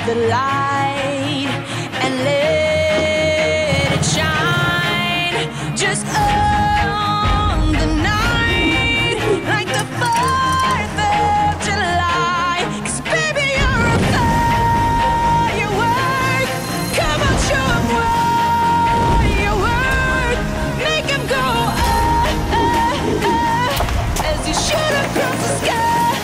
the light and let it shine just on the night like the 4th of July. 'Cause baby, you're a firework. Come on, show 'em what you work. Make 'em go as you shoot across the sky.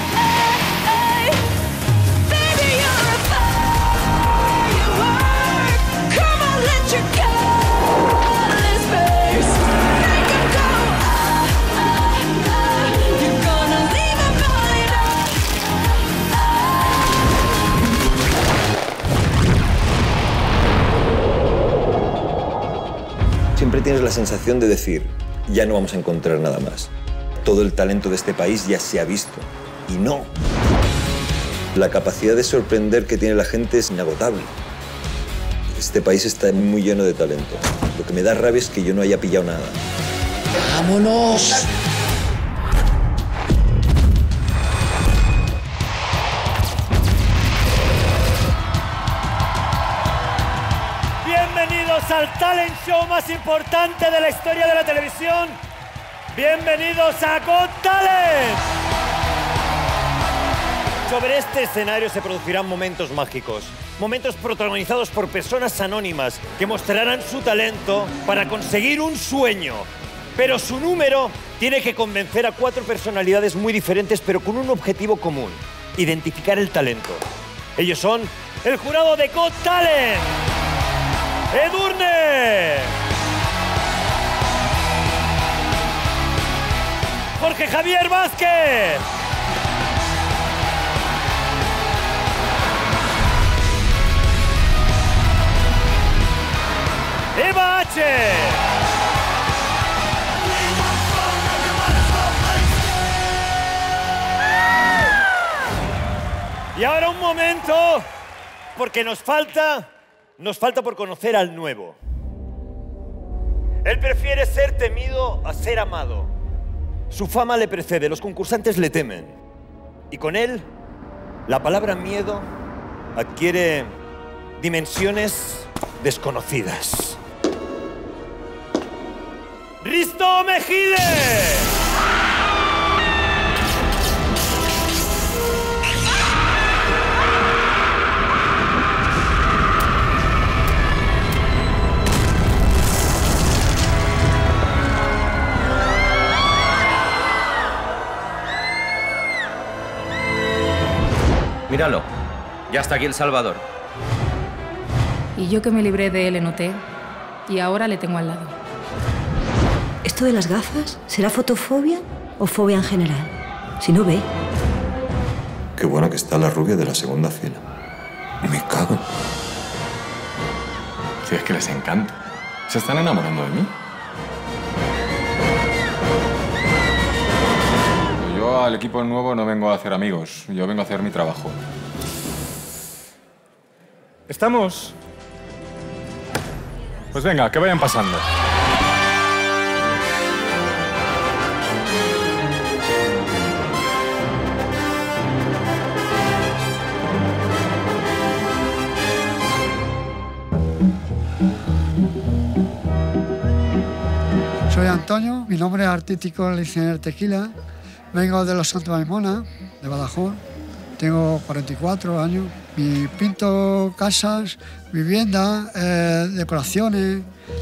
Siempre tienes la sensación de decir, ya no vamos a encontrar nada más. Todo el talento de este país ya se ha visto. Y no. La capacidad de sorprender que tiene la gente es inagotable. Este país está muy lleno de talento. Lo que me da rabia es que yo no haya pillado nada. ¡Vámonos! Bienvenidos al talent show más importante de la historia de la televisión. Bienvenidos a Got Talent. Sobre este escenario se producirán momentos mágicos. Momentos protagonizados por personas anónimas que mostrarán su talento para conseguir un sueño. Pero su número tiene que convencer a 4 personalidades muy diferentes, pero con un objetivo común: identificar el talento. Ellos son el jurado de Got Talent. Edurne, Jorge Javier Vázquez, Eva H. Y ahora un momento, porque nos falta por conocer al nuevo. Él prefiere ser temido a ser amado. Su fama le precede, los concursantes le temen. Y con él, la palabra miedo adquiere dimensiones desconocidas. ¡Risto Mejide! Míralo, ya está aquí El Salvador. Y yo que me libré de él en OT, y ahora le tengo al lado. ¿Esto de las gafas será fotofobia o fobia en general? Si no ve. Qué buena que está la rubia de la segunda fila. Me cago. Si es que les encanta. Se están enamorando de mí. Yo al equipo nuevo no vengo a hacer amigos. Yo vengo a hacer mi trabajo. ¿Estamos? Pues venga, que vayan pasando. Soy Antonio, mi nombre es artístico Licenciado Tequila. Vengo de Los Santos de Maimona, de Badajoz. Tengo 44 años. Y pinto casas, viviendas, decoraciones.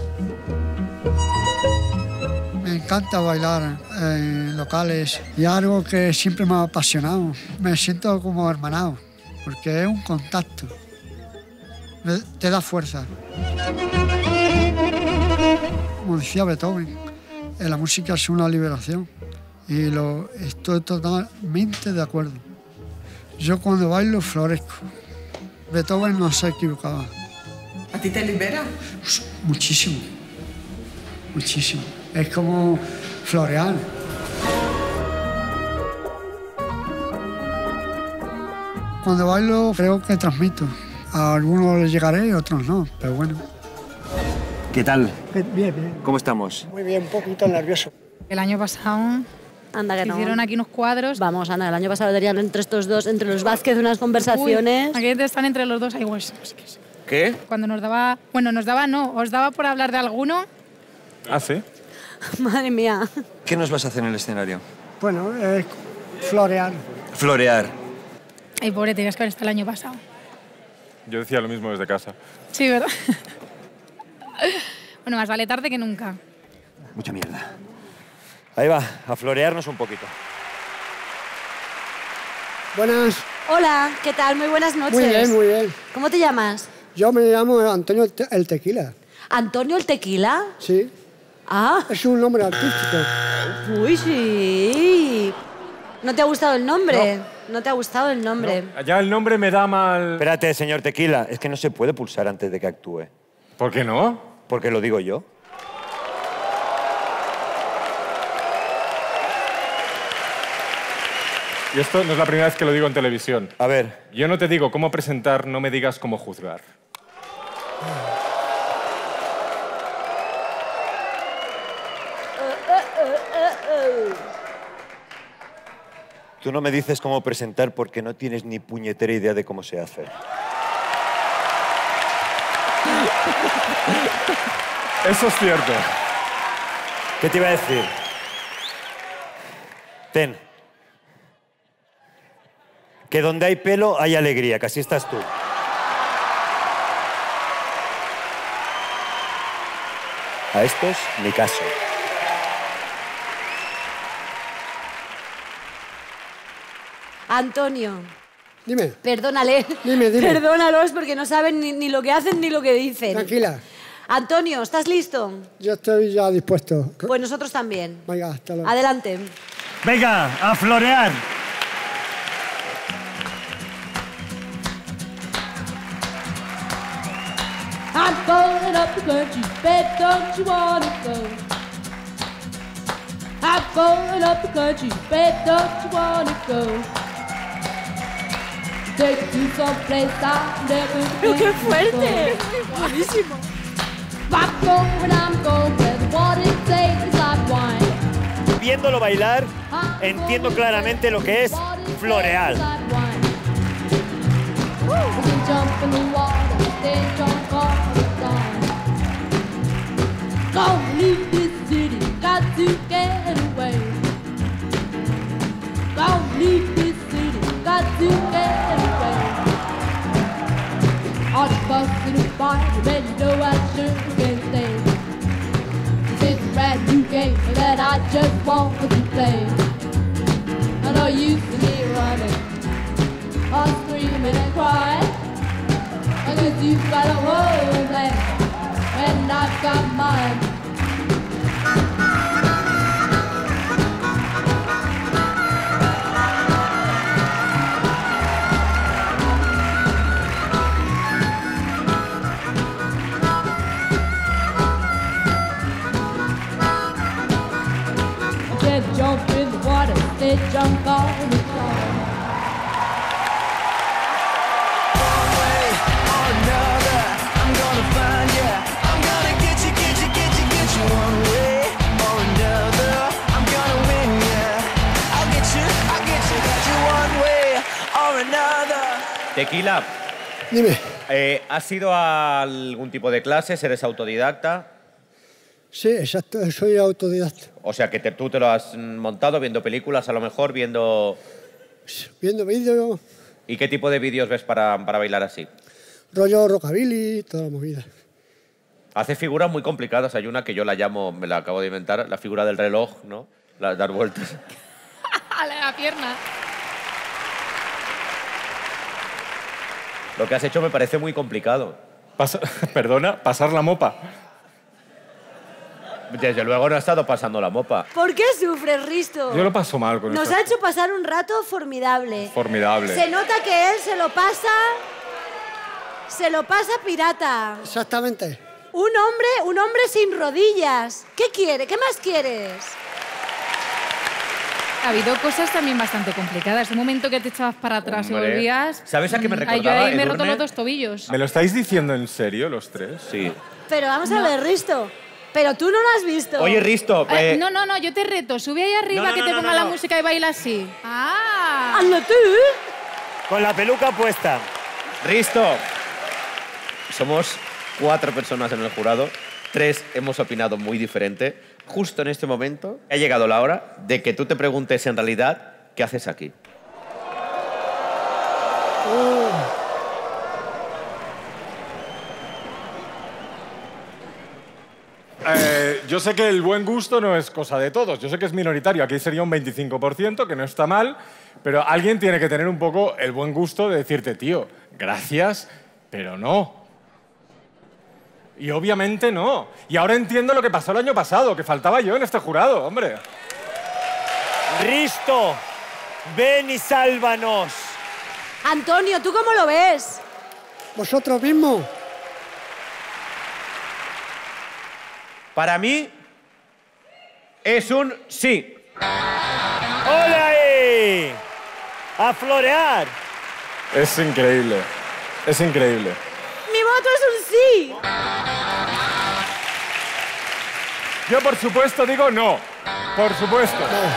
Me encanta bailar en locales y algo que siempre me ha apasionado. Me siento como hermanado, porque es un contacto. Te da fuerza. Como decía Beethoven, la música es una liberación y estoy totalmente de acuerdo. Yo cuando bailo florezco. Beethoven no se equivocaba. ¿A ti te libera? Muchísimo, muchísimo. Es como florear. Cuando bailo creo que transmito. A algunos les llegaré y a otros no, pero bueno. ¿Qué tal? Bien, bien. ¿Cómo estamos? Muy bien, un poquito nervioso. El año pasado Anda que no. Hicieron aquí unos cuadros. Vamos, anda, el año pasado tenían entre estos dos, entre los Vázquez, unas conversaciones. Uy, aquí están entre los dos. Ay, pues, ¿Qué? cuando nos daba... Bueno, nos daba no. Os daba por hablar de alguno. ¿Ah, sí? Madre mía. ¿Qué nos vas a hacer en el escenario? Bueno, florear. Florear. Ay, pobre, tenías que haber estado el año pasado. Yo decía lo mismo desde casa. Sí, ¿verdad? Bueno, más vale tarde que nunca. Mucha mierda. Ahí va, a florearnos un poquito. Buenas. Hola, ¿qué tal? Muy buenas noches. Muy bien, muy bien. ¿Cómo te llamas? Yo me llamo Antonio el Tequila. ¿Antonio el Tequila? Sí. Ah. Es un nombre artístico. Uy, sí. ¿No te ha gustado el nombre? No te ha gustado el nombre. No, ya el nombre me da mal... Espérate, señor Tequila, es que no se puede pulsar antes de que actúe. ¿Por qué no? Porque lo digo yo. Y esto no es la primera vez que lo digo en televisión. A ver. Yo no te digo cómo presentar, no me digas cómo juzgar. Tú no me dices cómo presentar porque no tienes ni puñetera idea de cómo se hace. Eso es cierto. ¿Qué te iba a decir? Ten. Que donde hay pelo hay alegría, que así estás tú. A estos, ni caso. Antonio. Dime. Perdónale. Dime. Perdónalos porque no saben ni lo que hacen ni lo que dicen. Tranquila. Antonio, ¿estás listo? Yo estoy ya dispuesto. Pues nosotros también. Venga, hasta luego. Adelante. Venga, a florear. I'm going up the country, bet don't you wanna go? I'm going up the country, bet don't you wanna go? Take you to some place I've never been. ¡Qué fuerte! Buenísimo. I'm going where the water tastes like wine. Viéndolo bailar, entiendo claramente lo que es florear. We can jump in the water, stay drunk all the time. Gonna leave this city, got to get away. Gonna leave this city, got to get away. On the bus in a bike, man, you know I sure can stay. It's a brand new game that I just want to play. I know you see me running, I'm screaming and crying, because you've got a homeland, and I've got mine. I can't jump in the water, they jump all the time. Tequila. Dime. ¿Has ido a algún tipo de clases? ¿Eres autodidacta? Sí, exacto, soy autodidacta. O sea, que tú te lo has montado viendo películas, a lo mejor, viendo... Viendo vídeos, ¿Y qué tipo de vídeos ves para bailar así? rollo rockabilly, toda la movida. Hace figuras muy complicadas. Hay una que yo la llamo, me la acabo de inventar, la figura del reloj, ¿no? Dar vueltas. A la pierna. Lo que has hecho me parece muy complicado. Perdona, pasar la mopa. Desde luego no ha estado pasando la mopa. ¿Por qué sufres, Risto? Yo lo paso mal con Nos esto. ha hecho pasar un rato formidable. Formidable. Se nota que él se lo pasa pirata. Exactamente. Un hombre sin rodillas. ¿Qué quiere? ¿Qué más quieres? Ha habido cosas también bastante complicadas. Un momento que te echabas para atrás y Hombre. volvías... ¿Sabes a qué me Ay, recordaba, yo ahí me he roto Edurne? los dos tobillos. ¿Me lo estáis diciendo en serio, los tres? Sí. Pero vamos a ver, Risto. Pero tú no lo has visto. Oye, Risto... No, yo te reto. Sube ahí arriba que te ponga la música y baila así. ¡Ah! ¡Hazlo tú! Con la peluca puesta. Risto, somos 4 personas en el jurado. 3 hemos opinado muy diferente. Justo en este momento ha llegado la hora de que tú te preguntes en realidad qué haces aquí. Yo sé que el buen gusto no es cosa de todos. Yo sé que es minoritario. Aquí sería un 25%, que no está mal. Pero alguien tiene que tener un poco el buen gusto de decirte, tío, gracias, pero no. Y obviamente no. Y ahora entiendo lo que pasó el año pasado, que faltaba yo en este jurado, hombre. Risto, ven y sálvanos. Antonio, ¿tú cómo lo ves? Vosotros mismos. Para mí, es un sí. ¡Hola ahí! ¡A florear! Es increíble. Es increíble. Mi voto es un sí. Yo, por supuesto, digo no. Por supuesto.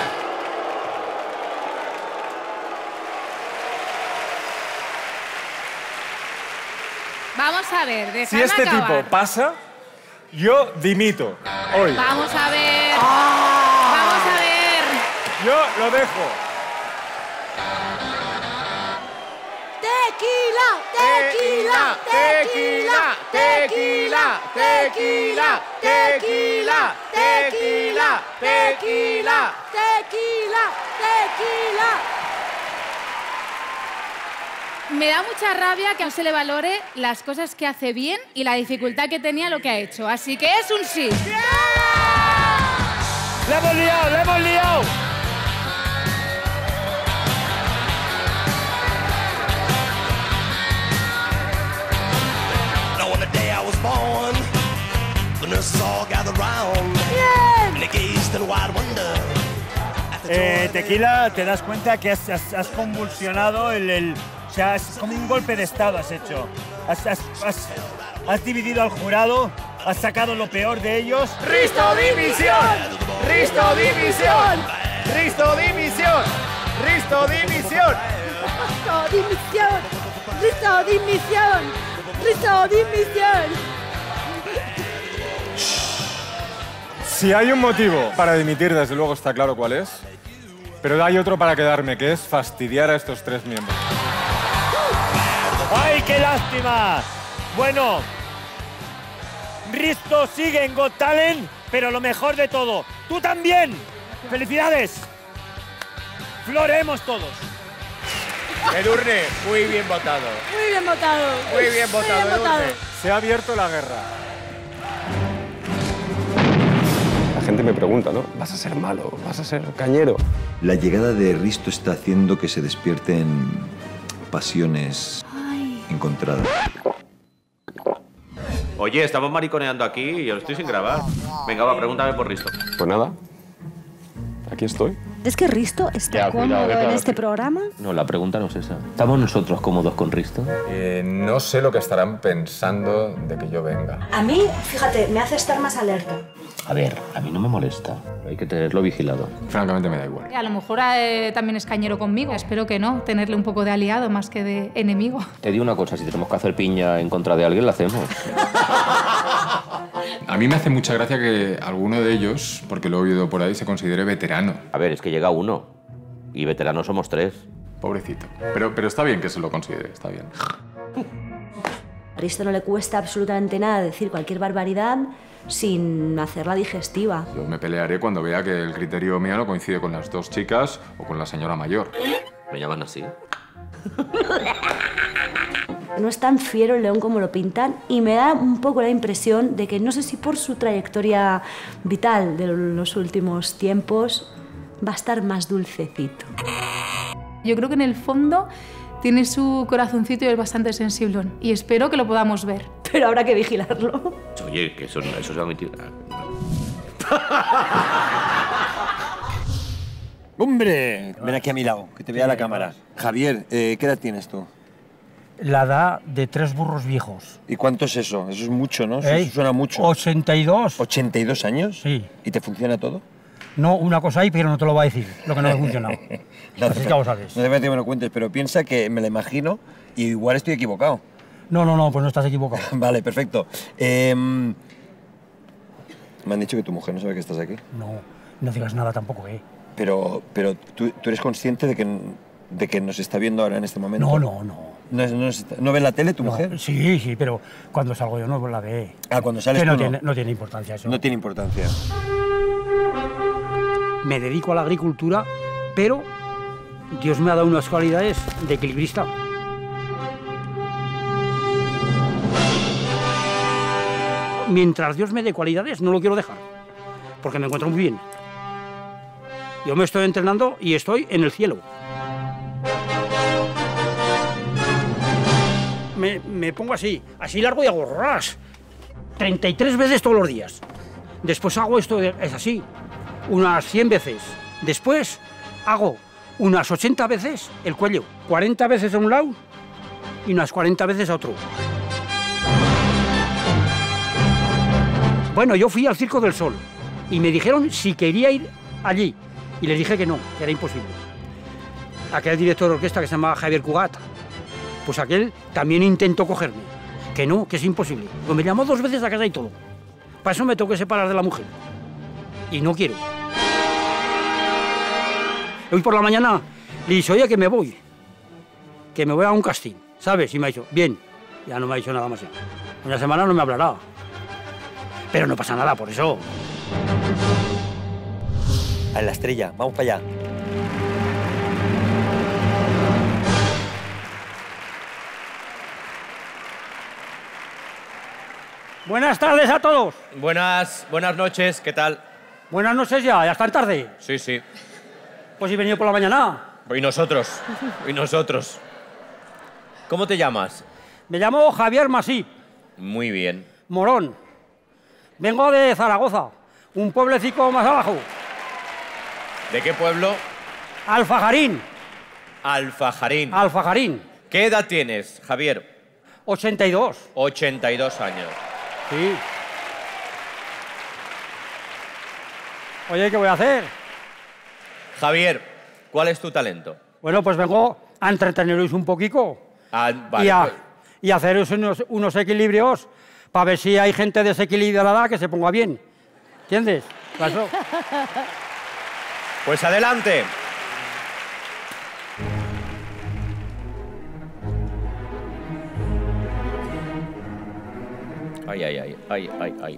Vamos a ver, dejadme Si este acabar. tipo pasa, yo dimito hoy. Vamos a ver. Vamos a ver. Yo lo dejo. Tequila, tequila, tequila, tequila, tequila, tequila, tequila, tequila, tequila. Me da mucha rabia que no se le valore las cosas que hace bien y la dificultad que tenía lo que ha hecho. Así que es un sí. ¡Le hemos liado, le hemos liado! Tequila, te das cuenta que has convulsionado o sea, es como un golpe de estado has hecho. Has dividido al jurado, has sacado lo peor de ellos. ¡Risto, dimisión! ¡Risto, dimisión! ¡Risto, dimisión! ¡Risto, dimisión! ¡Risto, dimisión! ¡Risto, dimisión! ¡Risto, dimisión! Si hay un motivo para dimitir, desde luego está claro cuál es. Pero hay otro para quedarme, que es fastidiar a estos 3 miembros. ¡Ay, qué lástima! Bueno, Risto sigue en Got Talent, pero lo mejor de todo, ¡tú también! ¡Felicidades! ¡Floreemos todos! Edurne, muy bien votado. Muy bien votado. Muy bien votado, Muy bien votado. Edurne. Se ha abierto la guerra. La gente me pregunta, ¿no? ¿Vas a ser malo? ¿Vas a ser cañero? La llegada de Risto está haciendo que se despierten pasiones encontradas. Oye, estamos mariconeando aquí y yo estoy sin grabar. Venga, va, pregúntame por Risto. Pues nada, aquí estoy. ¿Es que Risto está cómodo en este programa? No, la pregunta no es esa. ¿Estamos nosotros cómodos con Risto? No sé lo que estarán pensando de que yo venga. A mí, fíjate, me hace estar más alerta. A ver, a mí no me molesta. Hay que tenerlo vigilado. Francamente me da igual. A lo mejor también es cañero conmigo. Espero que no, tenerle un poco de aliado más que de enemigo. Te digo una cosa, si tenemos que hacer piña en contra de alguien, la hacemos. A mí me hace mucha gracia que alguno de ellos, porque lo he oído por ahí, se considere veterano. A ver, es que llega uno. Y veteranos somos 3. Pobrecito. Pero está bien que se lo considere, está bien. A Risto no le cuesta absolutamente nada decir cualquier barbaridad sin hacerla digestiva. Yo me pelearé cuando vea que el criterio mío no coincide con las 2 chicas o con la señora mayor. ¿Me llaman así? No es tan fiero el león como lo pintan y me da un poco la impresión de que no sé si por su trayectoria vital de los últimos tiempos va a estar más dulcecito. Yo creo que en el fondo tiene su corazoncito y es bastante sensiblón. Y espero que lo podamos ver. Pero habrá que vigilarlo. Oye, que eso se va a emitir. ¡Hombre! Ven aquí a mi lado, que te vea la cámara. Javier, ¿qué edad tienes tú? La edad de 3 burros viejos. ¿Y cuánto es eso? Eso es mucho, ¿no? Eso suena mucho. 82. ¿82 años? Sí. ¿Y te funciona todo? No, una cosa hay, pero no te lo voy a decir, lo que no me ha funcionado. Así que lo sabes. No te parece que me lo cuentes, pero piensa que me lo imagino y igual estoy equivocado. No, pues no estás equivocado. Vale, perfecto. Me han dicho que tu mujer no sabe que estás aquí. No digas nada tampoco, ¿eh? Pero ¿tú eres consciente de que nos está viendo ahora en este momento? No. ¿No ve la tele tu mujer? Sí, pero cuando salgo yo no la ve. Ah, cuando sales que tú no tiene importancia eso. No tiene importancia. Me dedico a la agricultura, pero Dios me ha dado unas cualidades de equilibrista. Mientras Dios me dé cualidades, no lo quiero dejar, porque me encuentro muy bien. Yo me estoy entrenando y estoy en el cielo. Me pongo así largo y hago ras. 33 veces todos los días. Después hago esto, es así, unas 100 veces. Después hago unas 80 veces el cuello. 40 veces a un lado y unas 40 veces a otro. Bueno, yo fui al Circo del Sol y me dijeron si quería ir allí. Y les dije que no, que era imposible. Aquel director de orquesta que se llamaba Javier Cugat, pues aquel también intentó cogerme. Que no, que es imposible. Pues me llamó 2 veces a casa y todo. Para eso me tengo que separar de la mujer. Y no quiero. Hoy por la mañana le dije, oye, que me voy a un casting, ¿sabes? Y me ha dicho, bien, ya no me ha dicho nada más. Una semana no me hablará. Pero no pasa nada por eso. A la estrella, vamos para allá. Buenas tardes a todos. Buenas noches, ¿qué tal? Buenas noches ya es tan tarde. Sí. Pues he venido por la mañana. Y nosotros. ¿Cómo te llamas? Me llamo Javier Masip. Muy bien. Morón. Vengo de Zaragoza, un pueblecito más abajo. ¿De qué pueblo? Alfajarín. Alfajarín. ¿Qué edad tienes, Javier? 82. 82 años. Sí. Oye, ¿qué voy a hacer? Javier, ¿cuál es tu talento? Bueno, pues vengo a entreteneros un poquito. Vale, y a haceros unos equilibrios para ver si hay gente desequilibrada que se ponga bien. ¿Entiendes? ¿Pasó? Pues adelante. Ay.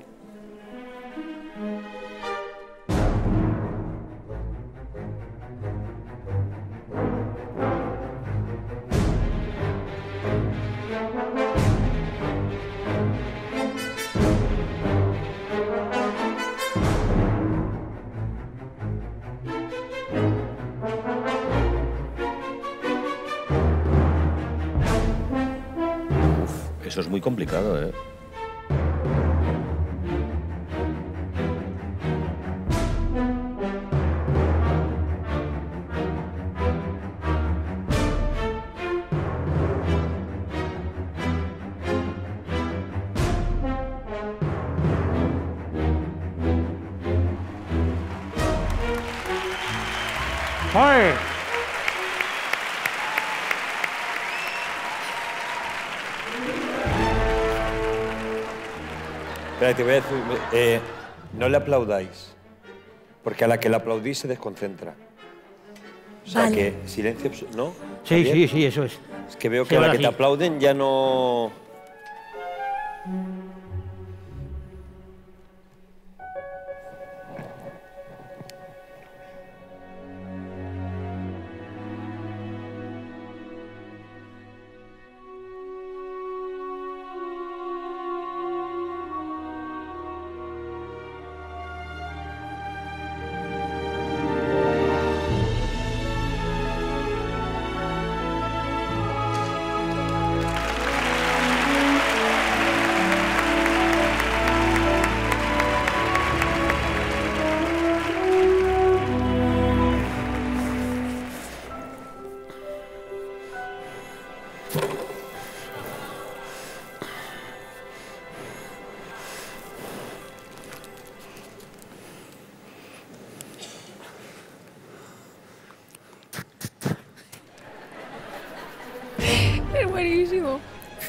Eso es muy complicado, ¿eh? ¡Ay! Espera, te voy a decir, no le aplaudáis, porque a la que le aplaudís se desconcentra. O sea, Vale. que silencio, ¿no? Sí, Javier? sí, eso es. Es que veo Sí, que a la ahora que sí. te aplauden ya no... buenísimo.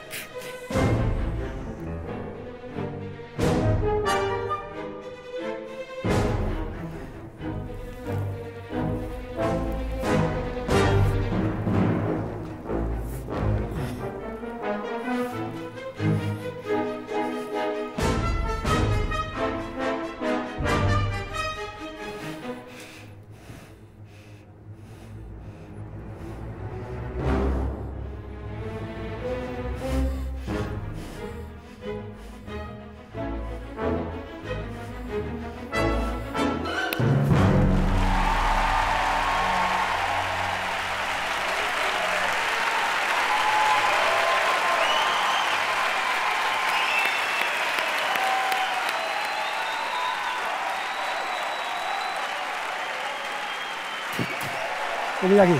Venid aquí.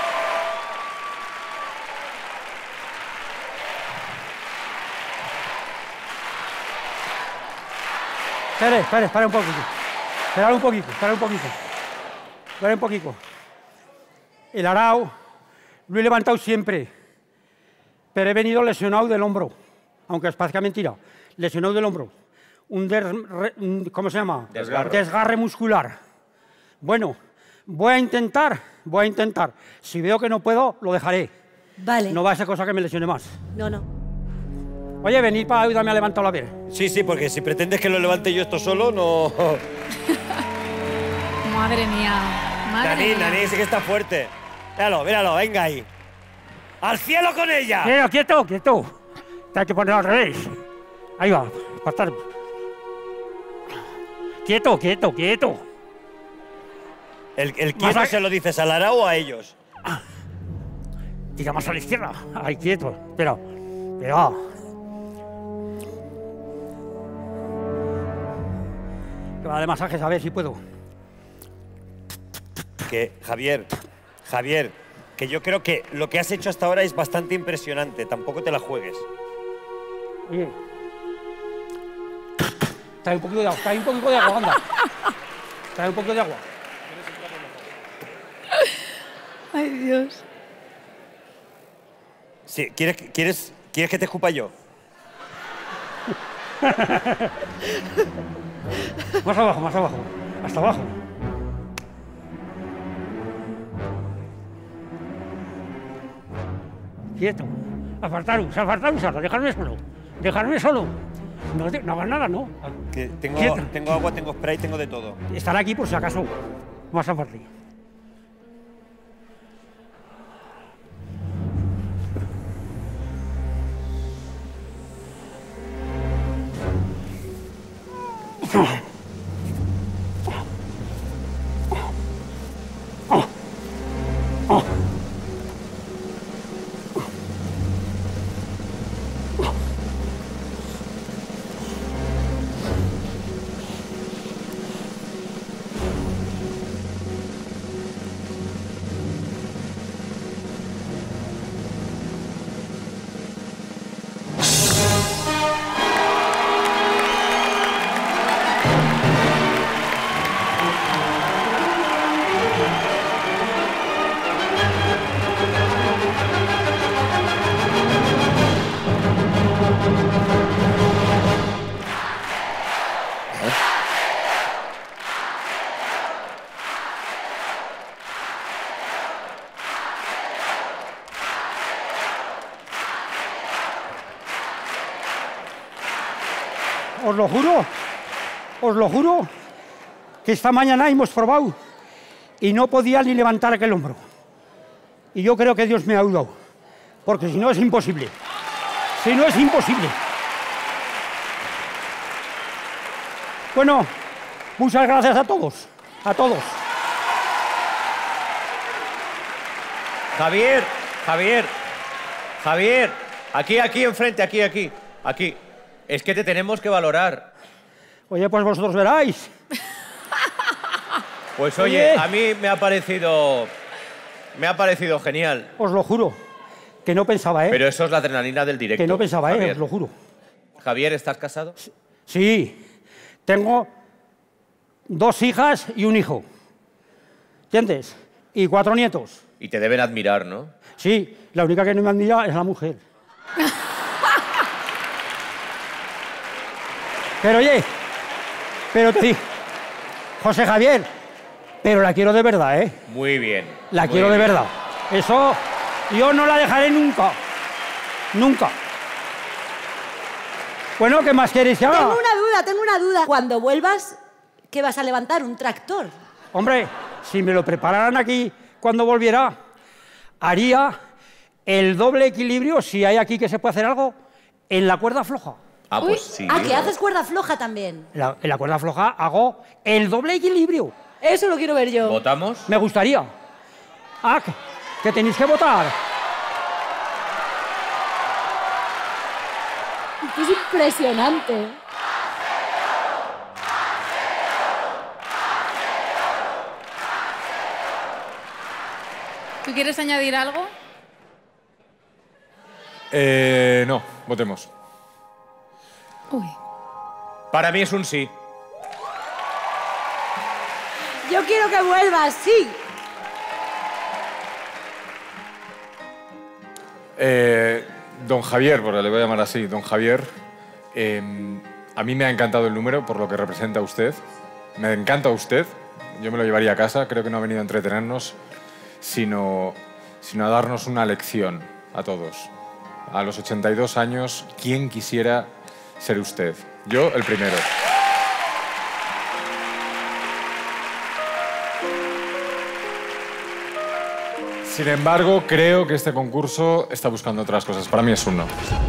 Espera un poquito. Espera un poquito. El arao lo he levantado siempre, pero he venido lesionado del hombro, aunque os parezca mentira. Lesionado del hombro. ¿Cómo se llama? Desgarre muscular. Bueno, voy a intentar. Si veo que no puedo, lo dejaré. Vale. No va a ser cosa que me lesione más. No. Oye, venid para ayudarme a levantarlo a ver. Sí, porque si pretendes que lo levante yo esto solo, no... Madre mía. Nani, sí que está fuerte. Míralo, venga ahí. ¡Al cielo con ella! Quieto. Te hay que poner al revés. Ahí va, pasar. Quieto. ¿El quieto se lo dices al arao o a ellos? Tira más a la izquierda. Ahí, quieto. Espera. Que va de masajes, a ver si puedo. Que, Javier, que yo creo que lo que has hecho hasta ahora es bastante impresionante. Tampoco te la juegues. Oye. Trae un poquito de agua, anda. Trae un poquito de agua. Ay, Dios. Sí, ¿quieres que te escupa yo? Más abajo. Hasta abajo. Quieto. Apartaros, dejarme solo. No hagas nada, ¿no? Que tengo agua, tengo spray, tengo de todo. Estará aquí por si acaso. Más aparte. Os lo juro, que esta mañana hemos probado y no podía ni levantar aquel hombro. Y yo creo que Dios me ha ayudado, porque si no es imposible. Bueno, muchas gracias a todos. Javier, aquí enfrente, aquí. Es que te tenemos que valorar. Oye, pues vosotros veráis. Pues oye, a mí me ha parecido genial. Os lo juro, que no pensaba, ¿eh? Pero eso es la adrenalina del directo. Que no pensaba, Javier. os lo juro. Javier, ¿estás casado? Sí, tengo 2 hijas y un hijo. ¿Entiendes? Y 4 nietos. Y te deben admirar, ¿no? Sí, la única que no me admira es la mujer. Pero oye, pero te digo, José Javier, pero la quiero de verdad, ¿eh? Muy bien. La quiero de verdad. Eso yo no la dejaré nunca. Nunca. Bueno, ¿qué más queréis que haga? Tengo una duda. Cuando vuelvas, ¿qué vas a levantar? ¿Un tractor? Hombre, si me lo prepararan aquí cuando volviera, haría el doble equilibrio, si hay aquí que se puede hacer algo, en la cuerda floja. Ah, pues sí. Ah, que haces cuerda floja también. En la cuerda floja hago el doble equilibrio. Eso lo quiero ver yo. ¿Votamos? Me gustaría. Ah, que tenéis que votar. Es impresionante. ¿Tú quieres añadir algo? No, votemos. Uy. Para mí es un sí. Yo quiero que vuelvas, sí. Don Javier, porque le voy a llamar así, don Javier, a mí me ha encantado el número por lo que representa usted. Me encanta usted. Yo me lo llevaría a casa. Creo que no ha venido a entretenernos, sino a darnos una lección a todos. A los 82 años, ¿quién quisiera ser usted? Yo, el primero. Sin embargo, creo que este concurso está buscando otras cosas. Para mí es un no.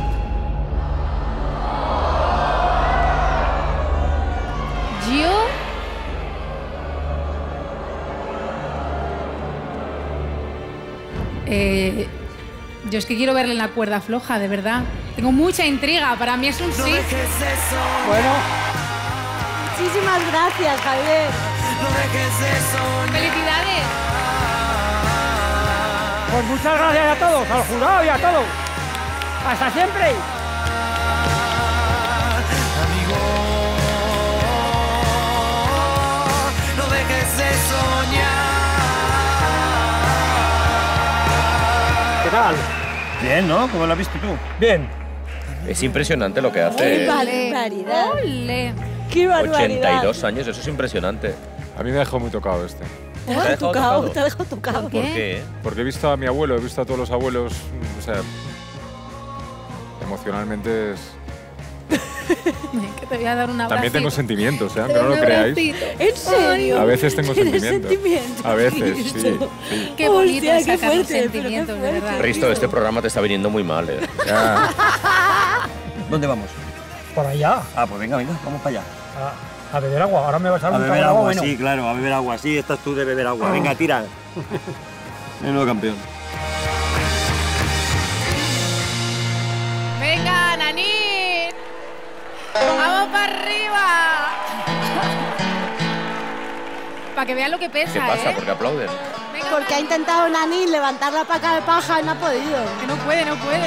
Yo es que quiero verle en la cuerda floja, de verdad. Tengo mucha intriga. Para mí es un sí. Bueno. Muchísimas gracias, Javier. ¡Felicidades! Pues muchas gracias a todos, al jurado y a todos. ¡Hasta siempre! Amigo, no dejes de soñar. ¿Qué tal? Bien, ¿no? ¿Cómo lo has visto tú? Bien. Es impresionante lo que hace. ¡Qué barbaridad! ¡Ole! ¡Qué barbaridad! 82 años, eso es impresionante. A mí me dejó muy tocado este. Te ha dejado tocado. ¿Por qué? Porque he visto a mi abuelo, he visto a todos los abuelos, o sea, emocionalmente es... Que te voy a dar un abrazo. También tengo sentimientos, aunque no lo creáis. ¿En serio? A veces tengo ¿Tienes sentimientos. A veces, sí. Qué bonito Hostia, es qué sacar los fuerte, sentimientos, de verdad. Risto, este programa te está viniendo muy mal, ¿eh? ¿Dónde vamos? Por allá. Ah, pues venga, vamos para allá. A beber agua. Ahora me vas a dar A un beber trago agua, bueno. sí, claro, a beber agua. Sí, estás tú de beber agua. Venga, tira. Menudo campeón. ¡Venga, Nanín! ¡Vamos para arriba! Para que vean lo que pesa, ¿Qué pasa? ¿eh? ¿Por qué aplauden? Venga, Porque ha intentado Nanín levantar la paca de paja y no ha podido. que no puede, no puede.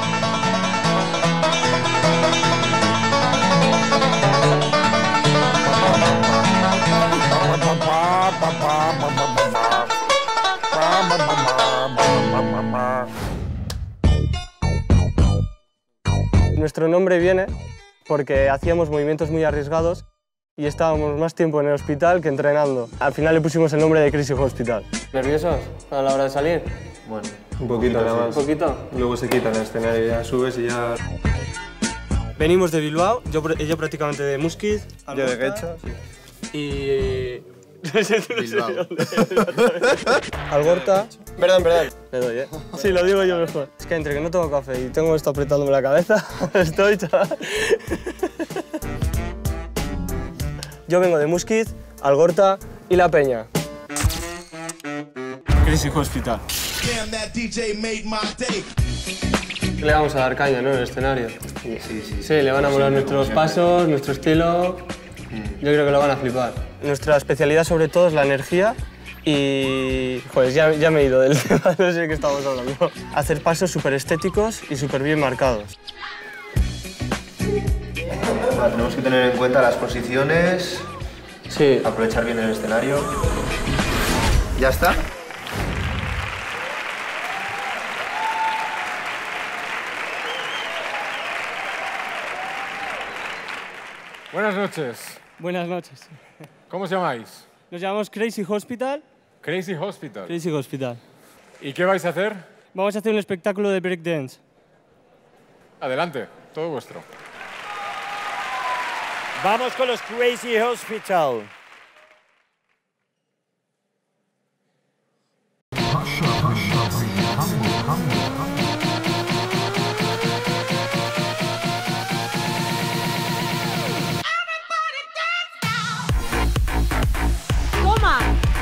Nuestro nombre viene porque hacíamos movimientos muy arriesgados y estábamos más tiempo en el hospital que entrenando. Al final le pusimos el nombre de Crisis Hospital. ¿Nerviosos a la hora de salir? Bueno, un poquito nada más. ¿Un poquito? Luego se quita en el escenario, ya subes y ya... Venimos de Bilbao, yo prácticamente de Muskiz. Yo de Guecho. Y... Bilbao. Algorta. Perdón. Le doy, ¿eh? Sí, lo digo yo mejor. Es que entre que no tengo café y tengo esto apretándome la cabeza, estoy, chaval. Yo vengo de Muskiz, Algorta y La Peña. Crisis Hospital. Le vamos a dar caña, ¿no? En el escenario. Sí, le van a molar nuestros pasos, nuestro estilo. Yo creo que lo van a flipar. Nuestra especialidad sobre todo es la energía y... Joder, ya me he ido del tema, no sé de qué estamos hablando. Hacer pasos súper estéticos y súper bien marcados. Tenemos que tener en cuenta las posiciones, sí. Aprovechar bien el escenario. ¿Ya está? Buenas noches. Buenas noches. ¿Cómo os llamáis? Nos llamamos Crazy Hospital. Crazy Hospital. Crazy Hospital. ¿Y qué vais a hacer? Vamos a hacer un espectáculo de breakdance. Adelante, todo vuestro. Vamos con los Crazy Hospital. ¡Toma!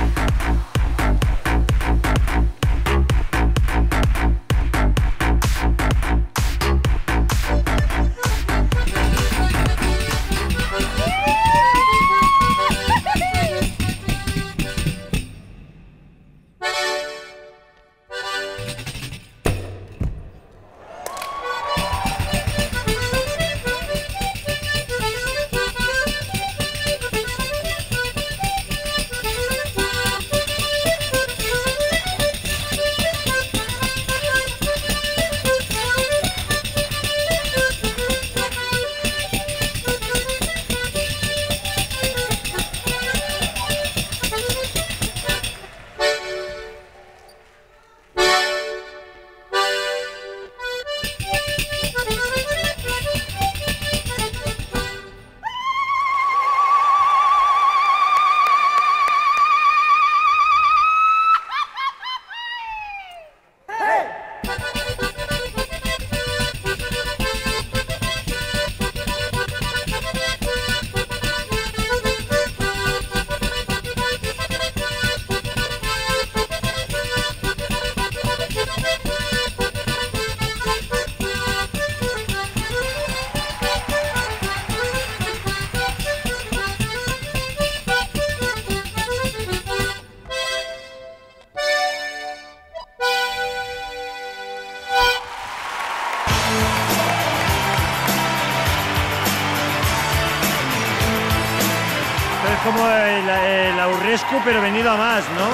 Es como el aurrescu, pero venido a más, ¿no?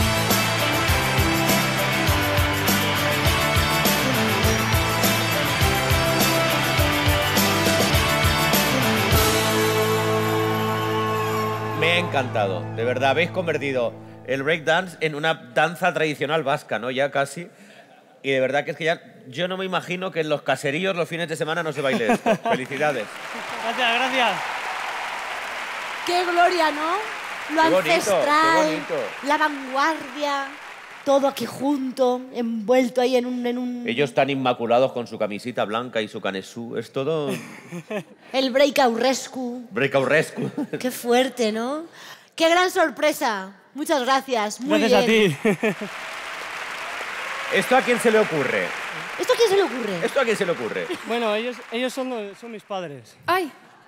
Me ha encantado. De verdad, habéis convertido el breakdance en una danza tradicional vasca, ¿no? Ya casi. Y de verdad que es que ya yo no me imagino que en los caseríos los fines de semana no se baile esto. Felicidades. Gracias, gracias. ¡Qué gloria, ¿no? Lo Qué bonito, ancestral, qué bonito. la vanguardia, todo aquí junto, envuelto ahí en un... Ellos están inmaculados con su camisita blanca y su canesú. Es todo El breakout rescue. breakout rescue. Qué fuerte, ¿no? ¡Qué gran sorpresa! Muchas gracias, muy Gracias bien. a ti. ¿Esto a quién se le ocurre? ¿Esto a quién se le ocurre? ¿Esto a quién se le ocurre? Bueno, ellos son mis padres. ¡Ay!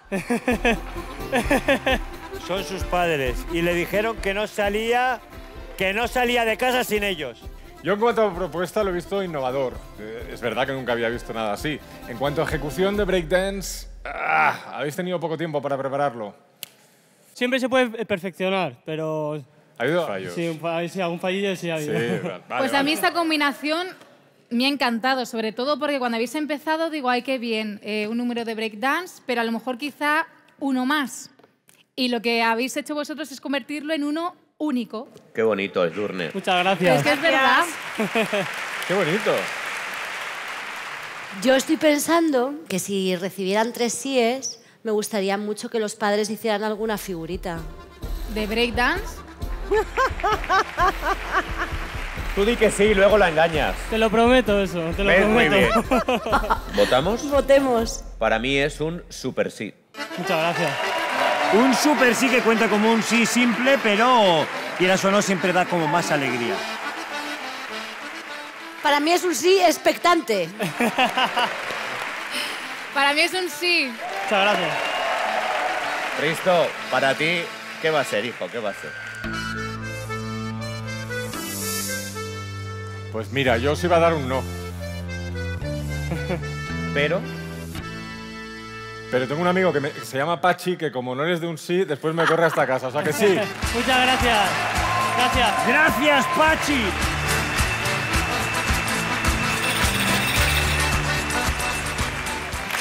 Son sus padres. Y le dijeron que no salía de casa sin ellos. Yo en cuanto a propuesta lo he visto innovador. Es verdad que nunca había visto nada así. En cuanto a ejecución de breakdance, habéis tenido poco tiempo para prepararlo. Siempre se puede perfeccionar, pero... ¿Ha habido fallos? Sí, algún fallillo sí ha habido. Sí, vale, Pues a mí esta combinación me ha encantado, sobre todo porque cuando habéis empezado digo, ay, qué bien, un número de breakdance, pero a lo mejor quizá uno más. Y lo que habéis hecho vosotros es convertirlo en uno único. Qué bonito es, Durne. Muchas gracias. Es que es verdad. ¡Qué bonito! Yo estoy pensando que si recibieran 3 síes, me gustaría mucho que los padres hicieran alguna figurita. ¿De breakdance? Tú di que sí y luego la engañas. Te lo prometo eso, te lo prometo. Muy bien. ¿Votamos? Votemos. Para mí es un super sí. Muchas gracias. Un super sí que cuenta como un sí simple, pero quieras o no siempre da como más alegría. Para mí es un sí expectante. Para mí es un sí. Muchas gracias. Risto, para ti, ¿qué va a ser, hijo? ¿Qué va a ser? Pues mira, yo os iba a dar un no. Pero tengo un amigo que se llama Pachi, que como no eres de un sí, después me corre hasta casa. O sea que sí. Muchas gracias. Gracias. ¡Gracias, Pachi!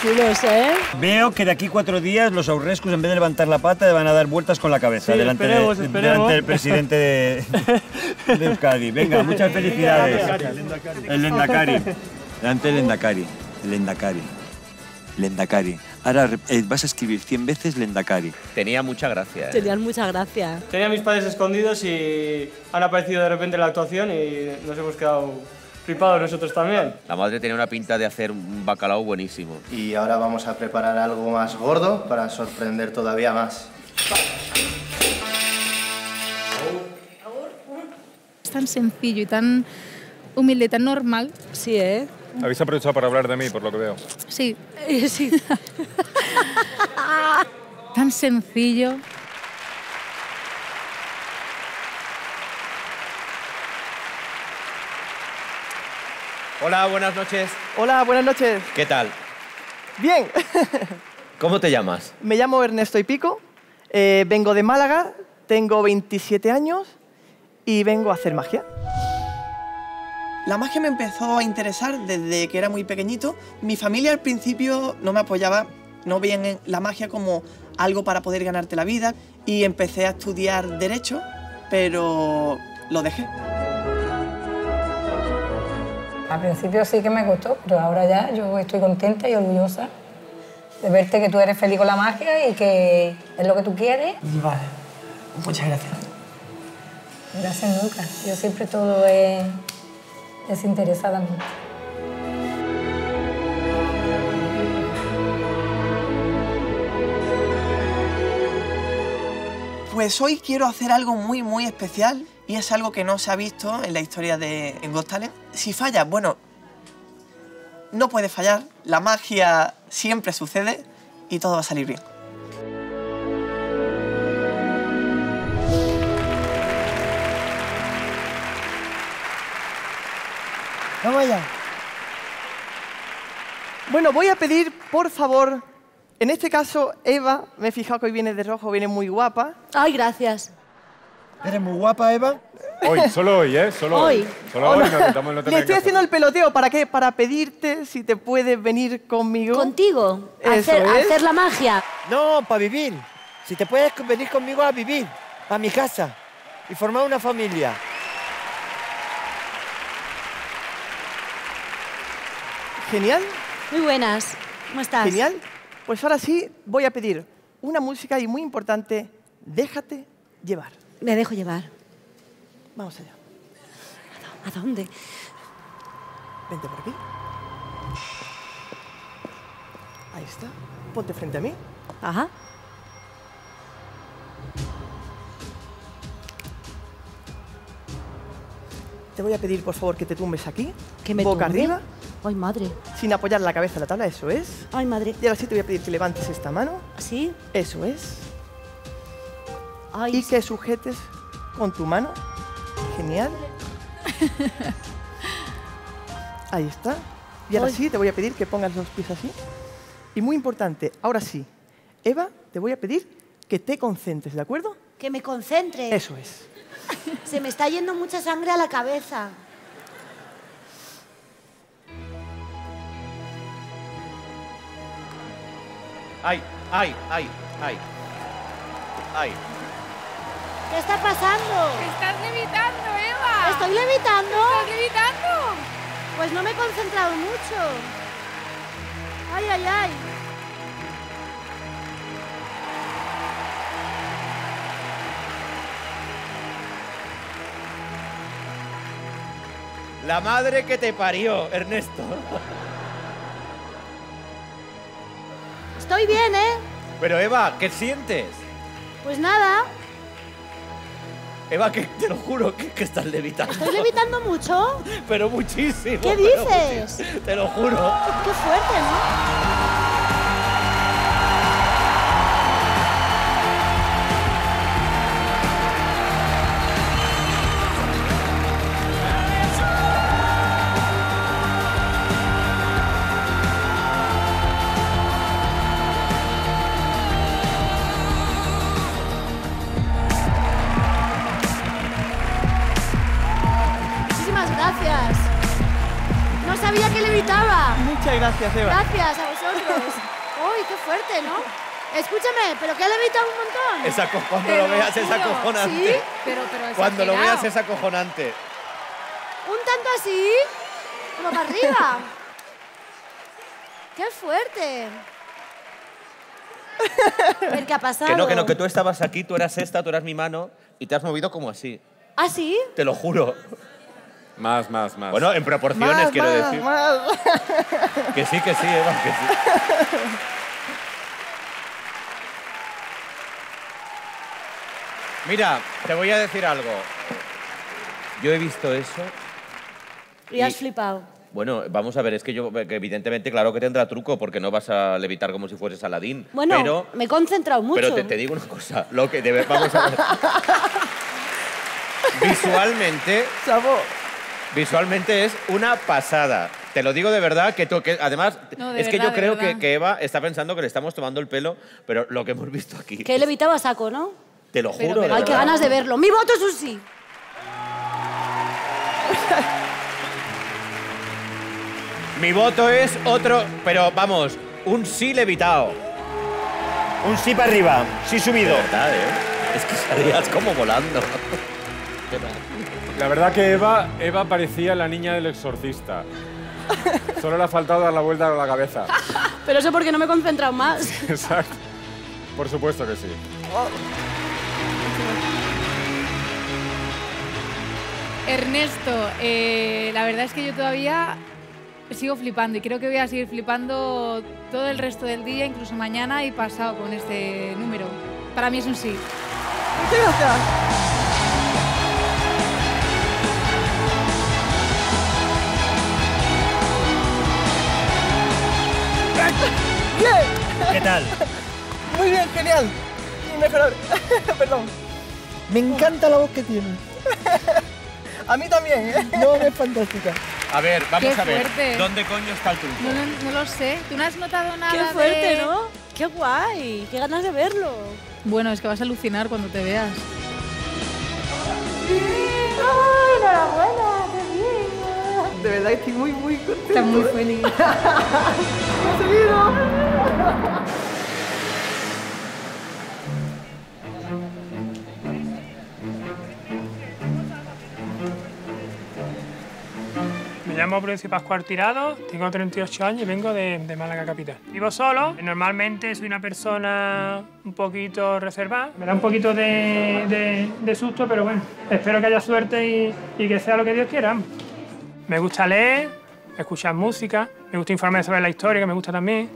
chulos, ¿eh? Veo que de aquí 4 días los aurrescus, en vez de levantar la pata, van a dar vueltas con la cabeza Sí, delante del presidente de Euskadi. Venga, muchas felicidades. El Lendakari. Delante del Lendakari. Lendakari. Ahora vas a escribir 100 veces Lendakari. Tenía mucha gracia. Tenían mucha gracia. Tenía a mis padres escondidos y han aparecido de repente en la actuación y nos hemos quedado flipados nosotros también. La madre tenía una pinta de hacer un bacalao buenísimo. Y ahora vamos a preparar algo más gordo para sorprender todavía más. Es tan sencillo y tan humilde, tan normal. Sí, ¿eh? Habéis aprovechado para hablar de mí, por lo que veo. Sí. Sí. Tan sencillo. Hola, buenas noches. Hola, buenas noches. ¿Qué tal? Bien. ¿Cómo te llamas? Me llamo Ernesto Ipico, vengo de Málaga, tengo 27 años y vengo a hacer magia. La magia me empezó a interesar desde que era muy pequeñito. Mi familia al principio no me apoyaba, no veían la magia como algo para poder ganarte la vida y empecé a estudiar Derecho, pero lo dejé. Al principio sí que me costó, pero ahora ya yo estoy contenta y orgullosa de verte que tú eres feliz con la magia y que es lo que tú quieres. Vale, muchas gracias. Gracias nunca. Yo siempre todo es desinteresadamente. Pues hoy quiero hacer algo muy especial y es algo que no se ha visto en la historia de Got Talent. Si fallas, bueno, no puede fallar. La magia siempre sucede y todo va a salir bien. Vamos allá. Bueno, voy a pedir, por favor, en este caso, Eva, me he fijado que hoy viene de rojo, viene muy guapa. Ay, gracias. ¿Eres muy guapa, Eva? Hoy, solo hoy, ¿eh? Solo hoy. Solo hoy, no Le estoy haciendo el peloteo, ¿para qué? Para pedirte si te puedes venir conmigo. ¿Contigo? Eso A es. hacer la magia. No, para vivir. Si te puedes venir conmigo a vivir, a mi casa, y formar una familia. Genial. Muy buenas. ¿Cómo estás? Genial. Pues ahora sí voy a pedir una música y muy importante, déjate llevar. Me dejo llevar. Vamos allá. ¿A dónde? Vente por aquí. Ahí está. Ponte frente a mí. Ajá. Te voy a pedir, por favor, que te tumbes aquí. ¿Que me boca tumbe? arriba. Ay, madre. Sin apoyar la cabeza en la tabla, eso es. Ay, madre. Y ahora sí te voy a pedir que levantes esta mano. ¿Sí? Eso es. Ay, y que sujetes con tu mano. Genial. Ahí está. Y ahora Ay. sí te voy a pedir que pongas los pies así. Y muy importante, ahora sí, Eva, te voy a pedir que te concentres, ¿de acuerdo? Que me concentre. Eso es. Se me está yendo mucha sangre a la cabeza. ¡Ay, ay, ay, ay! ¡Ay! ¿Qué está pasando? ¡Estás levitando, Eva! ¿Estoy levitando? ¡Estás levitando! Pues no me he concentrado mucho. Ay, ay, ay. La madre que te parió, Ernesto. Estoy bien, ¿eh? Pero Eva, ¿qué sientes? Pues nada. Eva, que te lo juro que estás levitando. ¿Estoy levitando mucho? Pero muchísimo. ¿Qué pero dices? muchísimo. Te lo juro. Qué fuerte, ¿no? Muchísimas gracias. No sabía que levitaba. Muchas Muchas gracias, Eva. Gracias a vosotros. Uy, qué fuerte, ¿no? Escúchame, ¿pero qué ha levitado un montón? Cuando lo veas es acojonante. ¿Sí? Pero Cuando lo exagerado. veas es acojonante. ¿Un tanto así? Como para arriba. ¡Qué fuerte! ¿Qué ha pasado? Que no, que tú estabas aquí, tú eras esta, tú eras mi mano y te has movido como así. ¿Ah, sí? Te lo juro. Más. Bueno, en proporciones, quiero decir. Más. Que sí, Eva, que sí. Mira, te voy a decir algo. Yo he visto eso. Y has flipado. Bueno, vamos a ver, es que que evidentemente, claro que tendrá truco, porque no vas a levitar como si fueses Aladín. Bueno, pero, me he concentrado mucho. Pero te digo una cosa, vamos a ver. Visualmente es una pasada. Te lo digo de verdad, que además, No, de es que verdad, yo creo de verdad. que Eva está pensando que le estamos tomando el pelo, pero lo que hemos visto aquí, Que he levitado a saco, ¿no? te lo juro. de Ay, qué verdad. ganas de verlo. ¡Mi voto es un sí! Mi voto es otro, pero vamos, un sí levitado. Un sí para arriba, sí subido. De verdad, ¿eh? Es que salías como volando. La verdad que Eva parecía la niña del exorcista. Solo le ha faltado dar la vuelta a la cabeza. Pero eso porque no me he concentrado más. Exacto. Por supuesto que sí. Ernesto, la verdad es que yo todavía sigo flipando y creo que voy a seguir flipando todo el resto del día, incluso mañana y pasado con este número. Para mí es un sí. Muchas gracias. ¡Bien! ¿Qué tal? Muy bien, genial. Y mejor. Perdón. Me encanta la voz que tienes. A mí también, ¿eh? No, es fantástica. A ver, vamos Qué a ver. fuerte. ¿Dónde coño está el truco? No lo sé. ¿Tú no has notado nada ¡Qué fuerte, de...? ¿no? ¡Qué guay! ¡Qué ganas de verlo! Bueno, es que vas a alucinar cuando te veas. ¡Ay, enhorabuena! ¡Qué bien! De verdad estoy muy contenta. Estás muy feliz. ¡Lo he conseguido! Me llamo Prudencio Pascual Tirado, tengo 38 años y vengo de Málaga capital. Vivo solo, normalmente soy una persona un poquito reservada. Me da un poquito de susto, pero bueno, espero que haya suerte y que sea lo que Dios quiera. Me gusta leer, escuchar música, me gusta informarme sobre la historia, que me gusta también.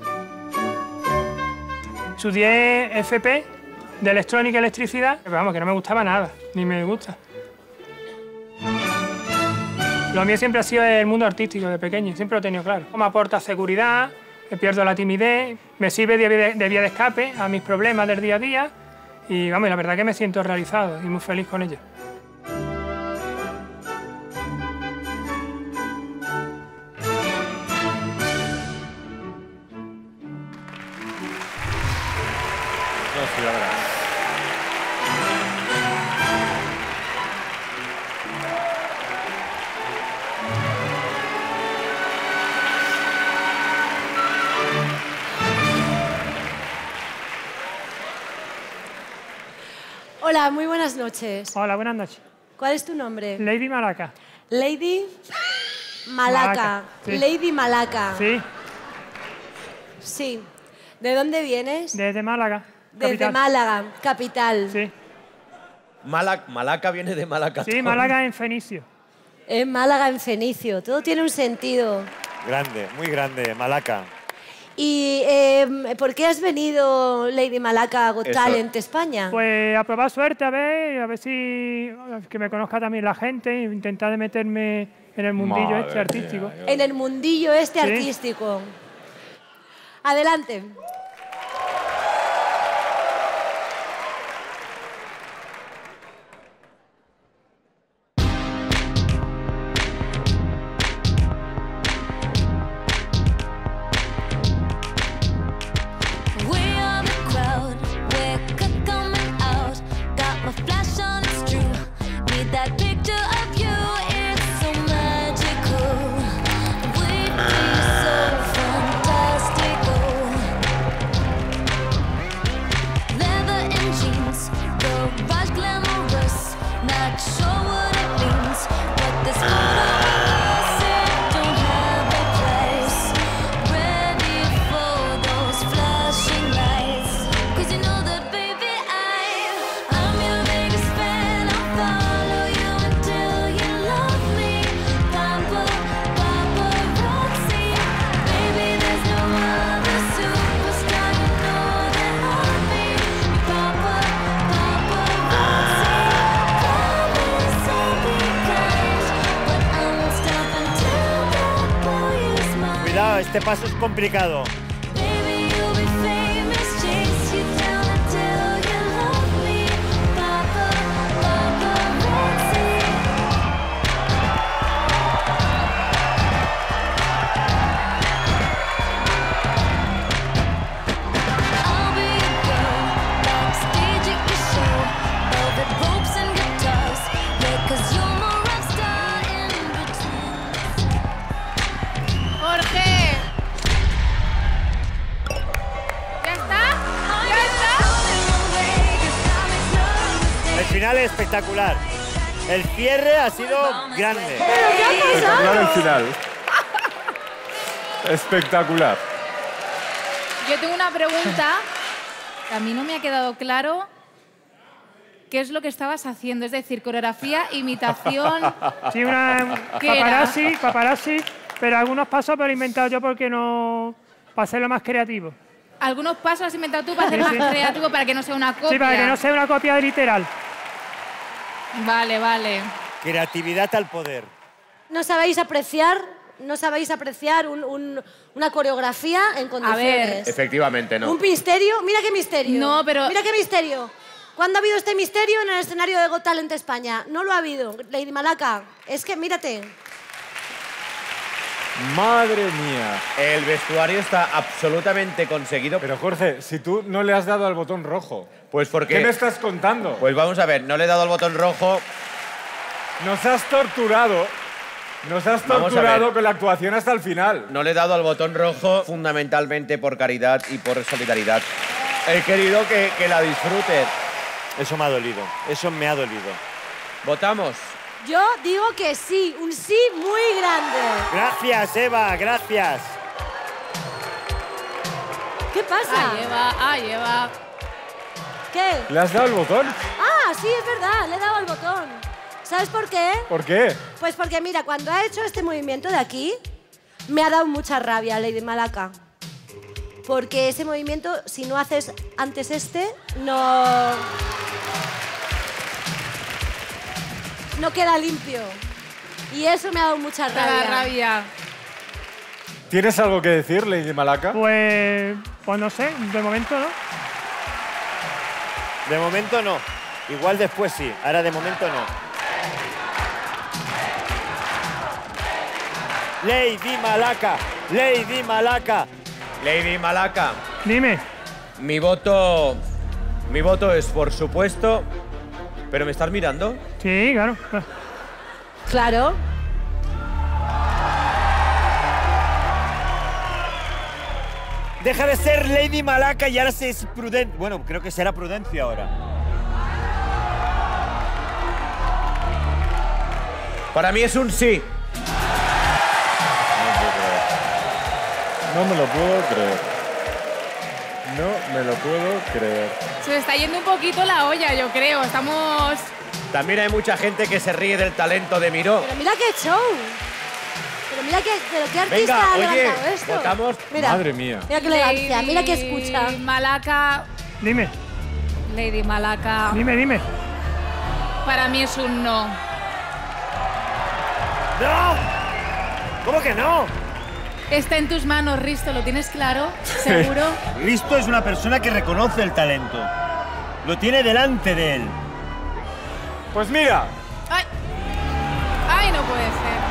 Estudié FP de electrónica y electricidad, pero vamos, que no me gustaba nada, ni me gusta. Lo mío siempre ha sido el mundo artístico de pequeño, siempre lo he tenido claro. Me aporta seguridad, me pierdo la timidez, me sirve de vía de escape a mis problemas del día a día y vamos, la verdad que me siento realizado y muy feliz con ello. No, sí, la verdad. Hola, muy buenas noches. Hola, buenas noches. ¿Cuál es tu nombre? Lady Malaca. Lady Malaca. Sí. Lady Malaca. Sí, Sí. ¿De dónde vienes? desde Málaga. Desde capital. Málaga, capital. Sí. Malaca viene de Malaca. Sí, Málaga en Fenicio. En Málaga, en Fenicio. Todo tiene un sentido. Grande, muy grande, Malaca. ¿Y por qué has venido, Lady Malaca, a Got Eso. Talent España? Pues a probar suerte, a ver si que me conozca también la gente e intentar de meterme en el mundillo Madre este artístico. En el mundillo este Sí. artístico. Adelante. We are the crowd, we're coming out. Got my flash on, it's true. Need that picture of you, it's so magical. We'd be so fun. este paso es complicado. Baby, you'll be famous, chase you down until you love me. Papa, paparazzi. I'll be a girl backstage at your show, velvet ropes and guitars. Yeah, 'cause you're my rock star in between. Jorge. ¿Ya está? ¿Ya está? El final es espectacular. El cierre ha sido grande. Espectacular el final. Espectacular. Yo tengo una pregunta que a mí no me ha quedado claro. ¿Qué es lo que estabas haciendo? Es decir, coreografía, imitación... Sí, una ¿Qué era? paparazzi, pero algunos pasos pero he inventado yo porque no... para hacerlo más creativo. Algunos pasos has inventado tú para hacer Sí, más sí. creativo, para que no sea una copia. Sí, para que no sea una copia literal. Vale, vale. Creatividad al poder. No sabéis apreciar una coreografía en condiciones. Efectivamente, no. Un misterio, mira qué misterio. No, pero... Mira qué misterio. ¿Cuándo ha habido este misterio en el escenario de Got Talent España? No lo ha habido. Lady Malaka, es que mírate. Madre mía. El vestuario está absolutamente conseguido. Pero Jorge, si tú no le has dado al botón rojo, pues porque... ¿qué me estás contando? Pues vamos a ver, no le he dado al botón rojo. Nos has torturado. Nos has Vamos a torturado ver. con la actuación hasta el final. No le he dado al botón rojo fundamentalmente por caridad y por solidaridad. He querido que la disfrutes. Eso me ha dolido. Eso me ha dolido. ¿Votamos? Yo digo que sí, un sí muy grande. Gracias, Eva, gracias. ¿Qué pasa? Ay, Eva. ¿Qué? ¿Le has dado el botón? Ah, sí, es verdad, le he dado al botón. ¿Sabes por qué? ¿Por qué? Pues porque, mira, cuando ha hecho este movimiento de aquí, me ha dado mucha rabia Lady Malaka. Porque ese movimiento, si no haces antes este, no queda limpio. Y eso me ha dado mucha rabia. ¿Tienes algo que decir, Lady Malaka? Pues no sé, de momento no. De momento no. Igual después sí. Ahora de momento no. Lady Malaka. Lady Malaka. Lady Malaka. Dime. Mi voto es por supuesto. ¿Pero me estás mirando? Sí, claro. Claro. Deja de ser Lady Malaka y ahora se es Prudencia. Bueno, creo que será Prudencia ahora. Para mí es un sí. No me lo puedo creer. No me lo puedo creer. Se me está yendo un poquito la olla, yo creo. Estamos... También hay mucha gente que se ríe del talento de Miró. Pero mira qué show. Pero mira qué artista Venga, ha oye, levantado esto. votamos. Mira, Madre mía. Mira qué elegancia, mira qué escucha. Lady Malaka. Dime. Lady Malaka. Dime. Para mí es un no. ¡No! ¿Cómo que no? Está en tus manos, Risto, ¿lo tienes claro? ¿Seguro? Risto es una persona que reconoce el talento. Lo tiene delante de él. Pues mira. ¡Ay, no puede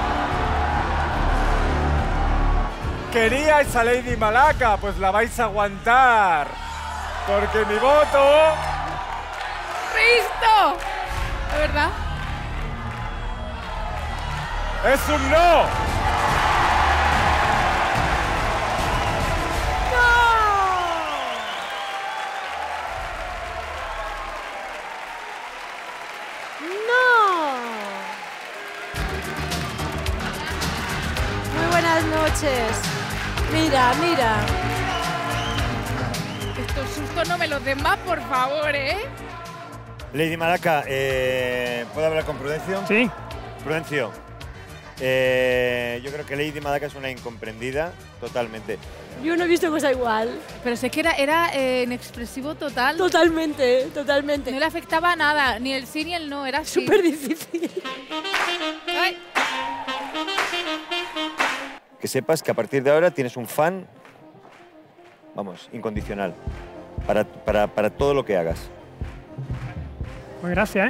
ser! Queríais a Lady Malaka, pues la vais a aguantar. Porque mi voto... ¡Risto! ¿De verdad? ¡Es un no! Muy buenas noches. Mira. Estos sustos no me los den más, por favor, ¿eh? Lady Malaka, ¿puedo hablar con Prudencio? Sí. Prudencio, yo creo que Lady Malaka es una incomprendida totalmente. Yo no he visto cosa igual. Pero sé que era inexpresivo total. Totalmente. No le afectaba nada, ni el sí ni el no, era así. Súper difícil. Ay. que sepas que a partir de ahora tienes un fan, vamos, incondicional, para todo lo que hagas. Pues gracias, ¿eh?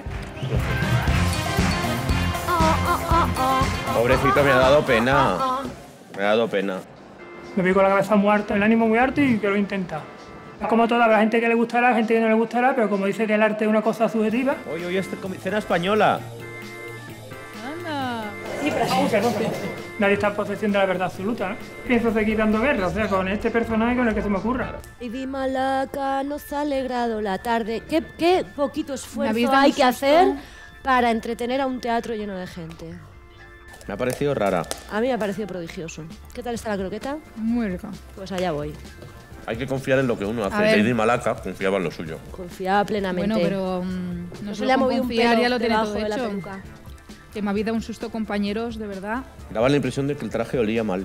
Pobrecito, me ha dado pena. Me ha dado pena. Me vi con la cabeza muy alta, el ánimo muy alto y quiero intentar. Como todo, habrá gente que le gustará, gente que no le gustará, pero como dice que el arte es una cosa subjetiva... Hoy es cena española. Anda. Sí, pero nadie está en posesión de la verdad absoluta, ¿no? Pienso seguir dando guerra, o sea, con este personaje con el que se me ocurra. Lady Malaca nos ha alegrado la tarde. ¿Qué poquito esfuerzo David, hay un que susto. hacer para entretener a un teatro lleno de gente? Me ha parecido rara. A mí me ha parecido prodigioso. ¿Qué tal está la croqueta? Muy rica. Pues allá voy. Hay que confiar en lo que uno hace. A ver. Lady Malaca confiaba en lo suyo. Confiaba plenamente. Bueno, pero no se solo le ha con movido un confiar, pelo ya lo tiene debajo todo de la hecho. peluca. Que me habéis dado un susto, compañeros, de verdad. Daba la impresión de que el traje olía mal.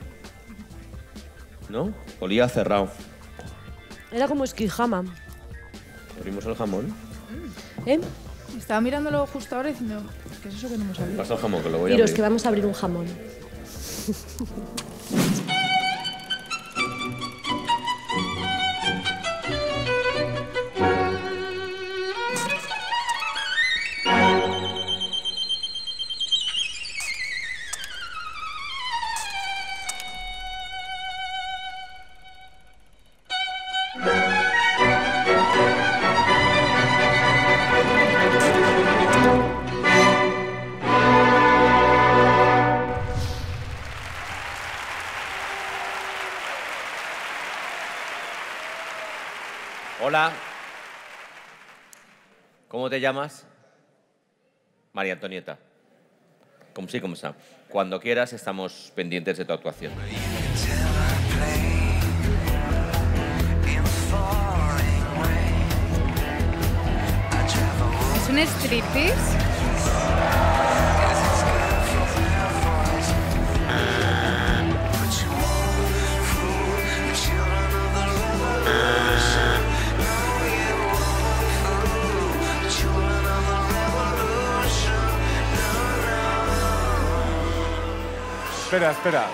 ¿No? Olía cerrado. Era como esquijama. ¿Abrimos el jamón? ¿Eh? Estaba mirándolo justo ahora diciendo, ¿qué es eso que no hemos abierto? Pasa el jamón, que lo voy a Diros abrir. que vamos a abrir un jamón. Hola. ¿Cómo te llamas? María Antonieta. Como sí, como está. Cuando quieras estamos pendientes de tu actuación. ¿Es un striptease? Espera, espera.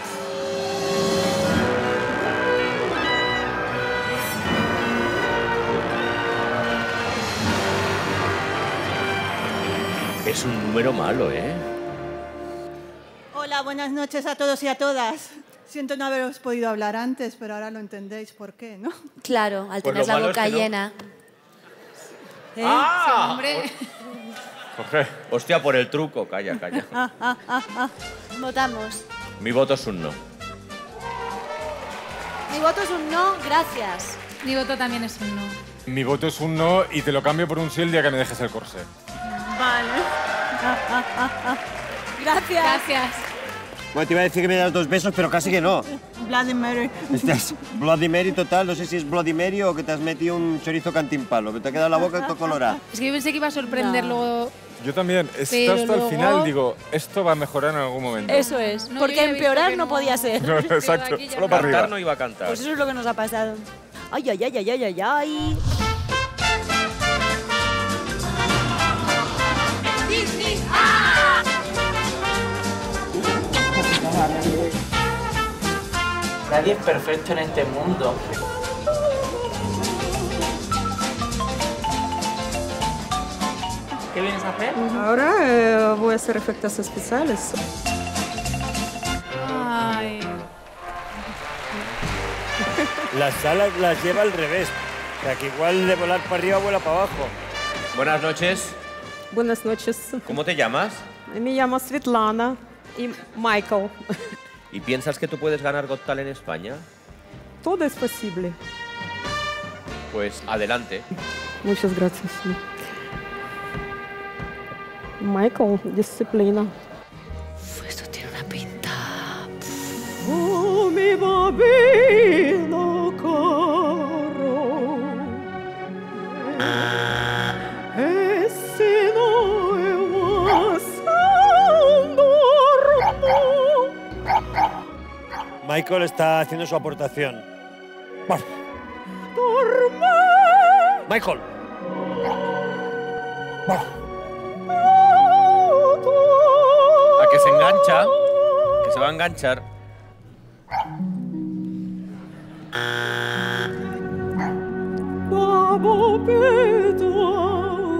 Es un número malo, ¿eh? Hola, buenas noches a todos y a todas. Siento no haberos podido hablar antes, pero ahora lo entendéis por qué, ¿no? Claro, al Pues tener lo la malo boca es que no. llena. ¿Eh? ¡Ah! Sí, hombre. Jorge. Hostia, por el truco. Calla, calla. Votamos. Mi voto es un no. Mi voto es un no, gracias. Mi voto también es un no. Mi voto es un no y te lo cambio por un sí el día que me dejes el corsé. Vale. Gracias. Gracias. Bueno, te iba a decir que me das 2 besos, pero casi que no. Bloody Mary. Estás Bloody Mary total, no sé si es Bloody Mary o que te has metido un chorizo cantimpalo, que te ha quedado la boca todo colorada. Es que yo pensé que iba a sorprender luego. Yo también. Esto Pero hasta el luego- final digo, esto va a mejorar en algún momento. Eso es, No, porque yo ya he visto empeorar que no no. podía ser. No, exacto, aquí ya solo para Cantar arriba. no iba a cantar. Pues eso es lo que nos ha pasado. Ay, ay, ay, ay, ay, ay, ay. Nadie es perfecto en este mundo. ¿Qué vienes a hacer? Ahora voy a hacer efectos especiales. Ay. Las alas las lleva al revés. O sea, que igual de volar para arriba vuela para abajo. Buenas noches. Buenas noches. ¿Cómo te llamas? Me llamo Svetlana y Michael. ¿Y piensas que tú puedes ganar Got Talent en España? Todo es posible. Pues adelante. Muchas gracias. Michael, disciplina. Esto tiene una pinta. Oh, mi bambino caro. Esse não é uma Michael está haciendo su aportación. Vamos. Michael. Vamos. A que se engancha. Que se va a enganchar. Babo Pedro,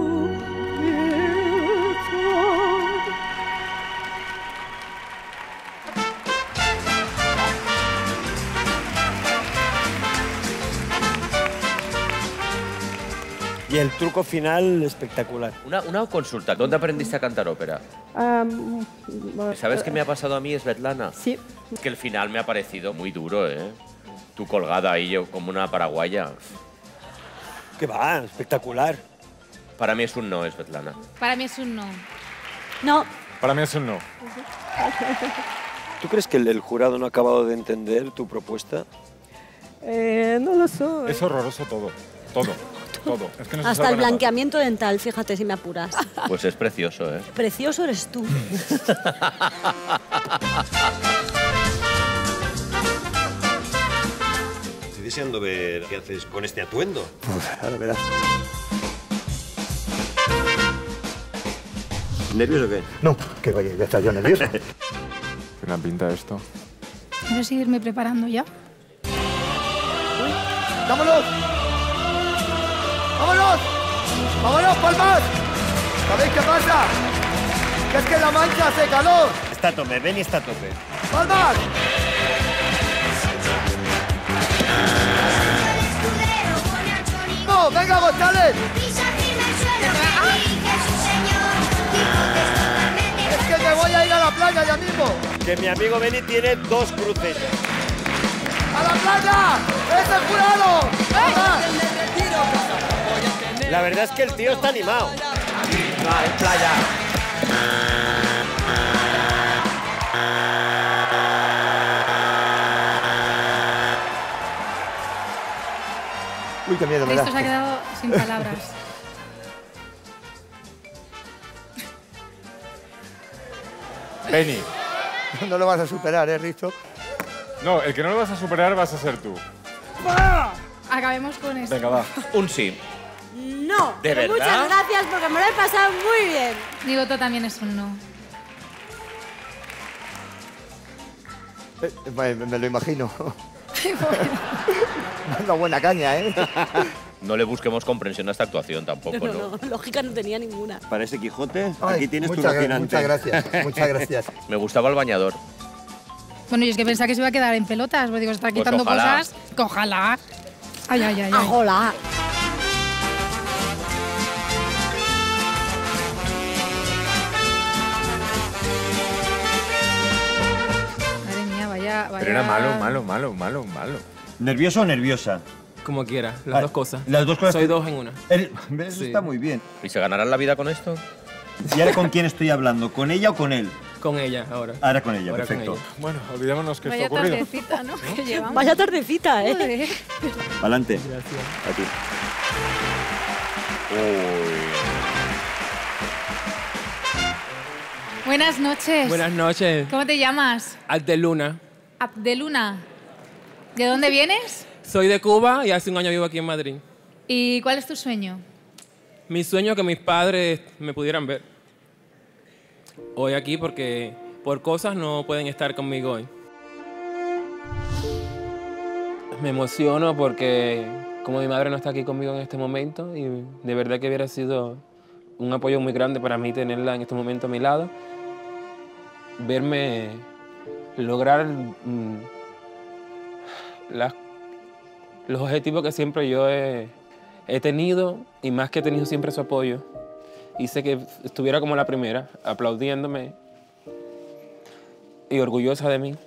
Y el truco final espectacular. Una consulta, ¿dónde aprendiste a cantar ópera? ¿Sabes qué me ha pasado a mí, Svetlana? Sí. Que el final me ha parecido muy duro, ¿eh? Tú colgada ahí yo como una paraguaya. ¿Qué va? Espectacular. Para mí es un no, Svetlana. Para mí es un no. No. Para mí es un no. ¿Tú crees que el jurado no ha acabado de entender tu propuesta? No lo sé. Es horroroso todo. Todo. Todo. Es que no se Hasta salva el nada. blanqueamiento dental, fíjate si me apuras. Pues es precioso, ¿eh? Precioso eres tú. Estoy deseando ver qué haces con este atuendo. Ahora verás. ¿Nervioso o qué? No, que vaya, ya está yo nervioso. ¿Qué la pinta esto? Quiero seguirme preparando ya. ¡Vámonos! ¡Vámonos! ¡Vámonos, Palmas! ¿Sabéis qué pasa? Que es que en La Mancha hace calor. Está a tope, Benny está a tope. ¡Palmas! ¡No! ¡Venga, González! Es que me voy a ir a la playa ya mismo. Que mi amigo Benny tiene 2 cruces. ¡A la playa! ¡Es el jurado! ¡Vamos! La verdad es que el tío está animado. Va, en playa. Uy, qué miedo me da. Esto se ha quedado sin palabras. Benny. No lo vas a superar, ¿eh, Risto? No, el que no lo vas a superar vas a ser tú. Acabemos con esto. Venga, va. Un sí. No. ¿De pero verdad? muchas gracias porque me lo he pasado muy bien. Mi voto también es un no. Me lo imagino. Una buena caña, ¿eh? No le busquemos comprensión a esta actuación tampoco, ¿no? No, lógica no tenía ninguna. Para ese Quijote, Ay, aquí tienes tu muchas Rocinante. gracias, muchas gracias. Me gustaba el bañador. Bueno, yo es que pensaba que se iba a quedar en pelotas, porque digo, se está Pues quitando ojalá. cosas. Que ojalá. Ay, ay, ay. ay. Hola. Madre mía, vaya. Pero era malo. ¿Nervioso o nerviosa? Como quiera, las dos cosas. Las dos cosas. Soy dos en una. ¿Ves? Sí. Está muy bien. ¿Y se ganarán la vida con esto? ¿Y ahora con quién estoy hablando? ¿Con ella o con él? Con ella ahora. Ahora con ella, Ahora con perfecto. ella. Bueno, olvidémonos que Vaya esto ha ocurrido. tardecita, ¿no? Que llevamos. Vaya tardecita, ¿eh? Joder. Adelante. Gracias. A ti. Buenas noches. Buenas noches. ¿Cómo te llamas? Abdeluna. Abdeluna. ¿De dónde vienes? Soy de Cuba y hace un año vivo aquí en Madrid. ¿Y cuál es tu sueño? Mi sueño es que mis padres me pudieran ver. Hoy aquí porque por cosas no pueden estar conmigo hoy. Me emociono porque como mi madre no está aquí conmigo en este momento y de verdad que hubiera sido un apoyo muy grande para mí tenerla en este momento a mi lado. Verme lograr los objetivos que siempre yo he tenido y más que he tenido siempre su apoyo. Hice que estuviera como la primera, aplaudiéndome y orgullosa de mí.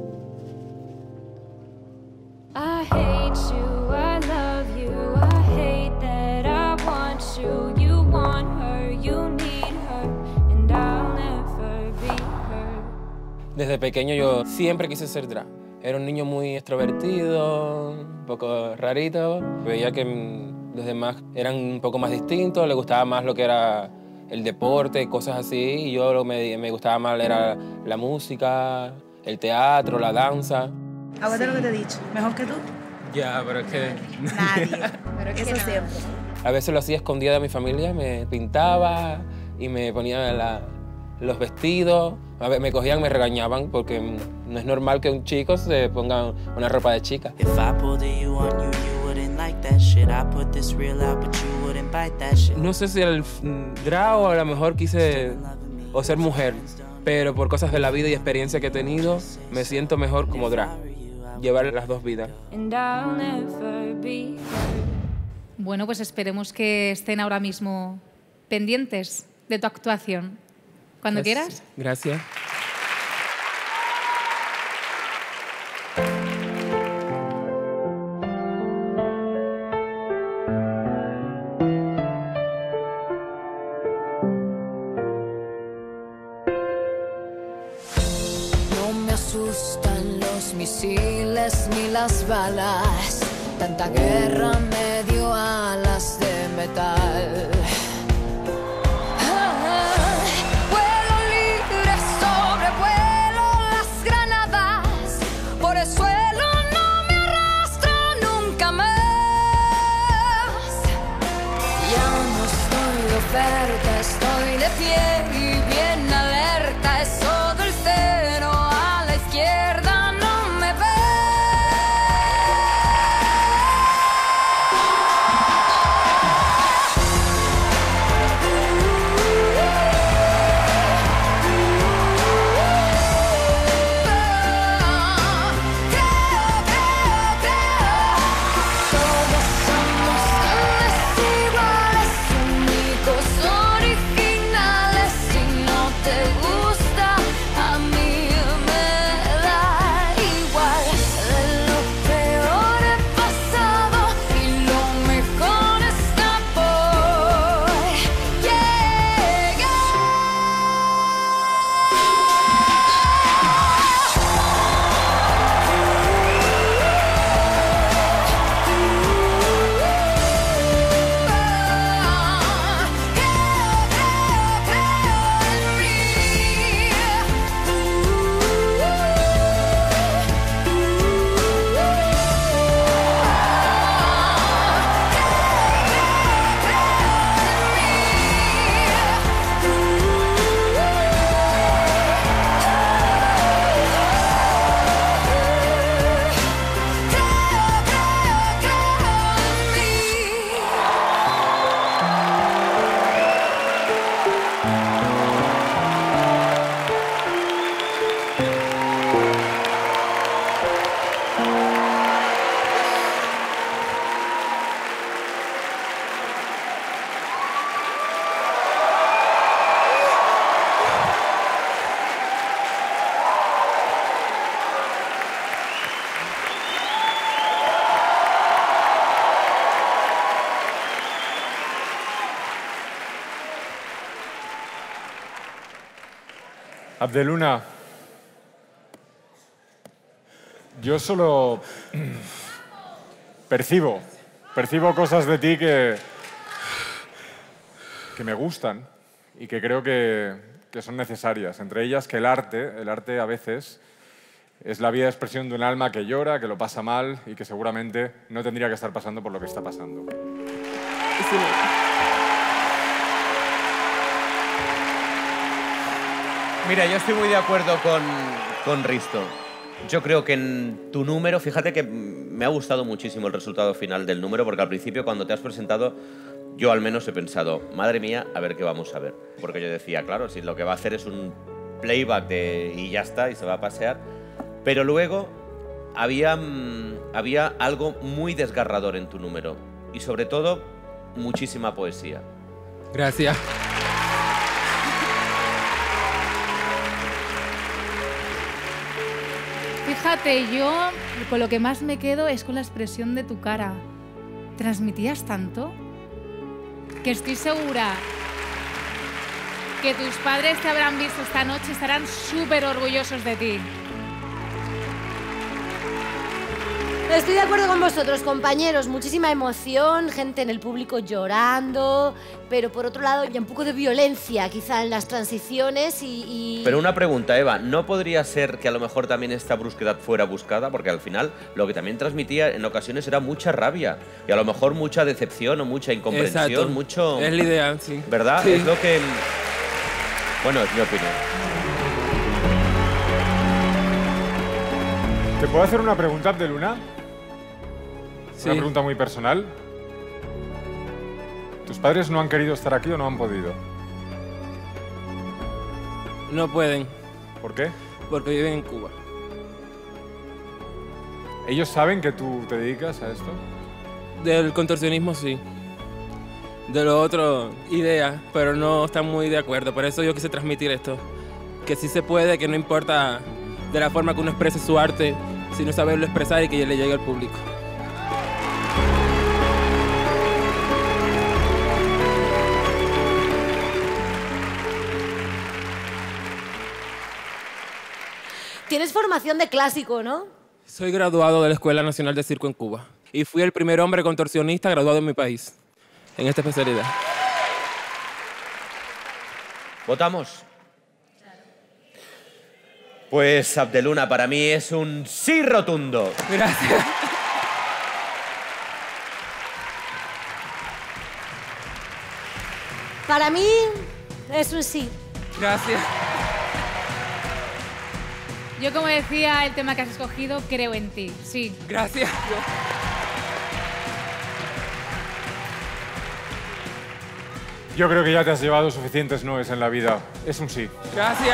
I hate you, I love you, I hate that I want you. You want her, you need her, and I'll never be her. Desde pequeño yo siempre quise ser drag. Era un niño muy extrovertido, un poco rarito. Veía que los demás eran un poco más distintos, le gustaba más lo que era el deporte, cosas así. Y yo lo que me gustaba más era la música, el teatro, la danza. Aguanta lo que te he dicho. ¿Mejor que tú? Ya, pero es que... Nadie. Pero que eso siempre. A veces lo hacía escondida de mi familia, me pintaba y me ponía los vestidos. A ver, me cogían, me regañaban porque no es normal que un chico se ponga una ropa de chica. If I pulled a you on you, you wouldn't like that shit. I put this real out, but you wouldn't bite that shit. No sé si el drag o a lo mejor quise o ser mujer, pero por cosas de la vida y experiencia que he tenido, me siento mejor como drag. Llevar las dos vidas. Bueno, pues esperemos que estén ahora mismo pendientes de tu actuación. Cuando quieras. Gracias. No me asustan los misiles ni las balas. Tanta guerra me dio alas de metal. Vuelo libre, sobrevuelo las granadas. Por el suelo no me arrastro nunca más. Ya no estoy de oferta, estoy de pie y bien alerta. Eso del cero a la izquierda no me ve. Todos somos desiguales, únicos, originales. Si no te gusta, a mí me da igual. De lo peor he pasado y lo mejor está por llegar. Abdeluna, yo solo percibo cosas de ti que me gustan y que creo que son necesarias. Entre ellas que el arte a veces es la vía de expresión de un alma que llora, que lo pasa mal y que seguramente no tendría que estar pasando por lo que está pasando. Mira, yo estoy muy de acuerdo con Risto. Yo creo que en tu número, fíjate que me ha gustado muchísimo el resultado final del número, porque al principio cuando te has presentado, yo al menos he pensado, madre mía, a ver qué vamos a ver. Porque yo decía, claro, si lo que va a hacer es un playback y ya está, y se va a pasear. Pero luego había algo muy desgarrador en tu número. Y sobre todo, muchísima poesía. Gracias. Fíjate, yo con lo que más me quedo es con la expresión de tu cara. ¿Transmitías tanto? Que estoy segura que tus padres te habrán visto esta noche, estarán súper orgullosos de ti. Estoy de acuerdo con vosotros, compañeros. Muchísima emoción, gente en el público llorando, pero por otro lado ya un poco de violencia quizá en las transiciones y... Pero una pregunta, Eva, ¿no podría ser que a lo mejor también esta brusquedad fuera buscada? Porque al final lo que también transmitía en ocasiones era mucha rabia y a lo mejor mucha decepción o mucha incomprensión, Exacto. mucho... Es la idea, sí. ¿Verdad? Sí. Es lo que... Bueno, es mi opinión. ¿Te puedo hacer una pregunta, Abdeluna? Sí. Una pregunta muy personal. ¿Tus padres no han querido estar aquí o no han podido? No pueden. ¿Por qué? Porque viven en Cuba. ¿Ellos saben que tú te dedicas a esto? Del contorsionismo sí. De lo otro, idea, pero no están muy de acuerdo. Por eso yo quise transmitir esto. Que sí se puede, que no importa de la forma que uno exprese su arte, sino saberlo expresar y que le llegue al público. Tienes formación de clásico, ¿no? Soy graduado de la Escuela Nacional de Circo en Cuba. Y fui el primer hombre contorsionista graduado en mi país, en esta especialidad. ¿Votamos? Pues, Abdeluna, para mí es un sí rotundo. Gracias. Para mí es un sí. Gracias. Yo, como decía, el tema que has escogido, creo en ti. Sí. Gracias. Yo creo que ya te has llevado suficientes noes en la vida. Es un sí. Gracias.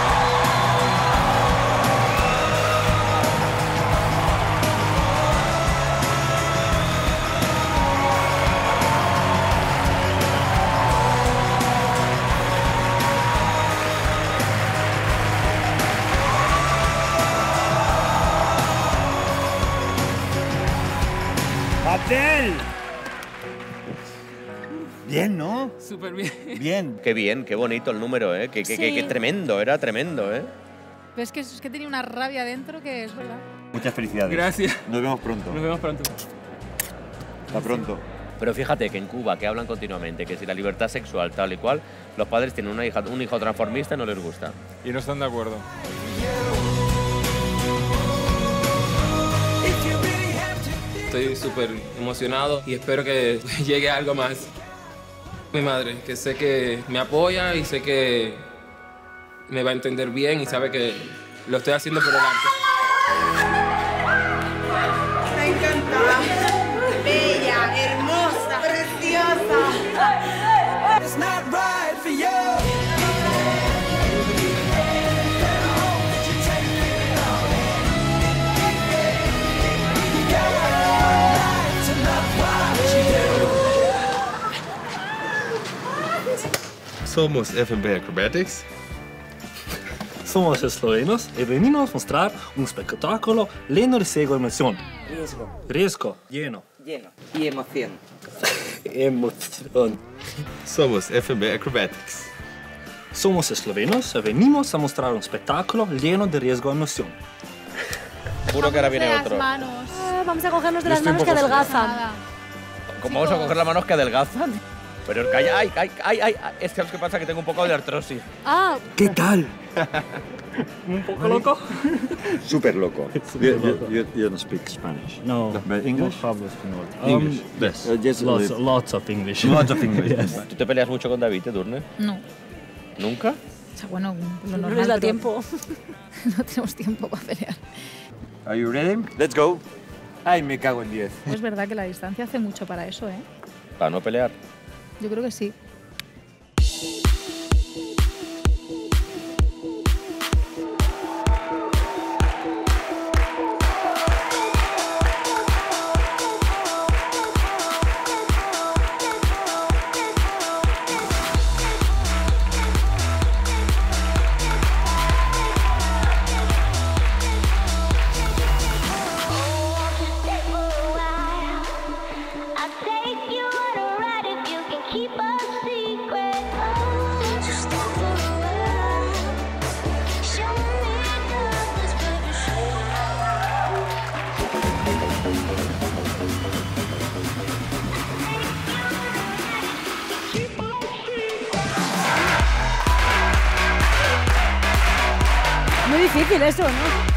¡Abdel! Bien, ¿no? Súper bien. Bien, qué bonito el número, ¿eh? Qué Sí. tremendo, era tremendo, ¿eh? Pero es que tenía una rabia dentro que es verdad. Muchas felicidades. Gracias. Nos vemos pronto. Nos vemos pronto. Hasta pronto. Pero fíjate que en Cuba, que hablan continuamente, que si la libertad sexual tal y cual, los padres tienen un hijo transformista y no les gusta. Y no están de acuerdo. Estoy súper emocionado y espero que llegue algo más. Mi madre, que sé que me apoya y sé que me va a entender bien y sabe que lo estoy haciendo por el arte. Me encanta. Bella, hermosa, preciosa. It's not right for you. Somos FMB Acrobatics. Somos eslovenos y venimos a mostrar un espectáculo lleno de riesgo y emoción. Riesgo. Lleno. Y emoción. Emoción. Somos FMB Acrobatics. Somos eslovenos y venimos a mostrar un espectáculo lleno de riesgo y emoción. Juro que ahora viene Las otro. manos. Vamos a cogernos de Yo las estoy un manos que poco adelgazan. ¿Cómo vamos a coger las manos que adelgazan? Pero calla, ay, es que ¿sabes qué pasa? Que tengo un poco de artrosis. Ah, ¿Qué tal? ¿Un poco loco? Super loco. You don't speak Spanish. No. English? English. Yes. Yes. Lots of English. Lots of English. Yes. ¿Tú te peleas mucho con David, Edurne? No. ¿Nunca? O sea, bueno, lo no normal. les da pero tiempo. No tenemos tiempo para pelear. Are you ready? Let's go. Ay, me cago en 10. Es verdad que la distancia hace mucho para eso, ¿eh? Para no pelear. Yo creo que sí. Muy difícil eso, ¿no?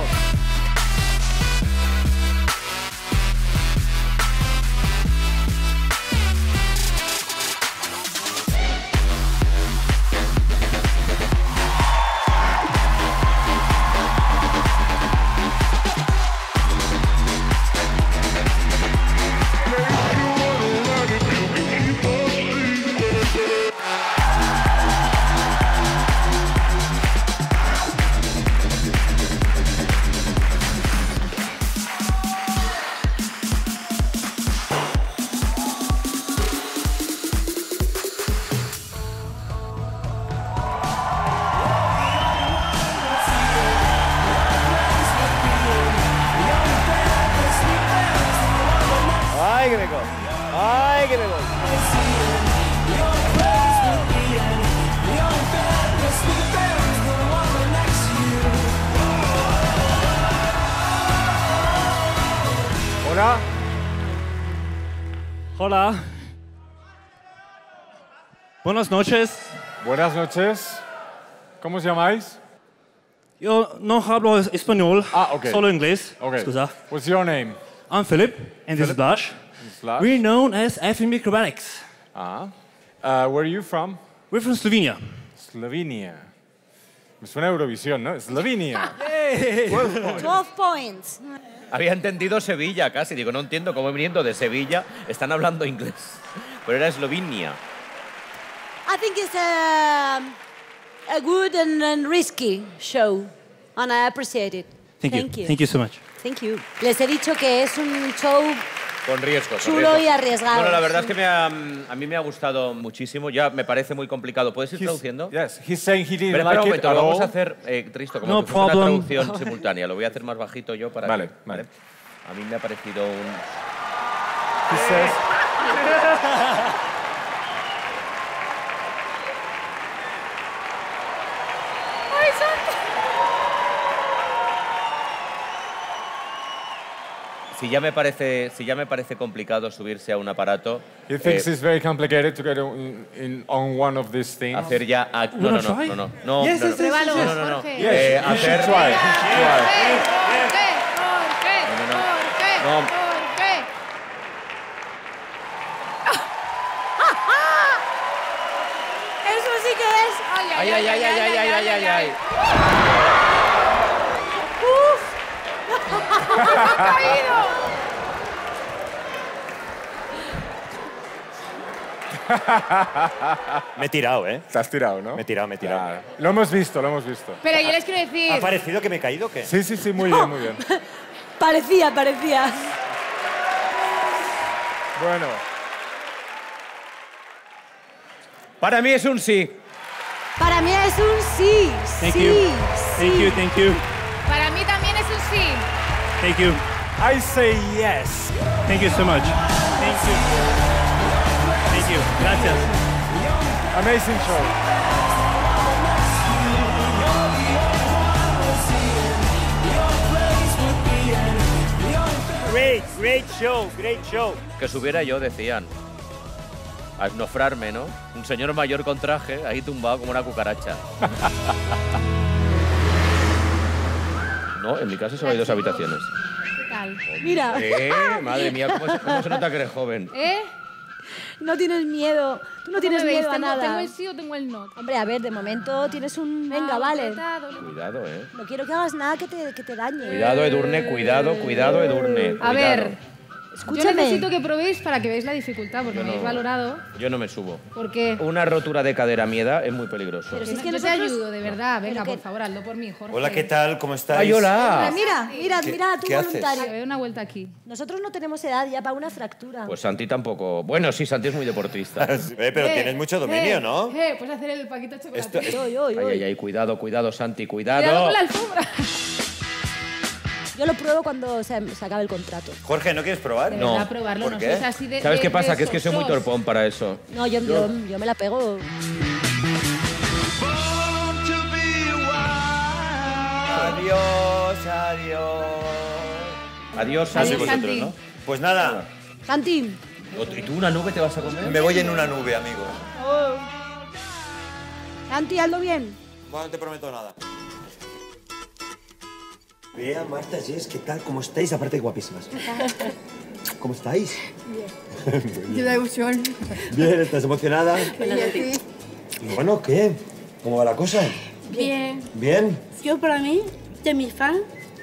¡Ay, que me voy! ¡Ay, que me voy! Hola. Hola. Buenas noches. Buenas noches. ¿Cómo os llamáis? Yo no hablo español, okay. solo inglés. Okay. Excusa. What's your name? I'm Philip, and this is Blash. Blash. We're known as FM Acrobatics. Where are you from? We're from Slovenia. Slovenia. Me suena a Eurovisión, ¿no? Slovenia. 12 points. Había entendido Sevilla casi. Digo, no entiendo cómo viniendo de Sevilla están hablando inglés. Pero era Eslovenia. I think it's a good and risky show, and I appreciate it. Thank you. Thank you so much. Thank you. Les he dicho que es un show Con riesgo. chulo y arriesgado. Bueno, la verdad es que a mí me ha gustado muchísimo. Ya me parece muy complicado. ¿Puedes ir traduciendo? Yes, he's saying he didn't Espera like un it momento, at lo vamos all. a hacer, Tristo, como No si fuera una problem. traducción simultánea. Lo voy a hacer más bajito yo para Vale, que... vale. A mí me ha parecido un... He says, Si ya me parece complicado subirse a un aparato, he thinks it's very complicated to get on one of these things. hacer ya... No. Yes, yes, Pruébalo, yes. Jorge. Yes, you should try. You should try. No. Eso sí que es. Ay. ¡Uf! ¡Ha caído! Me he tirado, ¿eh? Te has tirado, ¿no? Me he tirado. Claro. Lo hemos visto, lo hemos visto. Pero yo les quiero decir... ¿Ha parecido que me he caído o qué? Sí, muy bien, muy bien. Parecía. Bueno. Para mí es un sí. Para mí es un sí. Thank sí, you. sí. Thank you. Para mí también es un sí. Thank you. I say yes. Thank you so much. Thank you. Thank you. Gracias. Amazing show. Great show. Que subiera yo, decían. A esnofrarme, ¿no? Un señor mayor con traje, ahí tumbado como una cucaracha. No, en mi casa solo hay 2 habitaciones. ¿Qué tal? Mira. Madre mía, cómo se nota que eres joven. No tienes miedo. Tú no tienes miedo a nada. ¿Tengo el sí o tengo el no? Hombre, a ver, de momento tienes un... Venga, vale. Cuidado, No quiero que hagas nada que te dañe. Cuidado, Edurne, cuidado, Edurne. A ver, Escúchame. yo necesito que probéis para que veáis la dificultad, porque me habéis valorado. Yo no me subo. ¿Por qué? Una rotura de cadera a mi edad es muy peligroso. Pero si es que yo te ayudo, de verdad. Venga, por favor, hazlo por mí, Jorge. Hola, ¿qué tal? ¿Cómo estáis? ¡Ay, hola! Mira, tú qué haces? voluntario. Doy una vuelta aquí. Nosotros no tenemos edad ya para una fractura. Pues Santi tampoco. Bueno, sí, Santi es muy deportista. Pero tienes mucho dominio, ¿no? Puedes hacer el paquito de chocolate. Ay, cuidado, Santi, Cuidado cuidado. con la alfombra. Yo lo pruebo cuando se acabe el contrato. Jorge, ¿no quieres probar? De verdad, probarlo, ¿Por no qué? sois así de... ¿Sabes qué pasa? de Que es que soy muy sosos. torpón para eso. No, yo me la pego. Adiós, Así Santi. vosotros, ¿no? Pues nada, Santi. ¿Y tú una nube te vas a comer? me voy en una nube, amigo. Santi, hazlo bien. Bueno, no te prometo nada. Bea, Marta, Jess, ¿qué tal? ¿Cómo estáis? Aparte de guapísimas. ¿Cómo estáis? Bien. Lleva ilusión. Bien, ¿estás emocionada? Sí. Y bueno, ¿qué? ¿Cómo va la cosa? Bien. ¿Bien? Yo, para mí, de mi fan,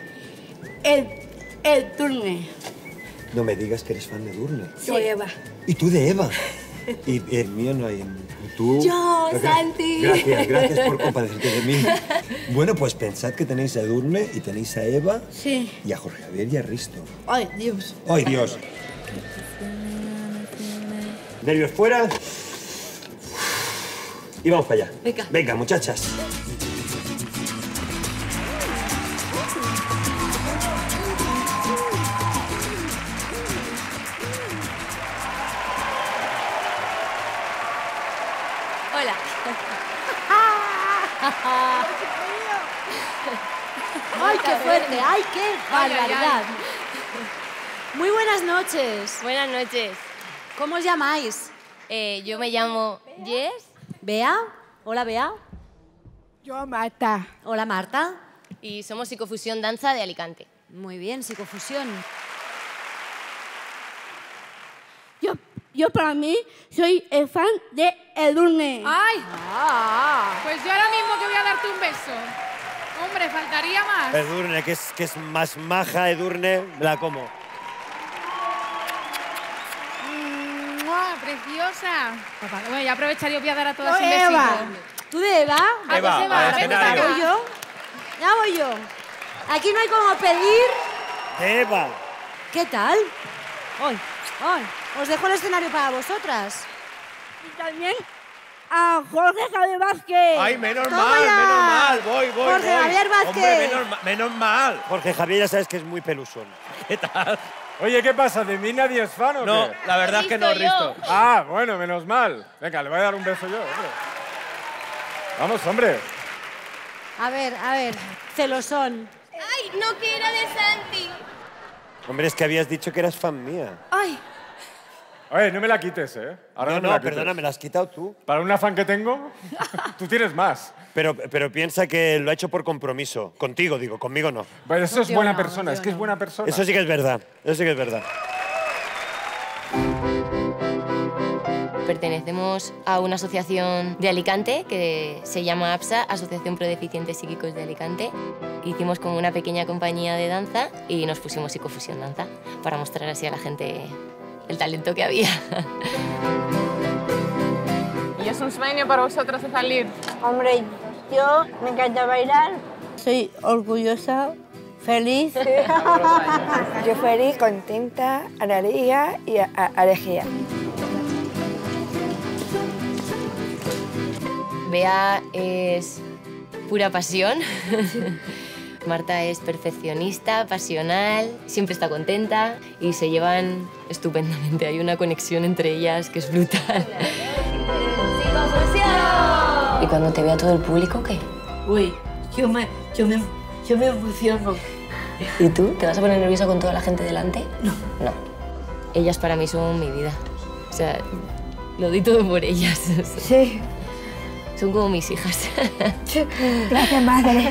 el Durne. No me digas que eres fan de Durne. Soy Eva. ¿Y tú de Eva? Y el mío no hay... ¿Y tú? Yo, Santi. Gracias por compadecerte de mí. Bueno, pues pensad que tenéis a Edurne y tenéis a Eva. Sí. Y a Jorge Javier y a Risto. Ay, Dios. ¡Ay, Dios! Nervios fuera. Y vamos para allá. Venga. Venga, muchachas. Hola. ¡Ay, qué fuerte! ¡Ay, qué barbaridad! Muy buenas noches. Buenas noches. ¿Cómo os llamáis? Yo me llamo Jess. ¿Bea? Hola, Bea. Yo, Marta. Hola, Marta. Y somos Psicofusión Danza de Alicante. Muy bien, Psicofusión. Yo para mí, soy el fan de Edurne. ¡Ay! Pues yo ahora mismo que voy a darte un beso. Hombre, faltaría más. Edurne, que es más maja, Edurne, me la como. ¡Mua! ¡Preciosa! Bueno, ya aprovecharía y voy a dar a todas un Eva. besito. ¿Tú de Eva? Eva, Pues al ven para escenario. acá. ¿Voy yo? Ya voy yo. Aquí no hay como pedir... Eva. ¿Qué tal? Hoy. Os dejo el escenario para vosotras. Y también a Jorge Javier Vázquez. Ay, menos Toma mal, ya. menos mal. Voy. Jorge Javier Vázquez. Hombre, menos mal. Jorge Javier ya sabes que es muy pelusón. ¿Qué tal? Oye, ¿qué pasa? ¿De mí nadie es fan o No, qué? la verdad es que no, Risto. Ah, bueno, menos mal. Venga, le voy a dar un beso yo, hombre. Vamos, hombre. A ver, celosón. ¡Ay, no que era de Santi! Hombre, es que habías dicho que eras fan mía. ¡Ay! Oye, no me la quites, ¿eh? Ahora me la No, quites. perdona, me la has quitado tú. Para una fan que tengo, tú tienes más. Pero piensa que lo ha hecho por compromiso. Contigo, digo, conmigo no. Bueno, eso es buena persona, es que es buena persona. Eso sí que es verdad, eso sí que es verdad. Pertenecemos a una asociación de Alicante que se llama APSA, Asociación Pro Deficientes Psíquicos de Alicante. Hicimos como una pequeña compañía de danza y nos pusimos Psicofusión Danza para mostrar así a la gente el talento que había. ¿Y es un sueño para vosotros de salir? Hombre, yo me encanta bailar. Soy orgullosa, feliz. Yo feliz, contenta, alegría y alegría. Bea es pura pasión. Marta es perfeccionista, pasional, siempre está contenta y se llevan estupendamente. Hay una conexión entre ellas que es brutal. ¿Y cuando te vea todo el público, qué? Uy, yo me emociono. ¿Y tú? ¿Te vas a poner nerviosa con toda la gente delante? No. No. Ellas para mí son mi vida. O sea, lo doy todo por ellas. Sí. Son como mis hijas. Gracias, madre.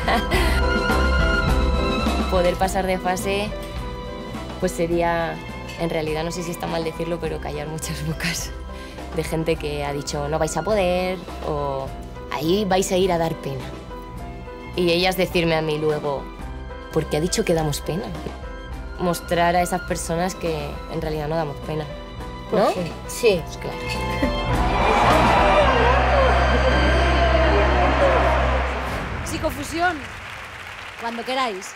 Poder pasar de fase, pues sería, en realidad no sé si está mal decirlo, pero callar muchas bocas de gente que ha dicho no vais a poder o ahí vais a ir a dar pena. Y ellas decirme a mí luego, ¿por qué ha dicho que damos pena? Mostrar a esas personas que en realidad no damos pena, ¿no? Sí. Pues claro. Psicofusión. Cuando queráis.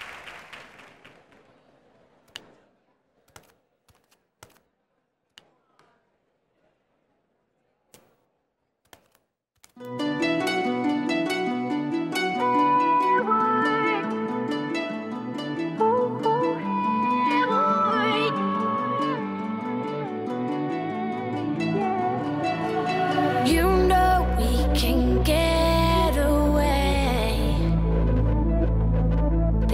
You know we can get away,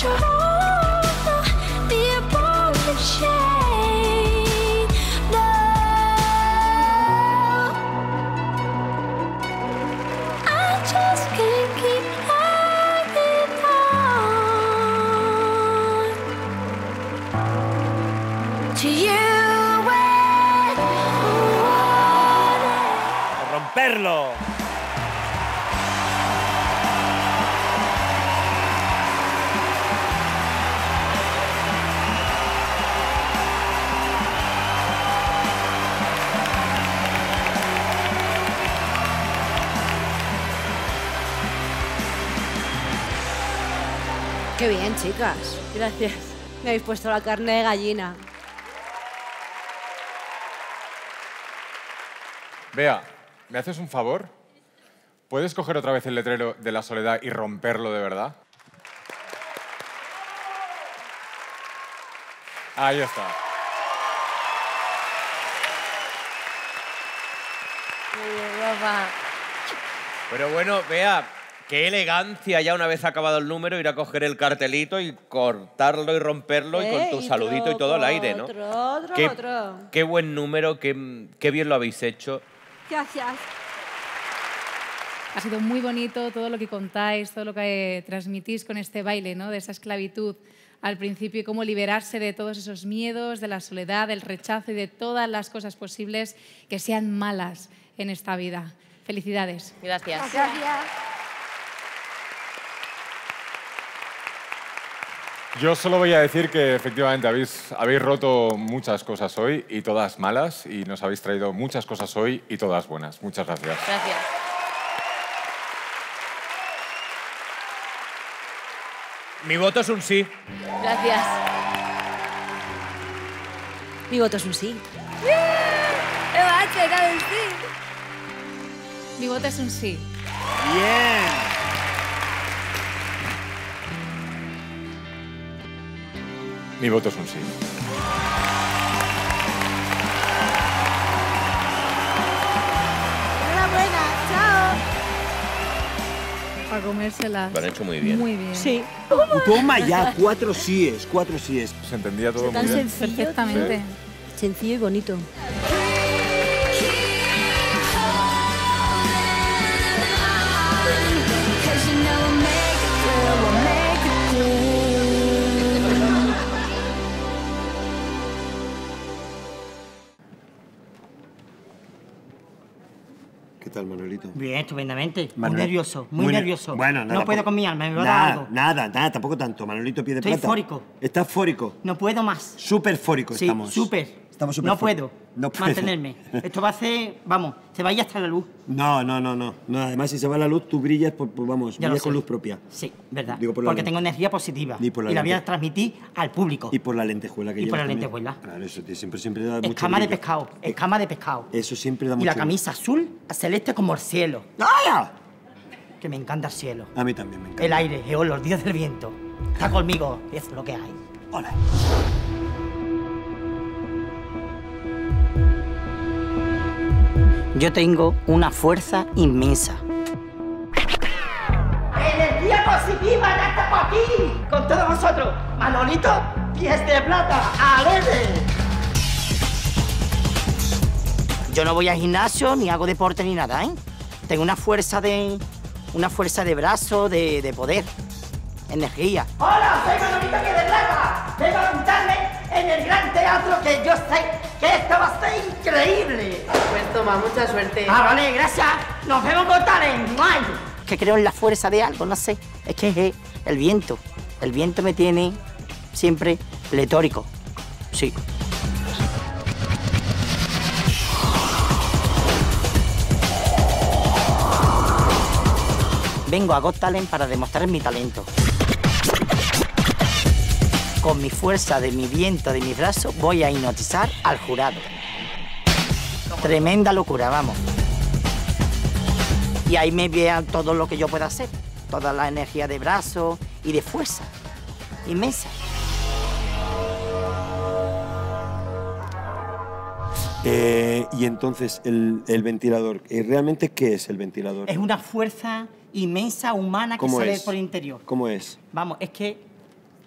control, be a ball and chain. No, I just can't keep hanging on to you. ¡Romperlo! Qué bien, chicas. Gracias. Me habéis puesto la carne de gallina. Bea, ¿me haces un favor? ¿Puedes coger otra vez el letrero de la soledad y romperlo de verdad? Ahí está. Muy bien, guapa. Pero bueno, Bea, qué elegancia ya una vez acabado el número ir a coger el cartelito y cortarlo y romperlo y con tu saludito y todo al aire, ¿no? Otro. Qué buen número, qué bien lo habéis hecho. Gracias. Ha sido muy bonito todo lo que contáis, todo lo que transmitís con este baile, ¿no? De esa esclavitud al principio y cómo liberarse de todos esos miedos, de la soledad, del rechazo y de todas las cosas posibles que sean malas en esta vida. Felicidades. Gracias. Gracias. Yo solo voy a decir que efectivamente habéis roto muchas cosas hoy y todas malas y nos habéis traído muchas cosas hoy y todas buenas. Muchas gracias. Gracias. Mi voto es un sí. Gracias. Mi voto es un sí. ¡Eva, llegado el sí! Mi voto es un sí. Bien. Mi voto es un sí. Enhorabuena, chao. A comérselas. Lo han hecho muy bien. Muy bien. Sí. Toma ya, 4 síes, 4 síes. Se entendía todo Tan muy bien. sencillo. Perfectamente. Sencillo y bonito. ¿Qué tal, Manuelito? Bien, estupendamente. Manuel- Muy nervioso, muy nervioso. Bueno, nada. No puedo con mi alma, me va a nada, dar algo. Nada, tampoco tanto. Manuelito, pie de Estoy plata. fórico. ¿Estás fórico? No puedo más. Súper fórico Sí, estamos. súper. Estamos súper No fóricos. puedo No puedo. mantenerme. Esto va a hacer, vamos, se va a ir hasta la luz. No. Además, si se va la luz, tú brillas, vamos, Ya lo brillas con sé. luz propia. Sí, verdad. Digo, por la Porque lente. tengo energía positiva. Ni por la y la voy a lente. transmitir al público. Y por la lentejuela que Y por llevas la también. lentejuela. Claro, eso siempre da mucho Escama de brillo. pescado, escama de pescado. Eso siempre da mucho Y la brillo. camisa azul, celeste como el cielo. ¡Ah! Que me encanta el cielo. A mí también me encanta. El aire, los días del viento. Está conmigo, es lo que hay. Hola. Yo tengo una fuerza inmensa. ¡Energía positiva ya estamos aquí! Con todos vosotros. Manolito, pies de plata, alegre. Yo no voy al gimnasio ni hago deporte ni nada, ¿eh? Tengo una fuerza de brazo, de poder, energía. ¡Hola! Soy Manolito Pies de Plata. Vengo a contarme en el gran teatro que yo sé que esto va a ser increíble. Pues toma, mucha suerte. Ah, vale, gracias. Nos vemos con Talent. ¡Guay! Que creo en la fuerza de algo, no sé. Es que es el viento. El viento me tiene siempre pletórico. Sí. Vengo a Got Talent para demostrar mi talento. Con mi fuerza de mi viento, de mi brazo, voy a hipnotizar al jurado. Tremenda locura, vamos. Y ahí me vean todo lo que yo pueda hacer. Toda la energía de brazo y de fuerza. Inmensa. Y entonces, el ventilador. ¿Realmente qué es el ventilador? Es una fuerza inmensa, humana, que ¿Cómo se ve es? por el interior. ¿Cómo es? Vamos, es que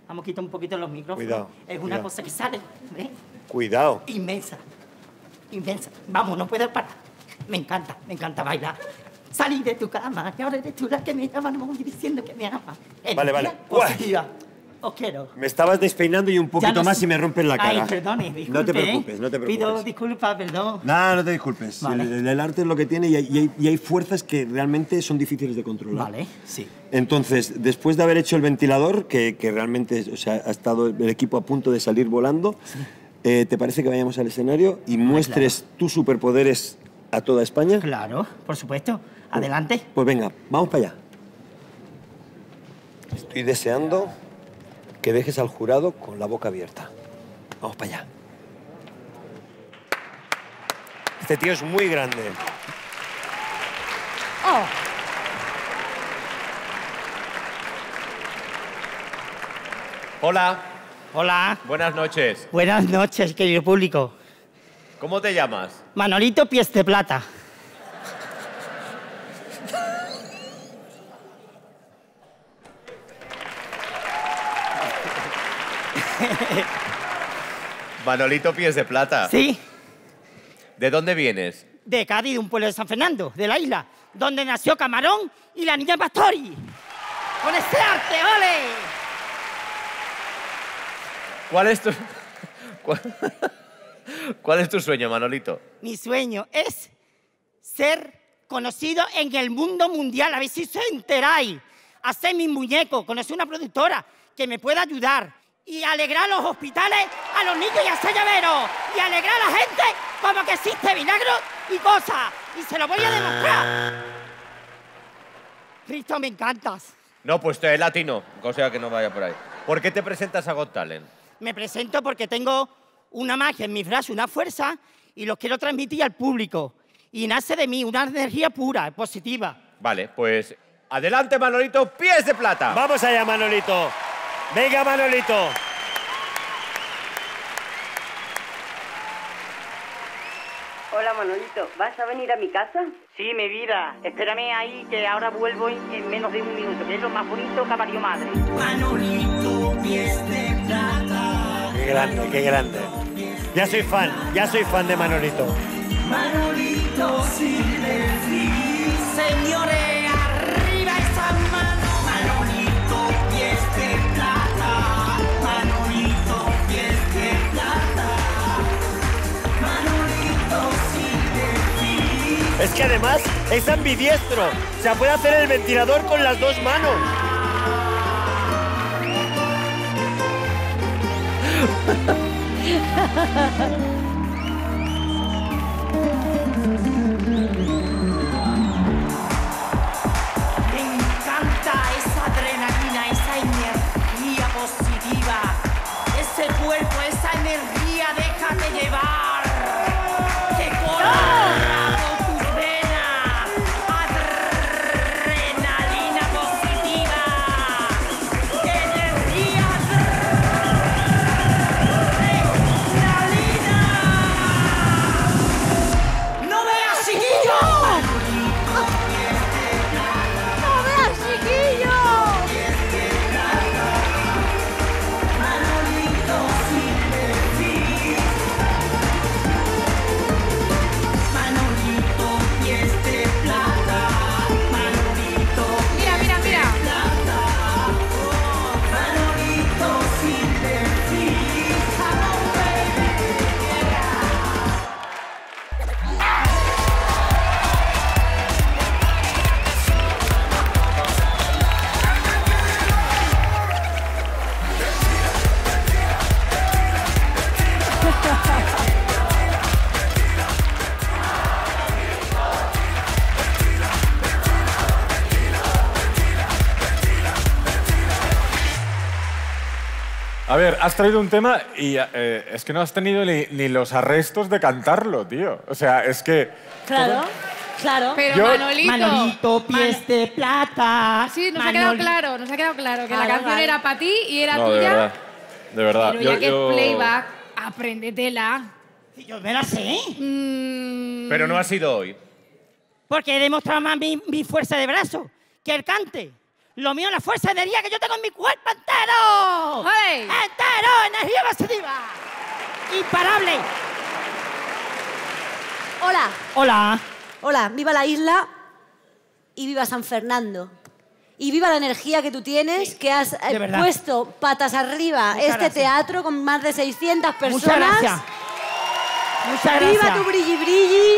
Vamos a quitar un poquito los micrófonos. Cuidado, Es una cuidado. cosa que sale, ¿ves? Cuidado. Inmensa. Inmensa. Vamos, no puedo parar. Me encanta bailar. Salí de tu cama y ahora eres tú la que me llama, no voy diciendo que me ama. Vale, vale. Positiva. Os quiero. Me estabas despeinando y un Ya poquito no más sé- y me rompes la cara. Ay, perdone, disculpe. No te preocupes, no te preocupes. Pido disculpas, perdón. No, no te disculpes. Vale. El arte es lo que tiene y hay fuerzas que realmente son difíciles de controlar. Vale, sí. Entonces, después de haber hecho el ventilador, que realmente o sea, ha estado el equipo a punto de salir volando, ¿te parece que vayamos al escenario y muestres tus superpoderes a toda España? Claro, por supuesto. Adelante. Pues venga, vamos para allá. Estoy deseando que dejes al jurado con la boca abierta. Vamos para allá. Este tío es muy grande. Oh. Hola. Hola. Buenas noches. Buenas noches, querido público. ¿Cómo te llamas? Manolito Pies de Plata. Manolito Pies de Plata. Sí. ¿De dónde vienes? De Cádiz, de un pueblo de San Fernando, de la isla, donde nació Camarón y la niña Pastori. ¡Con ese arte, ole! ¿Cuál es tu... ¿Cuál es tu sueño, Manolito? Mi sueño es ser conocido en el mundo mundial, a ver si os enteráis. Hacer mis muñecos, conocer una productora que me pueda ayudar y alegrar los hospitales a los niños y hacer llaveros y alegrar a la gente como que existe milagros y cosas. Y se lo voy a demostrar. Cristo, me encantas. No, pues te latino, o sea que no vaya por ahí. ¿Por qué te presentas a Got Talent? Me presento porque tengo una magia en mis brazos, una fuerza, y los quiero transmitir al público. Y nace de mí una energía pura, positiva. Vale, pues adelante, Manolito Pies de Plata. Vamos allá, Manolito. Venga, Manolito. Hola Manolito, ¿vas a venir a mi casa? Sí, mi vida. Espérame ahí que ahora vuelvo en menos de un minuto, que es lo más bonito que ha parido madre. Manolito Pies de Plata. Qué grande, qué grande. Ya soy fan de Manolito. Manolito Silvestri. Señores, arriba esa mano. Manolito Pies de Plata. Manolito Pies de Plata. Manolito Silvestri. Es que además es ambidiestro. O sea, puede hacer el ventilador con las dos manos. Me encanta esa adrenalina, esa energía positiva. Ese cuerpo, esa energía, déjate llevar. Que corra por tus venas. Adrenalina positiva. Energía adrenalina. ¡No veas, chiquillo! ¡No veas, chiquillo! Manolito Pies de Plata. Manolito Mira, mira, mira. Manolito Silvestri. A ver, has traído un tema y es que no has tenido ni los arrestos de cantarlo, tío. O sea, es que... Claro, claro. Pero Yo- Manolito. Pies de Plata. Sí, nos ha quedado claro que la Vale, canción vale. era para ti y era No, de tuya. verdad. De verdad. Pero ya que es playback, apréndetela. Yo me la sé. Pero no ha sido hoy. Porque he demostrado más mi fuerza de brazo que el cante. Lo mío es la fuerza de energía que yo tengo en mi cuerpo entero. ¡Hey! ¡Entero! ¡Energía positiva! ¡Imparable! Hola. Hola. Hola, viva la isla y viva San Fernando. Y viva la energía que tú tienes, que has de verdad. puesto patas arriba Muchas este gracias. teatro con más de 600 personas. Muchas gracias. Muchas gracias. ¡Viva tu brilli brilli!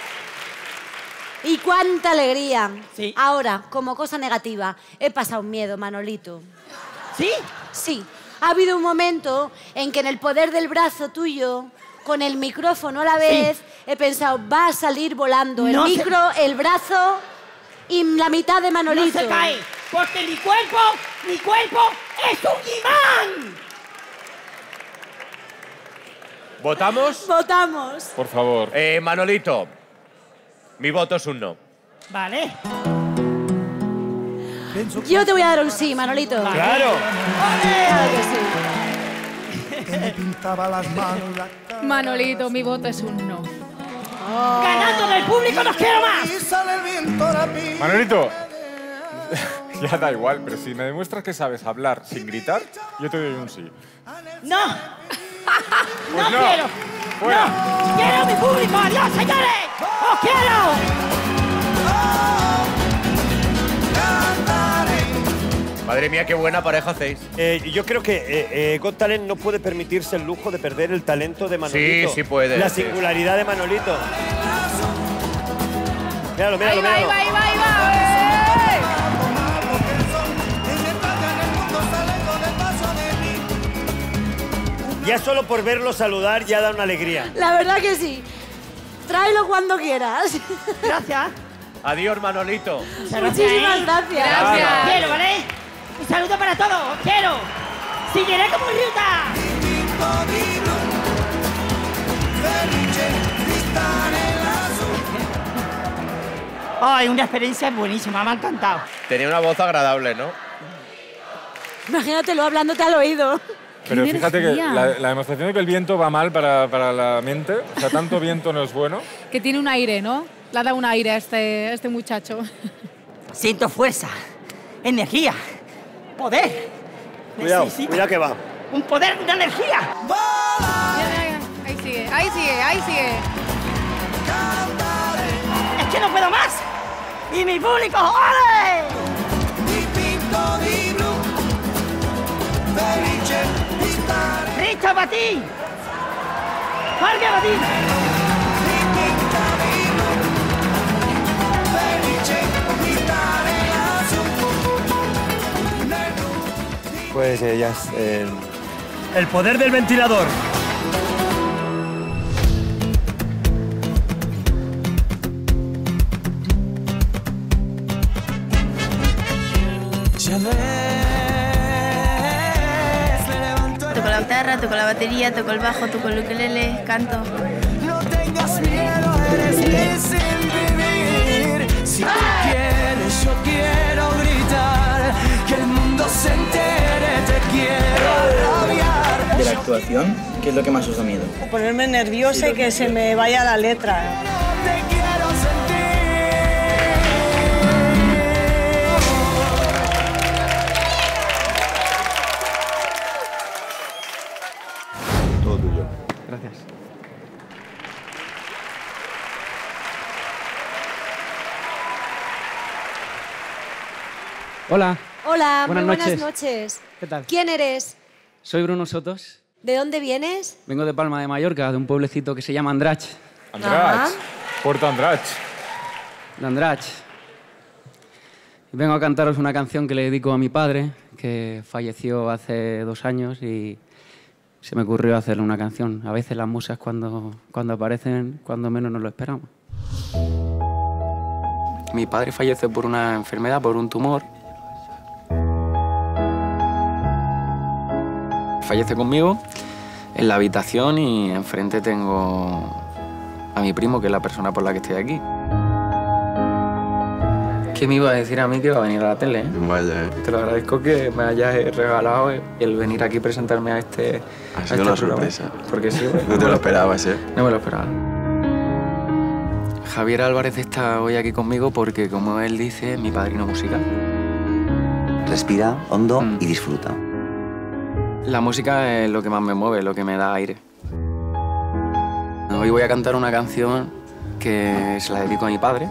¡Y cuánta alegría! Sí. Ahora, como cosa negativa, he pasado miedo, Manolito. ¿Sí? Sí. Ha habido un momento en que en el poder del brazo tuyo, con el micrófono a la vez, he pensado, va a salir volando el No se- micro, el brazo y la mitad de Manolito. No se cae, porque mi cuerpo es un imán. ¿Votamos? Votamos. Por favor. Manolito, mi voto es un no. Vale. Yo te voy a dar un sí, Manolito. Claro. Claro que sí. Me pintaba las manos la cara. Manolito, mi voto es un no. Ganando del público, no quiero más. Y sale el viento a la pista. Manolito, ya da igual, pero si me demuestras que sabes hablar sin gritar, yo te doy un sí. No. Pues no. Quiero. Fuera. No. Quiero mi público. Adiós, señores. Os quiero. Madre mía, qué buena pareja hacéis. Yo creo que Got Talent no puede permitirse el lujo de perder el talento de Manolito. Sí, sí puede, La sí. singularidad de Manolito. Míralo, míralo, Ahí va, ahí míralo. va, ahí va, ahí va. Ya solo por verlo saludar ya da una alegría. La verdad que sí. Tráelo cuando quieras. Gracias. Adiós, Manolito. Muchísimas gracias. Gracias. Os quiero, ¿vale? Un saludo para todos. Os quiero. Seguiré como Ruta. Ay, una experiencia buenísima. Me ha encantado. Tenía una voz agradable, ¿no? Imagínatelo hablándote al oído. Pero ¡Qué fíjate que energía! la demostración de que el viento va mal para la mente, o sea, tanto viento no es bueno. Que tiene un aire, ¿no? Le ha dado un aire a este muchacho. Siento fuerza, energía, poder. Cuidado, Necesito cuidado que va. un poder, una energía. Mira, mira, ahí sigue, ahí sigue, ahí sigue. Es que no puedo más. Y mi público, ¡ole! ¡Risto para ti! ¡Jorge para ti! Pues ya es el poder del ventilador. Toco la guitarra, toco la batería, toco el bajo, toco el ukelele, canto. No tengas miedo, eres mi sin vivir. Si tú quieres, yo quiero gritar. Que el mundo se entere, te quiero rabiar. De la actuación, ¿qué es lo que más os da miedo? Ponerme nerviosa y que se me vaya la letra. Te quiero sentir. Todo tuyo. Gracias. Hola, Hola, Buenas muy buenas noches. noches. ¿qué tal? ¿Quién eres? Soy Bruno Sotos. ¿De dónde vienes? Vengo de Palma de Mallorca, de un pueblecito que se llama Andrach. Andrach. Puerto Andrach. De Andrach. Y vengo a cantaros una canción que le dedico a mi padre, que falleció hace 2 años y se me ocurrió hacerle una canción. A veces las musas cuando aparecen, cuando menos nos lo esperamos. Mi padre falleció por una enfermedad, por un tumor. Fallece conmigo en la habitación y enfrente tengo a mi primo, que es la persona por la que estoy aquí. ¿Qué me iba a decir a mí que iba a venir a la tele? Vaya, Te lo agradezco que me hayas regalado el venir aquí a presentarme a este ha sido una sorpresa. Porque sí, No te lo esperabas, ¿eh? no me lo esperaba. Javier Álvarez está hoy aquí conmigo porque, como él dice, es mi padrino musical. Respira hondo y disfruta. La música es lo que más me mueve, lo que me da aire. Hoy voy a cantar una canción que se la dedico a mi padre.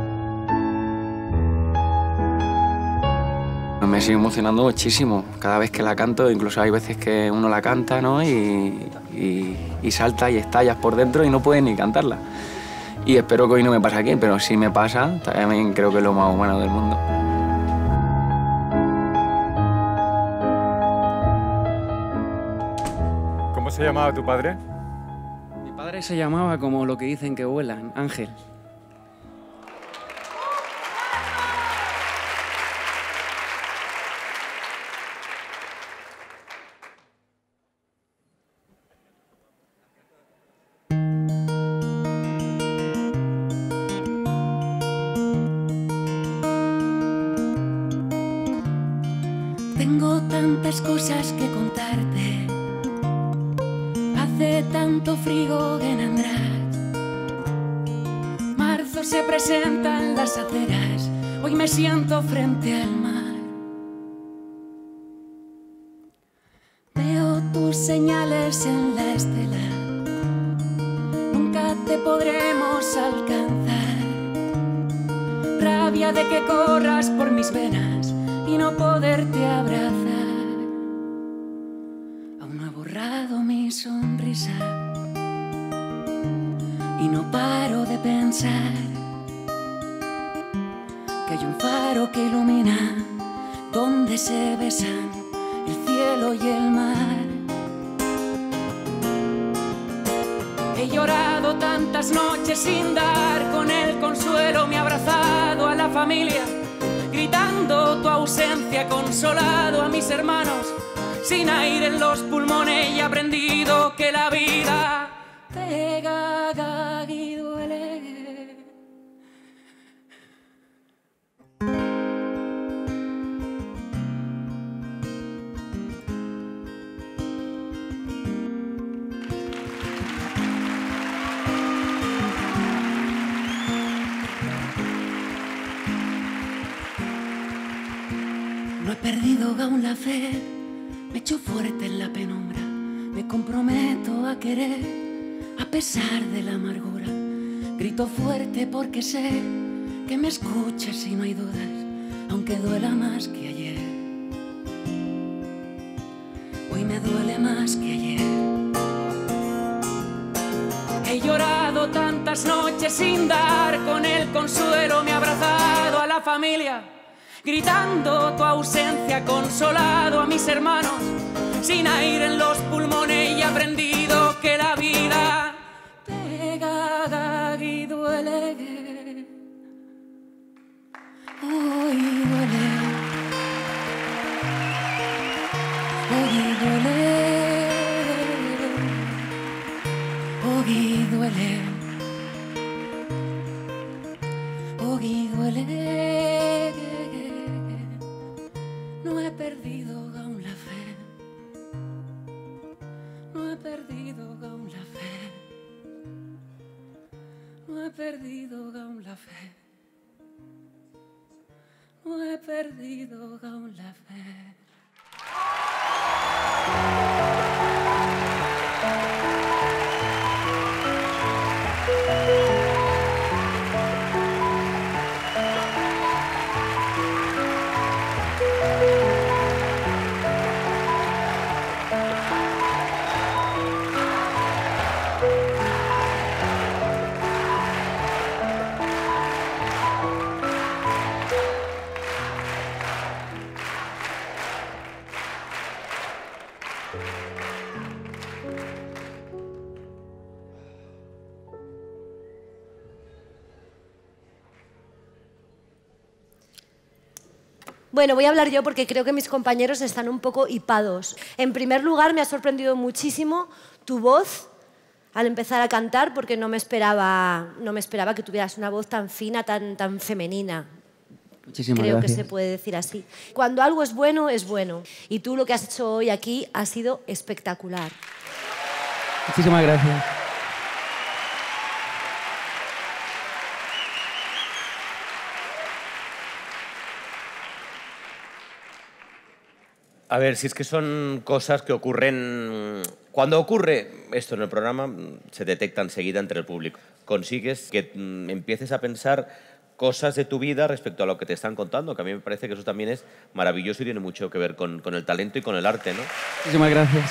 Me sigue emocionando muchísimo cada vez que la canto, incluso hay veces que uno la canta, ¿no? y salta y estallas por dentro y no puedes ni cantarla. Y espero que hoy no me pase aquí, pero si me pasa, también creo que es lo más humano del mundo. ¿Cómo se llamaba tu padre? Mi padre se llamaba como lo que dicen que vuelan, Ángel. Tengo tantas cosas que contarte. Hace tanto frío en András. Marzo se presenta en las aceras. Hoy me siento frente al mar. Veo tus señales en la estela. Nunca te podremos alcanzar. Rabia de que corras por mis venas y no poderte abrazar. Aún no he borrado mi sonrisa y no paro de pensar que hay un faro que ilumina donde se besan el cielo y el mar. He llorado tantas noches sin dar con el consuelo, me he abrazado a la familia gritando tu ausencia, consolado a mis hermanos, sin aire en los pulmones y he aprendido que la vida pega y duele. No he perdido aún la fe, me echo fuerte en la penumbra, me comprometo a querer a pesar de la amargura. Grito fuerte porque sé que me escuchas y no hay dudas, aunque duela más que ayer. Hoy me duele más que ayer. He llorado tantas noches sin dar con el consuelo, me he abrazado a la familia gritando tu ausencia, consolado a mis hermanos, sin aire en los pulmones y he aprendido que la vida pega y duele. Hoy duele. Hoy duele. Hoy duele. Hoy duele. No he perdido aún la fe. No he perdido aún la fe. No he perdido aún la fe. No he perdido aún la fe. Bueno, voy a hablar yo porque creo que mis compañeros están un poco hipados. En primer lugar, me ha sorprendido muchísimo tu voz al empezar a cantar porque no me esperaba que tuvieras una voz tan fina, tan femenina. Muchísimas Creo gracias. que se puede decir así. Cuando algo es bueno, es bueno. Y tú lo que has hecho hoy aquí ha sido espectacular. Muchísimas gracias. A ver, si es que son cosas que ocurren... Cuando ocurre esto en el programa, se detecta enseguida entre el público. Consigues que empieces a pensar cosas de tu vida respecto a lo que te están contando, que a mí me parece que eso también es maravilloso y tiene mucho que ver con el talento y con el arte, ¿no? Muchísimas gracias.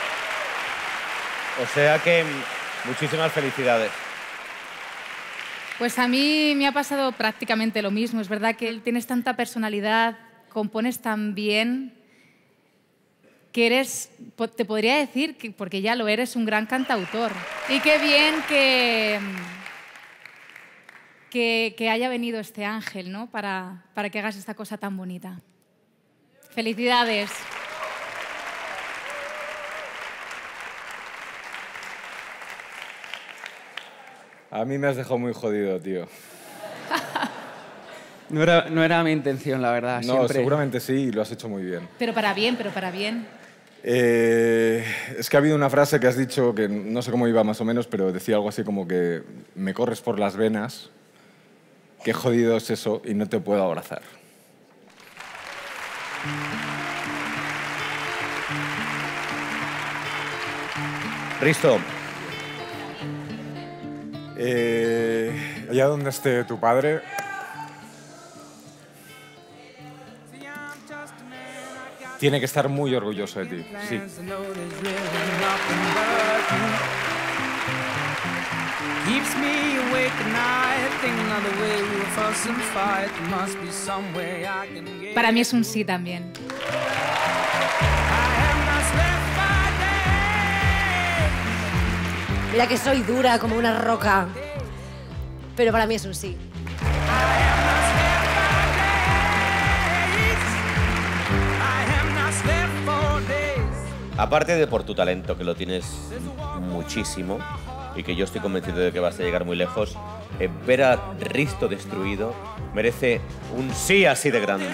O sea que muchísimas felicidades. Pues a mí me ha pasado prácticamente lo mismo. Es verdad que tienes tanta personalidad, compones tan bien, que eres, te podría decir, porque ya lo eres, un gran cantautor. Y qué bien que haya venido este ángel, ¿no? Para que hagas esta cosa tan bonita. Felicidades. A mí me has dejado muy jodido, tío. No era mi intención, la verdad. No, siempre. seguramente sí, y lo has hecho muy bien. Pero para bien, pero para bien. Es que ha habido una frase que has dicho que no sé cómo iba más o menos, pero decía algo así como que me corres por las venas, qué jodido es eso y no te puedo abrazar. Risto. Allá donde esté tu padre, tiene que estar muy orgulloso de ti, sí. Para mí es un sí también. Mira que soy dura como una roca, pero para mí es un sí. Aparte de por tu talento, que lo tienes muchísimo y que yo estoy convencido de que vas a llegar muy lejos, ver a Risto destruido merece un sí así de grande.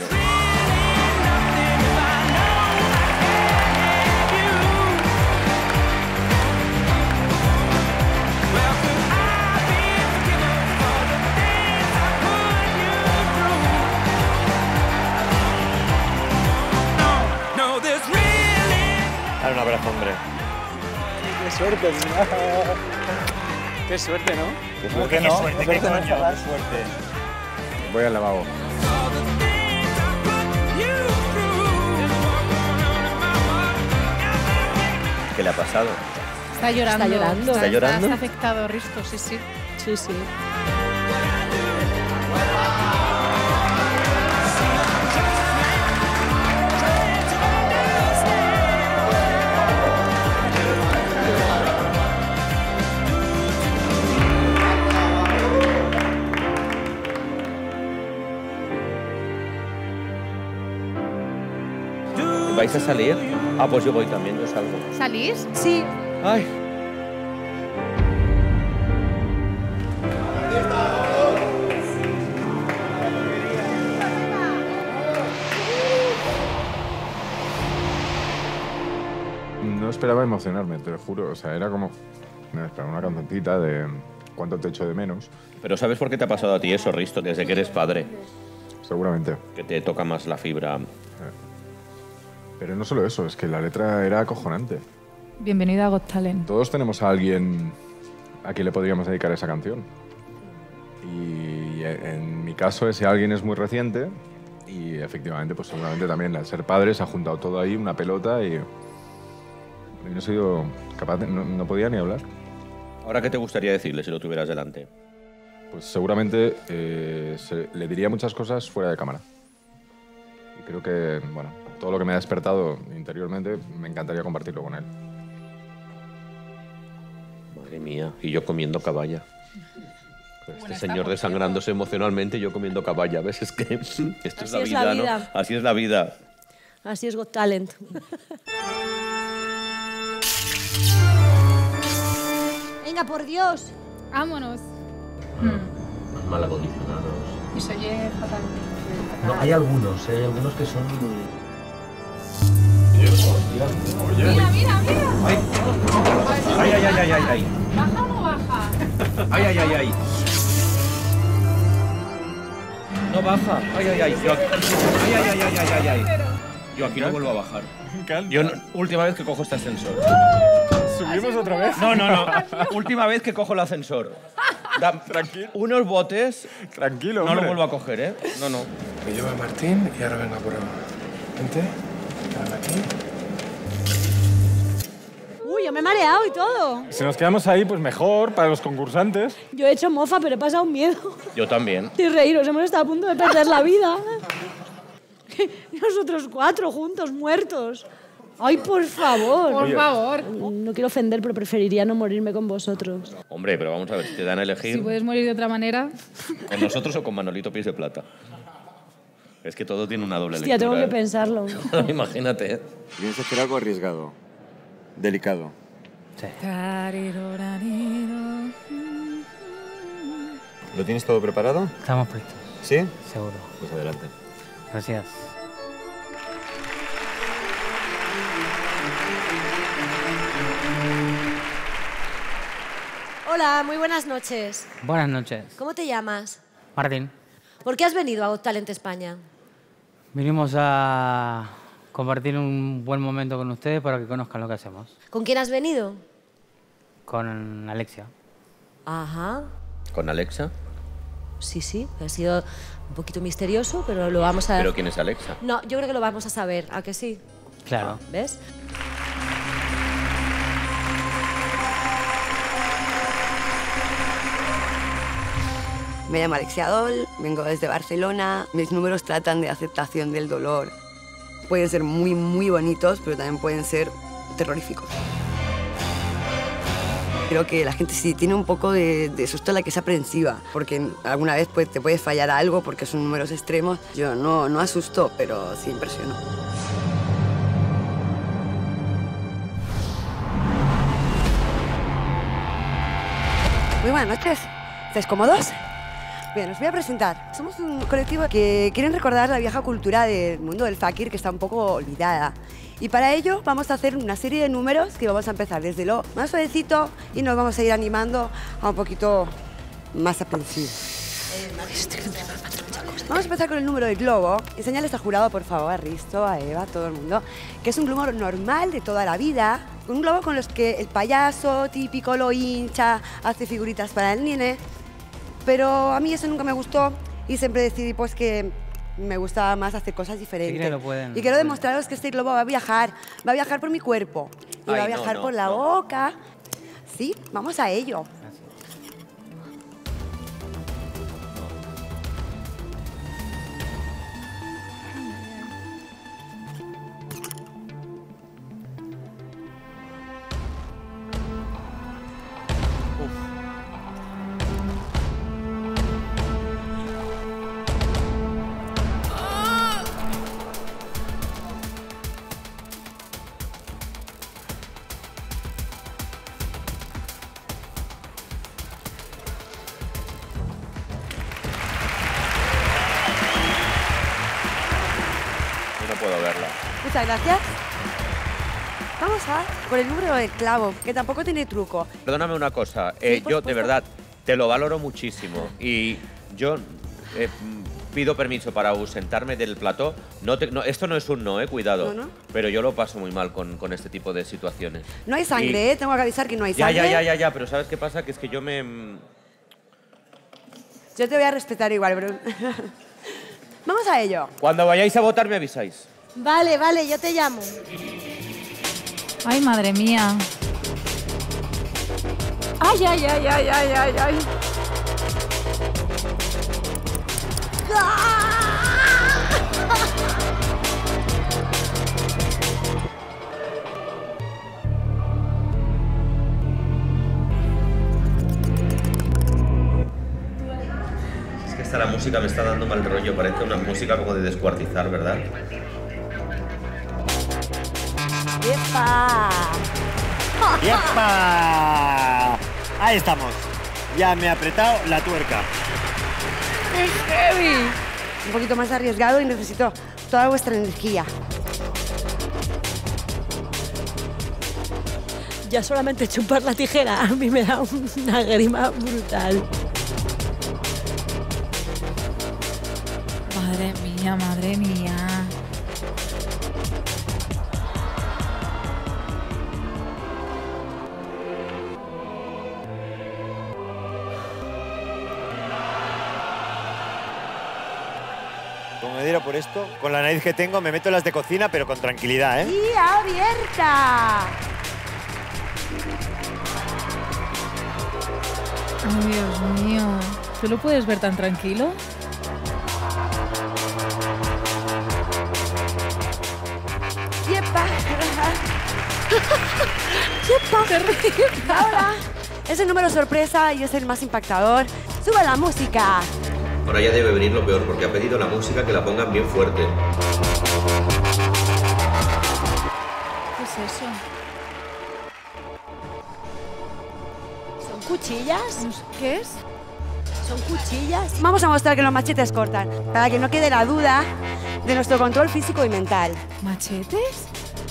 Dale un abrazo, hombre. Qué suerte, qué suerte, ¿no? Qué suerte, qué suerte, qué coño, qué suerte. Voy al lavabo. ¿Qué le ha pasado? Está llorando. Está llorando. ¿Está llorando? Está afectado, Risto, sí, sí. Sí, sí. ¿Vais a salir? Ah, pues yo voy también, yo salgo. ¿Salís? Sí. Ay. No esperaba emocionarme, te lo juro. O sea, era como... Me esperaba una cancioncita de cuánto te echo de menos. Pero ¿sabes por qué te ha pasado a ti eso, Risto? Desde que eres padre. Seguramente. Que te toca más la fibra. Pero no solo eso, es que la letra era acojonante. Bienvenido a Got Talent. Todos tenemos a alguien a quien le podríamos dedicar esa canción. Y en mi caso ese alguien es muy reciente y efectivamente pues seguramente también al ser padre se ha juntado todo ahí, una pelota y no he sido capaz de... No podía ni hablar. ¿Ahora qué te gustaría decirle si lo tuvieras delante? Pues seguramente le diría muchas cosas fuera de cámara. Y creo que, bueno, todo lo que me ha despertado interiormente me encantaría compartirlo con él. Madre mía, y yo comiendo caballa. Este señor desangrándose emocionalmente y yo comiendo caballa. ¿Ves? Es que esto es la vida, ¿no? Así es la vida. Así es Got Talent. Venga, por Dios. Vámonos. Mal acondicionados. Y se oye fatal. No, hay algunos que son... Mira, mira, mira. Ay, ay, ay, ay, ay, ay. ¿Baja o no baja? Ay, ay, ay, ay. No baja. Ay, ay, ay. Ay, ay, ay, ay, ay, ay. Yo aquí no vuelvo a bajar. Me encanta. Yo última vez que cojo este ascensor. ¿Subimos otra vez? No. Última vez que cojo el ascensor. Tranquilo. Unos botes. Tranquilo, No hombre. lo vuelvo a coger, ¿eh? No. Me lleva Martín y ahora venga por ahora. Vente. Quédame aquí. Uy, yo me he mareado y todo. Si nos quedamos ahí, pues mejor para los concursantes. Yo he hecho mofa, pero he pasado un miedo. Yo también. Y reíros, hemos estado a punto de perder la vida. Nosotros 4 juntos, muertos. Ay, por favor. Por favor. No quiero ofender, pero preferiría no morirme con vosotros. Hombre, pero vamos a ver, si te dan a elegir... Si puedes morir de otra manera. ¿Con nosotros o con Manolito Pies de Plata? Es que todo tiene una doble Hostia, lectura. tengo que pensarlo. Imagínate, ¿eh? Tienes que hacer algo arriesgado, delicado. ¿Lo tienes todo preparado? Estamos prestos. ¿Sí? Seguro. Pues adelante. Gracias. Hola, muy buenas noches. Buenas noches. ¿Cómo te llamas? Martín, ¿Por qué has venido a Got Talent España? vinimos a compartir un buen momento con ustedes para que conozcan lo que hacemos. ¿Con quién has venido? Con Alexia. Ajá. ¿Con Alexa? Sí, ha sido un poquito misterioso, pero lo vamos a... ¿Pero quién es Alexa? No, yo creo que lo vamos a saber, ¿a que sí? Claro. ¿Ves? Me llamo Alexia Dol, vengo desde Barcelona. Mis números tratan de aceptación del dolor. Pueden ser muy, muy bonitos, pero también pueden ser terroríficos. Creo que la gente sí tiene un poco de susto a la que es aprensiva, porque alguna vez pues, te puede fallar algo porque son números extremos. Yo no asusto, pero sí impresiono. Muy buenas noches. ¿Estáis cómodos? Bien, os voy a presentar. Somos un colectivo que quieren recordar la vieja cultura del mundo del fakir que está un poco olvidada. Y para ello vamos a hacer una serie de números que vamos a empezar desde lo más suavecito y nos vamos a ir animando a un poquito más aprensivo. Vamos a empezar con el número del globo. Enseñales al jurado, por favor, a Risto, a Eva, a todo el mundo, que es un globo normal de toda la vida. Un globo con los que el payaso típico lo hincha, hace figuritas para el nene. Pero a mí eso nunca me gustó y siempre decidí pues que me gusta más hacer cosas diferentes. Sí, lo pueden, y quiero demostraros que este globo va a viajar por mi cuerpo y va a viajar por la boca. Sí, vamos a ello. Yo no puedo verla. Muchas gracias. Vamos a por el número del clavo, que tampoco tiene truco. Perdóname una cosa. Sí, por Yo, de supuesto. verdad, te lo valoro muchísimo. Y yo pido permiso para ausentarme del plató. Esto no es un no, cuidado. No, no. Pero yo lo paso muy mal con este tipo de situaciones. No hay sangre, tengo que avisar que no hay Ya, sangre. ya. Pero ¿sabes qué pasa? Que es que yo me... Yo te voy a respetar igual, bro. Vamos a ello. Cuando vayáis a votar me avisáis. Vale, yo te llamo. Ay, madre mía. Ay. Es que la música me está dando mal rollo. Parece una música como de descuartizar, ¿verdad? ¡Yepa! ¡Yepa! Ahí estamos. Ya me he apretado la tuerca. ¡Es heavy! Un poquito más arriesgado y necesito toda vuestra energía. Ya solamente chupar la tijera a mí me da una grima brutal. Madre mía. esto. Con la nariz que tengo me meto en las de cocina, pero con tranquilidad, ¿eh? ¡Y abierta! Ay, Dios mío. ¿Tú lo puedes ver tan tranquilo? ¡Yepa! ¡Yepa! Ahora es el número sorpresa y es el más impactador. ¡Suba la música! Ahora ya debe venir lo peor, porque ha pedido la música que la pongan bien fuerte. ¿Qué es eso? ¿Son cuchillas? ¿Qué es? ¿Son cuchillas? Vamos a mostrar que los machetes cortan, para que no quede la duda de nuestro control físico y mental. ¿Machetes?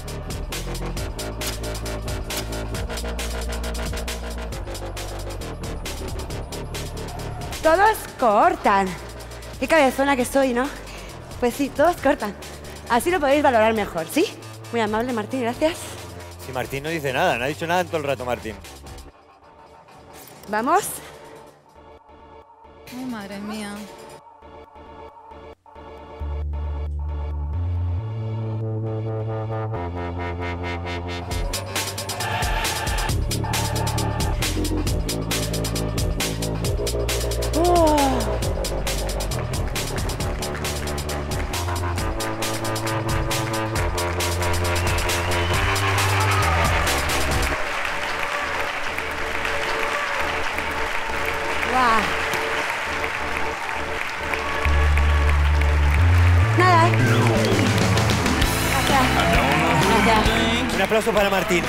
Todos cortan. Qué cabezona que soy, ¿no? Pues sí, todos cortan. Así lo podéis valorar mejor, ¿sí? Muy amable, Martín, gracias. Si Martín no dice nada, no ha dicho nada en todo el rato, Martín. ¿Vamos? Ay, madre mía. ¡Guau! Nada, ¿eh? Gracias. Gracias. Un aplauso para Martín.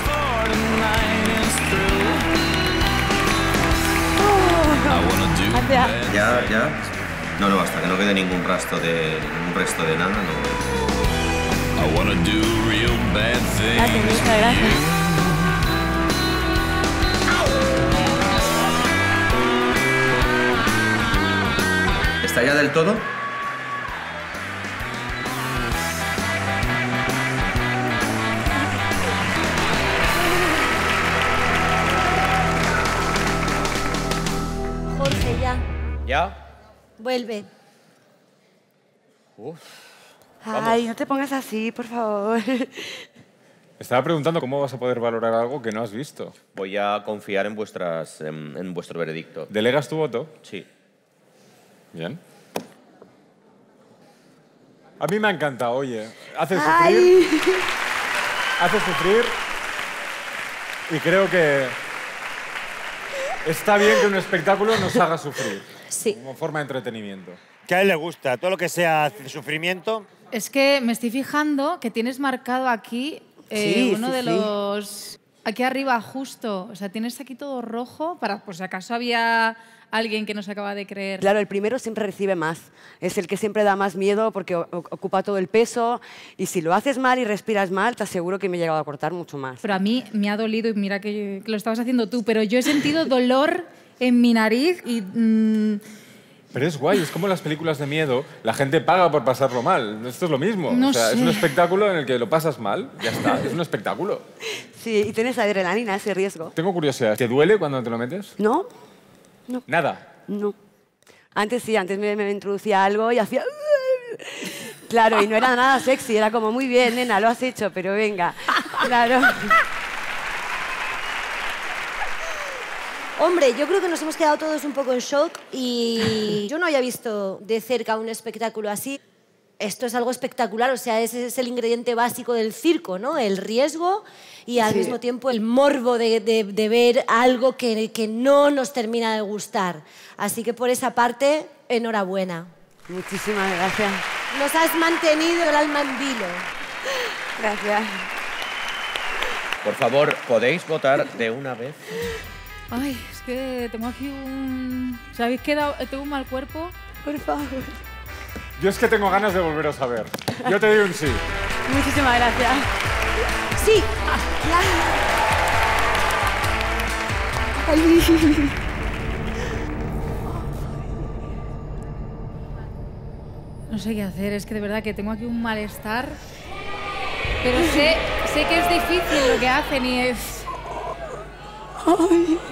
Gracias. Ya. No, hasta que no quede ningún resto de nada, no. Gracias, muchas gracias. ¿Está ya del todo? Jorge, ya. ¿Ya? Vuelve. Uf. Ay, no te pongas así, por favor. Estaba preguntando cómo vas a poder valorar algo que no has visto. Voy a confiar en vuestro veredicto. ¿Delegas tu voto? Sí. Bien. A mí me ha encantado, oye. Hace Ay. sufrir. Hace sufrir. Y creo que está bien que un espectáculo nos haga sufrir. Sí. Como forma de entretenimiento. Que a él le gusta, todo lo que sea sufrimiento. Es que me estoy fijando que tienes marcado aquí uno de los... Aquí arriba justo, o sea, tienes aquí todo rojo para, pues si acaso había alguien que no se acaba de creer. Claro, el primero siempre recibe más. Es el que siempre da más miedo porque ocupa todo el peso. Y si lo haces mal y respiras mal, te aseguro que me he llegado a cortar mucho más. Pero a mí me ha dolido y mira que lo estabas haciendo tú, pero yo he sentido dolor en mi nariz y... Pero es guay, es como las películas de miedo, la gente paga por pasarlo mal. Esto es lo mismo. No o sea, sé. es un espectáculo en el que lo pasas mal, ya está, es un espectáculo. Sí, y tienes adrenalina, ese riesgo. Tengo curiosidad, ¿te duele cuando te lo metes? No, no. Nada. No. Antes sí, antes me introducía algo y hacía... Claro, y no era nada sexy, era como, muy bien, nena, lo has hecho, pero venga. Claro. Hombre, yo creo que nos hemos quedado todos un poco en shock y yo no había visto de cerca un espectáculo así. Esto es algo espectacular, o sea, ese es el ingrediente básico del circo, ¿no? El riesgo y al mismo tiempo el morbo de ver algo que no nos termina de gustar. Así que por esa parte, enhorabuena. Muchísimas gracias. Nos has mantenido el alma en vilo. Gracias. Por favor, ¿podéis votar de una vez? Ay, es que tengo aquí un... ¿Sabéis que tengo un mal cuerpo? Por favor. Yo es que tengo ganas de volveros a ver. Yo te digo un sí. Muchísimas gracias. Sí. No sé qué hacer, es que de verdad que tengo aquí un malestar. Pero sé que es difícil lo que hacen y es... Ay.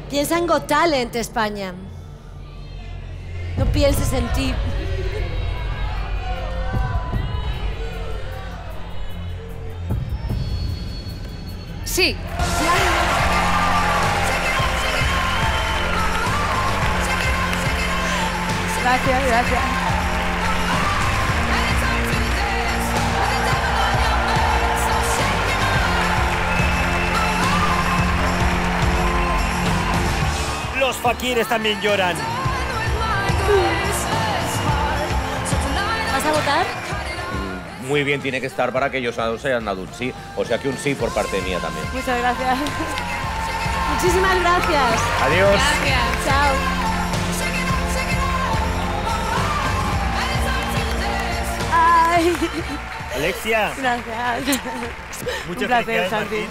Piensa en Got Talent, España. No pienses en ti. Sí. Gracias, gracias. Los fakires también lloran. ¿Vas a votar? Muy bien tiene que estar para que ellos sean dado un sí. O sea que un sí por parte mía también. Muchas gracias. Muchísimas gracias. Adiós. Gracias. Chao. Ay. Alexia. Gracias. Muchas Un placer, felicidades, Santi. Martín.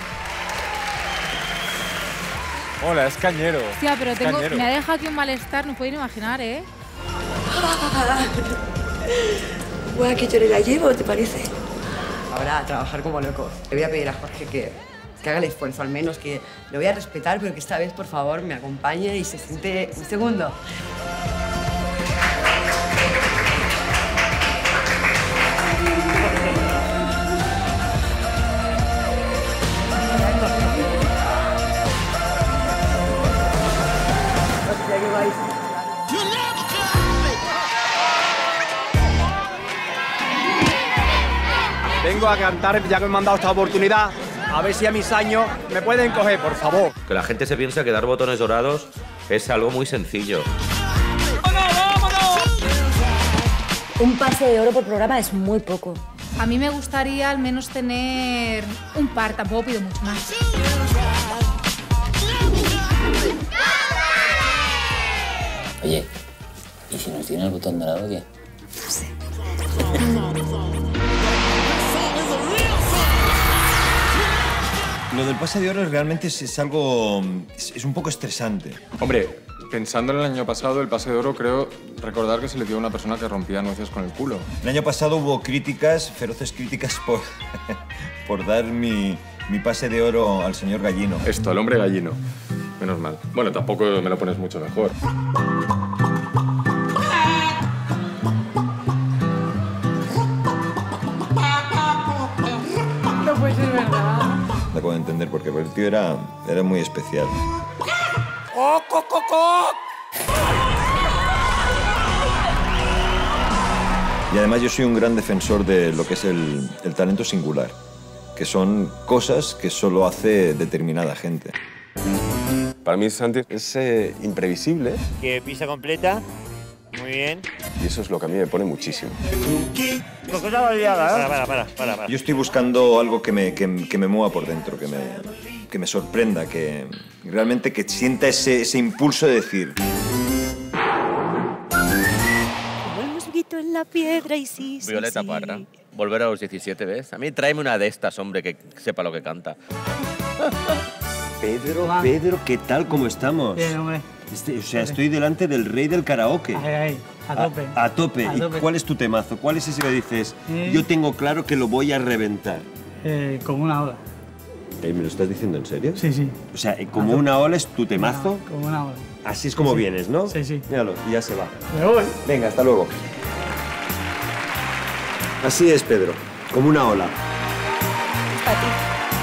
Hola, es cañero. Hostia, pero Es tengo, cañero. me ha dejado aquí un malestar, no pueden imaginar, ¿eh? Buah, que yo le la llevo, ¿te parece? Ahora a trabajar como locos. Le voy a pedir a Jorge que haga el esfuerzo, al menos que lo voy a respetar, pero que esta vez, por favor, me acompañe y se siente un segundo. Vengo a cantar, ya que me han dado esta oportunidad, a ver si a mis años me pueden coger, por favor. Que la gente se piensa que dar botones dorados es algo muy sencillo. Un pase de oro por programa es muy poco. A mí me gustaría al menos tener un par, tampoco pido mucho más. Oye, ¿y si nos tiene el botón dorado qué? No sé. Lo del pase de oro realmente es algo... es un poco estresante. Hombre, pensando en el año pasado, el pase de oro creo recordar que se le dio a una persona que rompía nueces con el culo. El año pasado hubo críticas, feroces críticas por, por dar mi pase de oro al señor Gallino. Esto, al hombre gallino. Menos mal. Bueno, tampoco me lo pones mucho mejor. No puede ser verdad. No puedo entender porque el tío era muy especial. Y además yo soy un gran defensor de lo que es el talento singular, que son cosas que solo hace determinada gente. Para mí, Santi, es imprevisible Que pista completa. Muy bien. y eso es lo que a mí me pone muchísimo. Cosa variada, ¿eh? Para. Yo estoy buscando algo que me mueva por dentro, que me sorprenda, que realmente que sienta ese impulso de decir... Como el mosquito en la piedra y sí, sí, Violeta sí. Parra, volver a los 17, ¿ves? A mí tráeme una de estas, hombre, que sepa lo que canta. Pedro, ¿qué tal? ¿Cómo estamos? Bien, hombre. O sea, estoy delante del rey del karaoke. Ahí, a tope. A tope. A ¿Y tope. cuál es tu temazo? ¿Cuál es ese que dices, yo tengo claro que lo voy a reventar? Como una ola. ¿Me lo estás diciendo en serio? Sí, sí. O sea, como una ola es tu temazo. Como una ola. Así es como Sí. vienes, ¿no? Sí, sí. Míralo, y ya se va. Me voy. Venga, hasta luego. Así es, Pedro. Como una ola. Es para ti.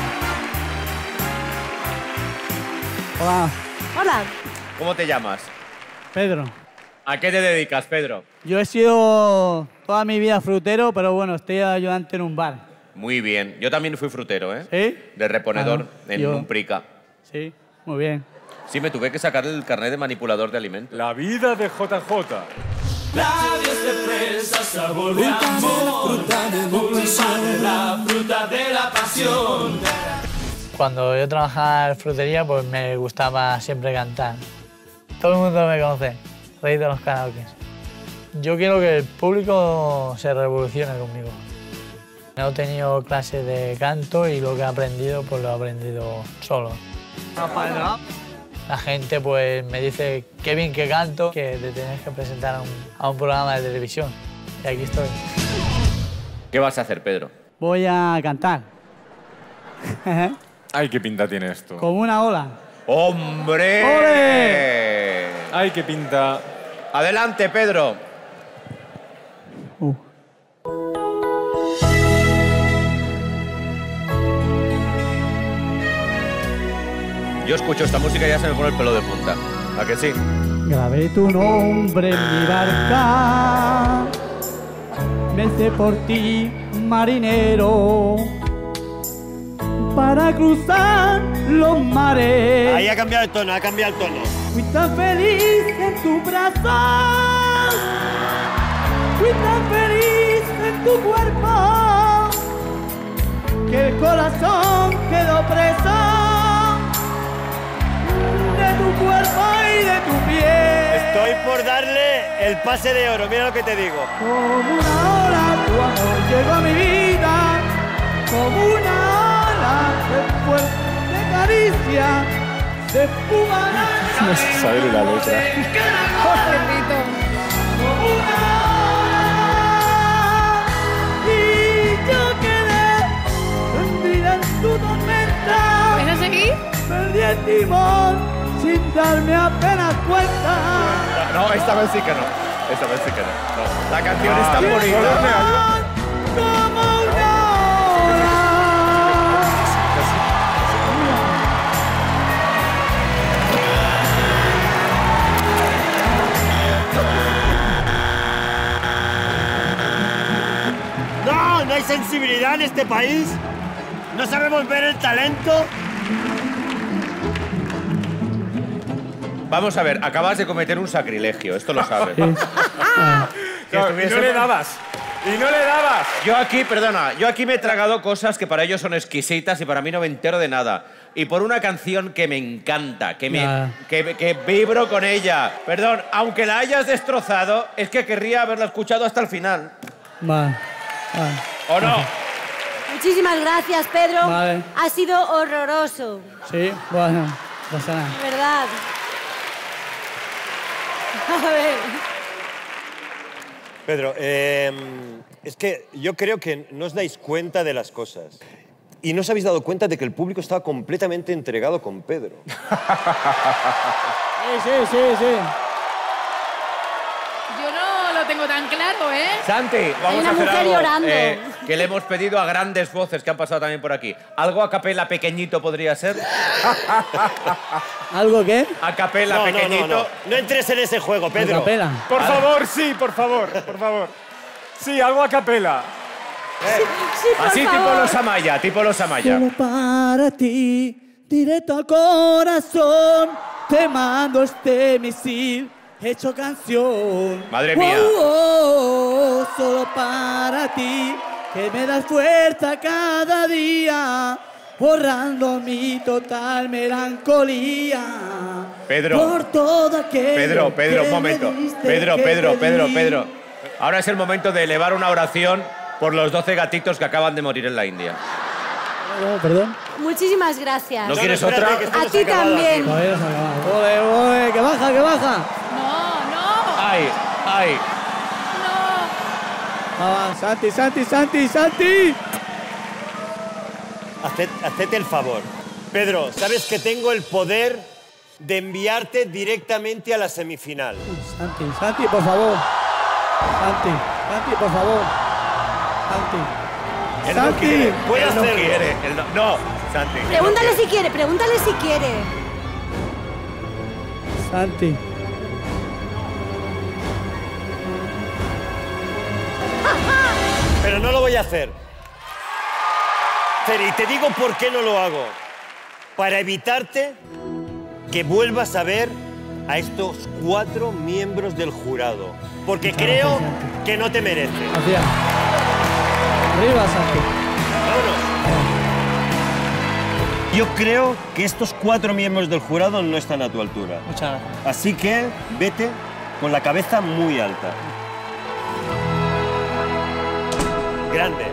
Hola, Hola. ¿Cómo te llamas? Pedro. ¿A qué te dedicas, Pedro? Yo he sido toda mi vida frutero, pero bueno, estoy ayudante en un bar. Muy bien. Yo también fui frutero, ¿eh? ¿Sí? De reponedor en yo- un prica. Sí, muy bien. Sí, me tuve que sacar el carnet de manipulador de alimentos. La vida de JJ. Labios de fresa, sabor de amor, pulpa de la fruta de la pasión. Cuando yo trabajaba en frutería, pues me gustaba siempre cantar. Todo el mundo me conoce, rey de los karaokes. Yo quiero que el público se revolucione conmigo. No he tenido clases de canto y lo que he aprendido, pues lo he aprendido solo. La gente pues me dice qué bien que canto, que te tienes que presentar a un programa de televisión. Y aquí estoy. ¿Qué vas a hacer, Pedro? Voy a cantar. Ay, qué pinta tiene esto. Como una ola. ¡Hombre! ¡Ole! ¡Ay, qué pinta! Adelante, Pedro. Yo escucho esta música y ya se me pone el pelo de punta. ¿A que sí? Grabé tu nombre en mi barca, me hice por ti marinero, para cruzar los mares. Ahí ha cambiado el tono, ha cambiado el tono. Fui tan feliz en tu brazo, fui tan feliz en tu cuerpo, que el corazón quedó preso de tu cuerpo y de tu piel. Estoy por darle el pase de oro, mira lo que te digo. Como una ola tu amor llegó a mi vida, como una ola de fuerte caricia, se espumará. No se sabe ni la letra. Como una ola y yo quedé prendida en tu tormenta. ¿Vas a seguir? Perdí el timón sin darme apenas cuenta. No, esta vez sí que no. Esta vez sí que no. No. La canción es tan bonita. Como una No, no hay sensibilidad en este país. No sabemos ver el talento. Vamos a ver, acabas de cometer un sacrilegio, esto lo sabes. No, y no le dabas. Y no le dabas. Yo aquí, perdona, yo aquí me he tragado cosas que para ellos son exquisitas y para mí no me entero de nada. Y por una canción que me encanta, que vibro con ella. Perdón, aunque la hayas destrozado, es que querría haberla escuchado hasta el final. Vale. ¿O no? Muchísimas gracias, Pedro. Vale. Ha sido horroroso. Sí, bueno, pasa nada. De verdad. A ver. Pedro, es que yo creo que no os dais cuenta de las cosas. Y no os habéis dado cuenta de que el público estaba completamente entregado con Pedro. Sí. Yo no lo tengo tan claro, ¿eh? Santi, vamos una a hacer mujer algo llorando. Que le hemos pedido a grandes voces que han pasado también por aquí. ¿Algo a capela pequeñito podría ser? ¿Algo qué? A capela pequeñito. No entres en ese juego, Pedro. ¿A capela? Por favor, sí, por favor. Sí, algo a capela. Sí, por Así favor. tipo los Amaya. Solo para ti, directo al corazón, te mando este misil hecho canción. Madre mía. Solo para ti, que me das fuerza cada día, borrando mi total melancolía. Pedro. Por todo aquello Pedro, que un momento. me diste, Pedro. que te di. Ahora es el momento de elevar una oración por los 12 gatitos que acaban de morir en la India. Perdón. Muchísimas gracias. ¿No quieres otra? A ti también. Ole, que baja. ¡Ay! Va, Santi. Hacete el favor. Pedro, sabes que tengo el poder de enviarte directamente a la semifinal. Santi, por favor. Santi, por favor. Él no quiere. puede Él no hacerlo. quiere. No, Santi. él no Pregúntale quiere. si quiere, pregúntale si quiere. Santi. Pero no lo voy a hacer. Y te digo por qué no lo hago. Para evitarte que vuelvas a ver a estos 4 miembros del jurado. Porque creo que no te merecen. Gracias. Arriba, Santi. Vámonos. Yo creo que estos 4 miembros del jurado no están a tu altura. Muchas gracias. Así que vete con la cabeza muy alta. Grande.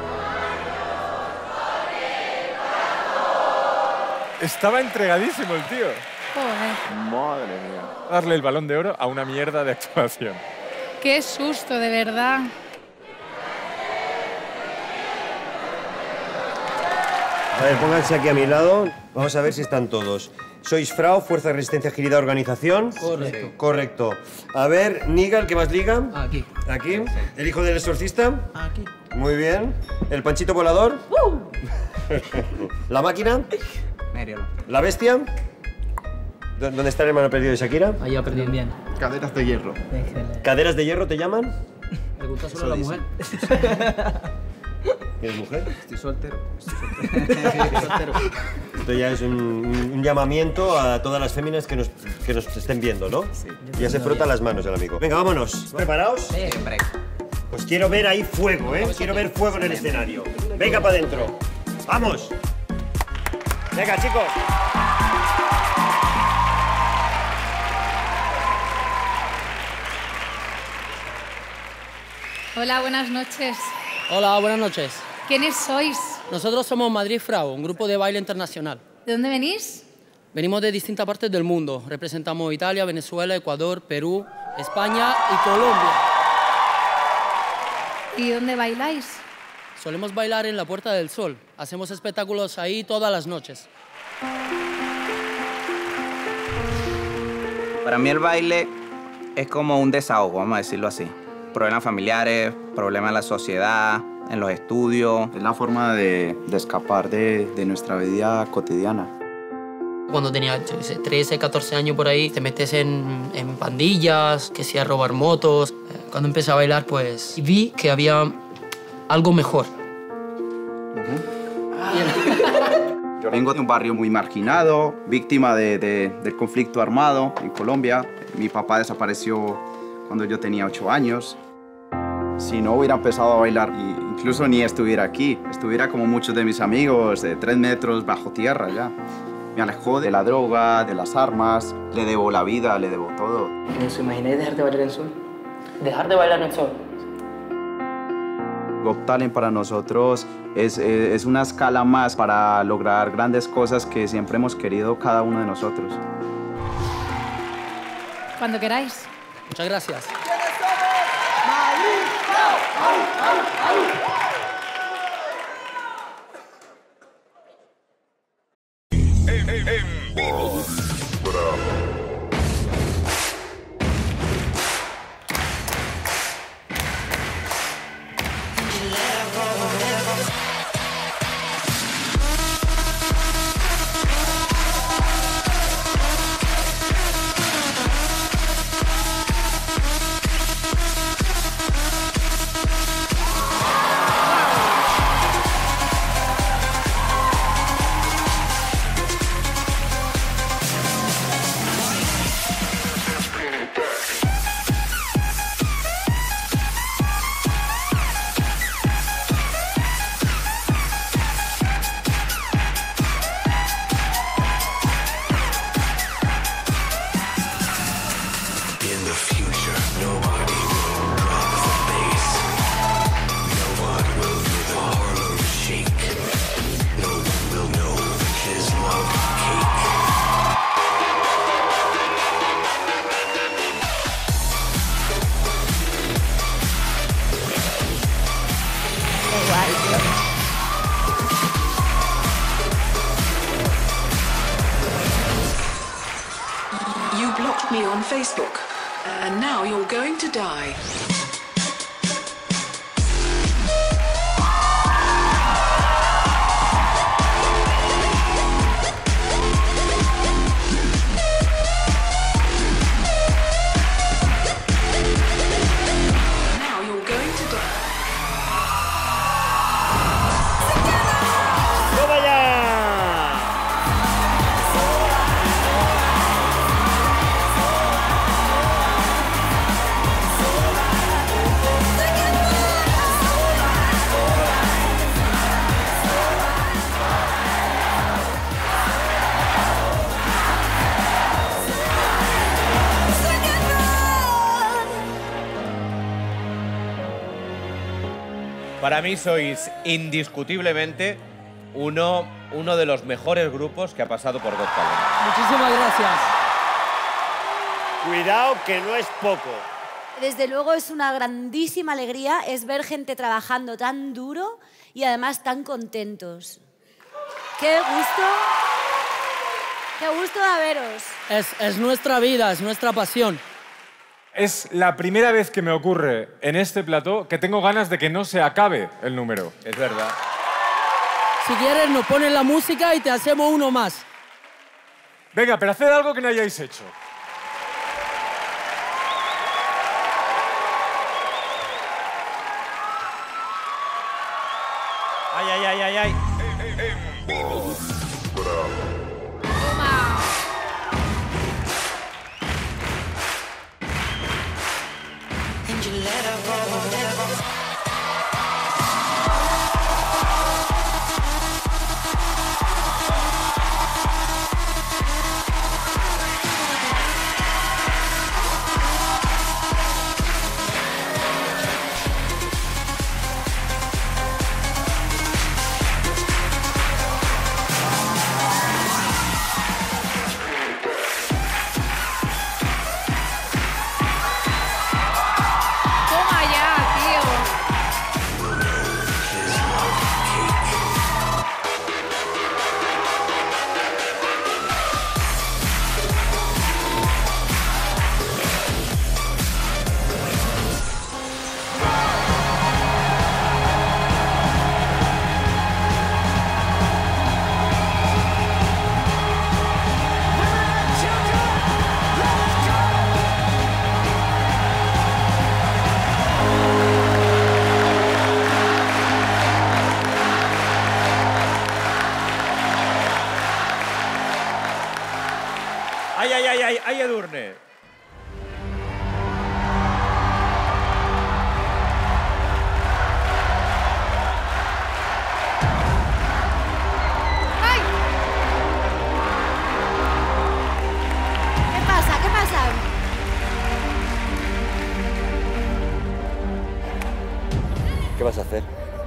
Estaba entregadísimo el tío. Joder. Madre mía. Darle el Balón de Oro a una mierda de actuación. Qué susto, de verdad. A ver, pónganse aquí a mi lado. Vamos a ver si están todos. Sois FRAO, Fuerza de Resistencia Agilidad Organización. Correcto. Correcto. A ver, Niga, ¿el que más liga? Aquí. Aquí. ¿El hijo del exorcista? Aquí. Muy bien. ¿El panchito volador? ¿La máquina? Medio. ¿La bestia? ¿Dónde está el hermano perdido de Shakira? Ahí aprendí bien. Caderas de hierro. ¿Caderas de hierro te llaman? Me gusta solo la mujer. ¿Tienes mujer? Estoy soltero. Esto ya es un llamamiento a todas las féminas que nos estén viendo, ¿no? Sí. Ya se frota las manos el amigo. Venga, vámonos. ¿Preparados? Siempre. Pues quiero ver ahí fuego, ¿eh? Quiero ver fuego en el escenario. Venga para adentro. ¡Vamos! Venga, chicos. Hola, buenas noches. Hola, buenas noches. ¿Quiénes sois? Nosotros somos Madrid FRAO, un grupo de baile internacional. ¿De dónde venís? Venimos de distintas partes del mundo. Representamos Italia, Venezuela, Ecuador, Perú, España y Colombia. ¿Y dónde bailáis? Solemos bailar en la Puerta del Sol. Hacemos espectáculos ahí todas las noches. Para mí el baile es como un desahogo, vamos a decirlo así. Problemas familiares, problemas en la sociedad, en los estudios. Es la forma de escapar de nuestra vida cotidiana. Cuando tenía 13, 14 años por ahí, te metes en pandillas, que sea robar motos. Cuando empecé a bailar, pues vi que había algo mejor. Yo vengo de un barrio muy marginado, víctima del conflicto armado en Colombia. Mi papá desapareció cuando yo tenía 8 años. Si no hubiera empezado a bailar, incluso ni estuviera aquí, estuviera como muchos de mis amigos, de 3 metros bajo tierra ya. Me alejó de la droga, de las armas, le debo la vida, le debo todo. ¿Os imagináis dejar de bailar en sol? ¿Dejar de bailar en sol? Got Talent para nosotros es una escala más para lograr grandes cosas que siempre hemos querido cada uno de nosotros. Cuando queráis. Muchas gracias. You blocked me on Facebook, and now you're going to die. Now you're going to die. ¡Toma ya! Para mí sois indiscutiblemente uno de los mejores grupos que ha pasado por Got Talent. Muchísimas gracias. Cuidado que no es poco. Desde luego es una grandísima alegría es ver gente trabajando tan duro y además tan contentos. ¡Qué gusto! Qué gusto de veros. Es nuestra vida, es nuestra pasión. Es la primera vez que me ocurre en este plató que tengo ganas de que no se acabe el número. Es verdad. Si quieres, nos pones la música y te hacemos uno más. Venga, pero haced algo que no hayáis hecho. Ay, ay, ay, ay, ay. Toma ya, tío. Ay, ay, ay, ay, ay, Edurne. ¡Ay! ¿Qué pasa? ¿Qué pasa? ¿Qué vas a hacer?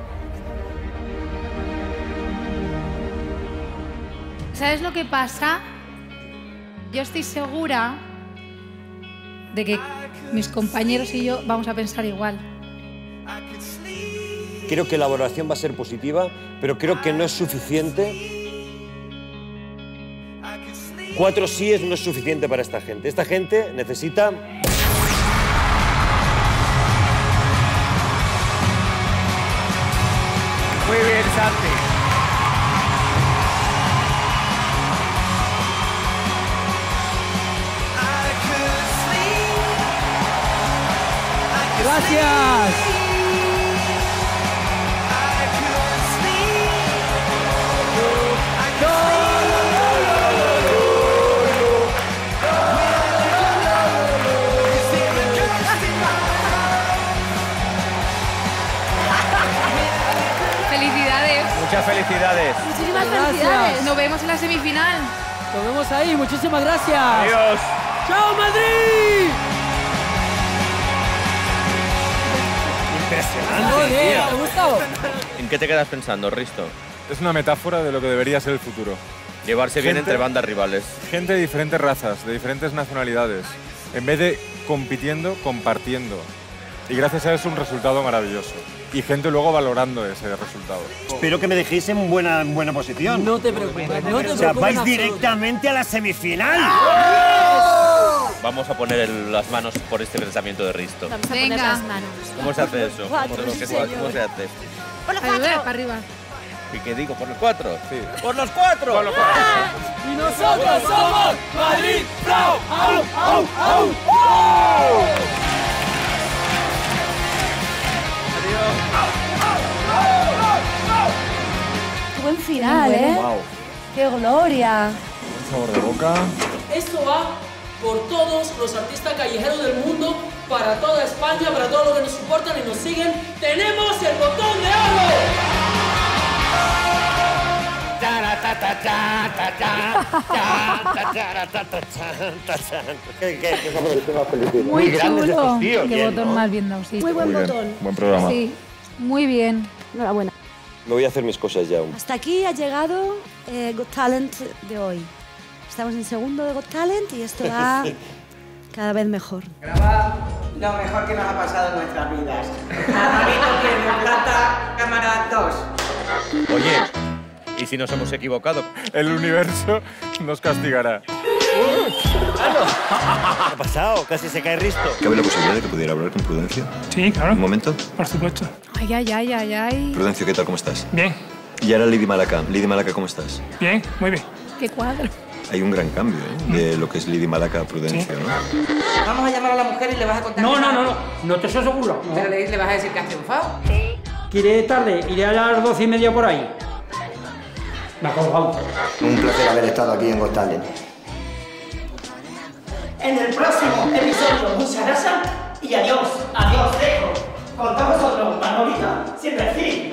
¿Sabes lo que pasa? Yo estoy segura de que mis compañeros y yo vamos a pensar igual. Creo que la valoración va a ser positiva, pero creo que no es suficiente. 4 síes no es suficiente para esta gente. Esta gente necesita... Muy bien, Santi. Gracias. ¡Felicidades! Muchas felicidades. Muchísimas Gracias. felicidades. Nos vemos en la semifinal. Nos vemos ahí. Muchísimas gracias. Adiós. ¡Chao, Madrid! Impresionante. Joder, ¿te tío. ha gustado? ¿En qué te quedas pensando, Risto? Es una metáfora de lo que debería ser el futuro. Llevarse bien Gente- entre bandas rivales. Gente de diferentes razas, de diferentes nacionalidades. En vez de compitiendo, compartiendo. Y gracias a eso un resultado maravilloso. Y gente luego valorando ese resultado. Espero que me dejéis en buena posición. No te preocupes, no te O sea, preocupes. vais en absoluto. directamente a la semifinal. Vamos a poner las manos por este pensamiento de Risto. Vamos a poner Venga. las manos. ¿Cómo se hace eso? Cuatro, ¿Cómo sí, se señor. hace? Por los A ver, 4. para arriba. ¿Y qué digo? ¿Por los 4? Sí. ¡Por los 4! ¡Por los 4! Y nosotros somos Madrid Flow. ¡Au, au, au! Qué buen final, ¿eh? Wow. ¡Qué gloria! Un sabor de boca. Esto va por todos los artistas callejeros del mundo, para toda España, para todos los que nos soportan y nos siguen. ¡Tenemos el botón de oro! Muy grandes chulo. estos tíos, Qué bien, botón ¿no? más bien dado, sí. Muy buen Muy bien. botón. Buen programa. Sí, muy bien. Enhorabuena. Me voy a hacer mis cosas ya. Hasta aquí ha llegado Got Talent de hoy. Estamos en segundo de Got Talent y esto va cada vez mejor. Grabar lo mejor que nos ha pasado en nuestras vidas. Amarito, piel de plata, cámara 2. Oye, ¿Y si nos hemos equivocado? El universo nos castigará. ¿Qué ha pasado? Casi se cae Risto. ¿Cabe la posibilidad de que pudiera hablar con Prudencio? Sí, claro. ¿Un momento? Por supuesto. Ay, ay, ay, ay, ay. Prudencio, ¿qué tal? ¿Cómo estás? Bien. Y ahora Lady Malaka. Lady Malaka, ¿cómo estás? Bien, muy bien. Qué cuadro. Hay un gran cambio, ¿eh? De lo que es Lady Malaka a Prudencio, ¿no? Vamos a llamar a la mujer y le vas a contar. No te eso seguro. No. Pero le vas a decir que has triunfado. ¿Quiere tarde? Iré a las 12:30 por ahí. Me ha colgado. Un placer haber estado aquí en Got Talent. En el próximo episodio, muchas gracias y adiós, adiós, dejo. Con todos vosotros, Manolita, siempre así.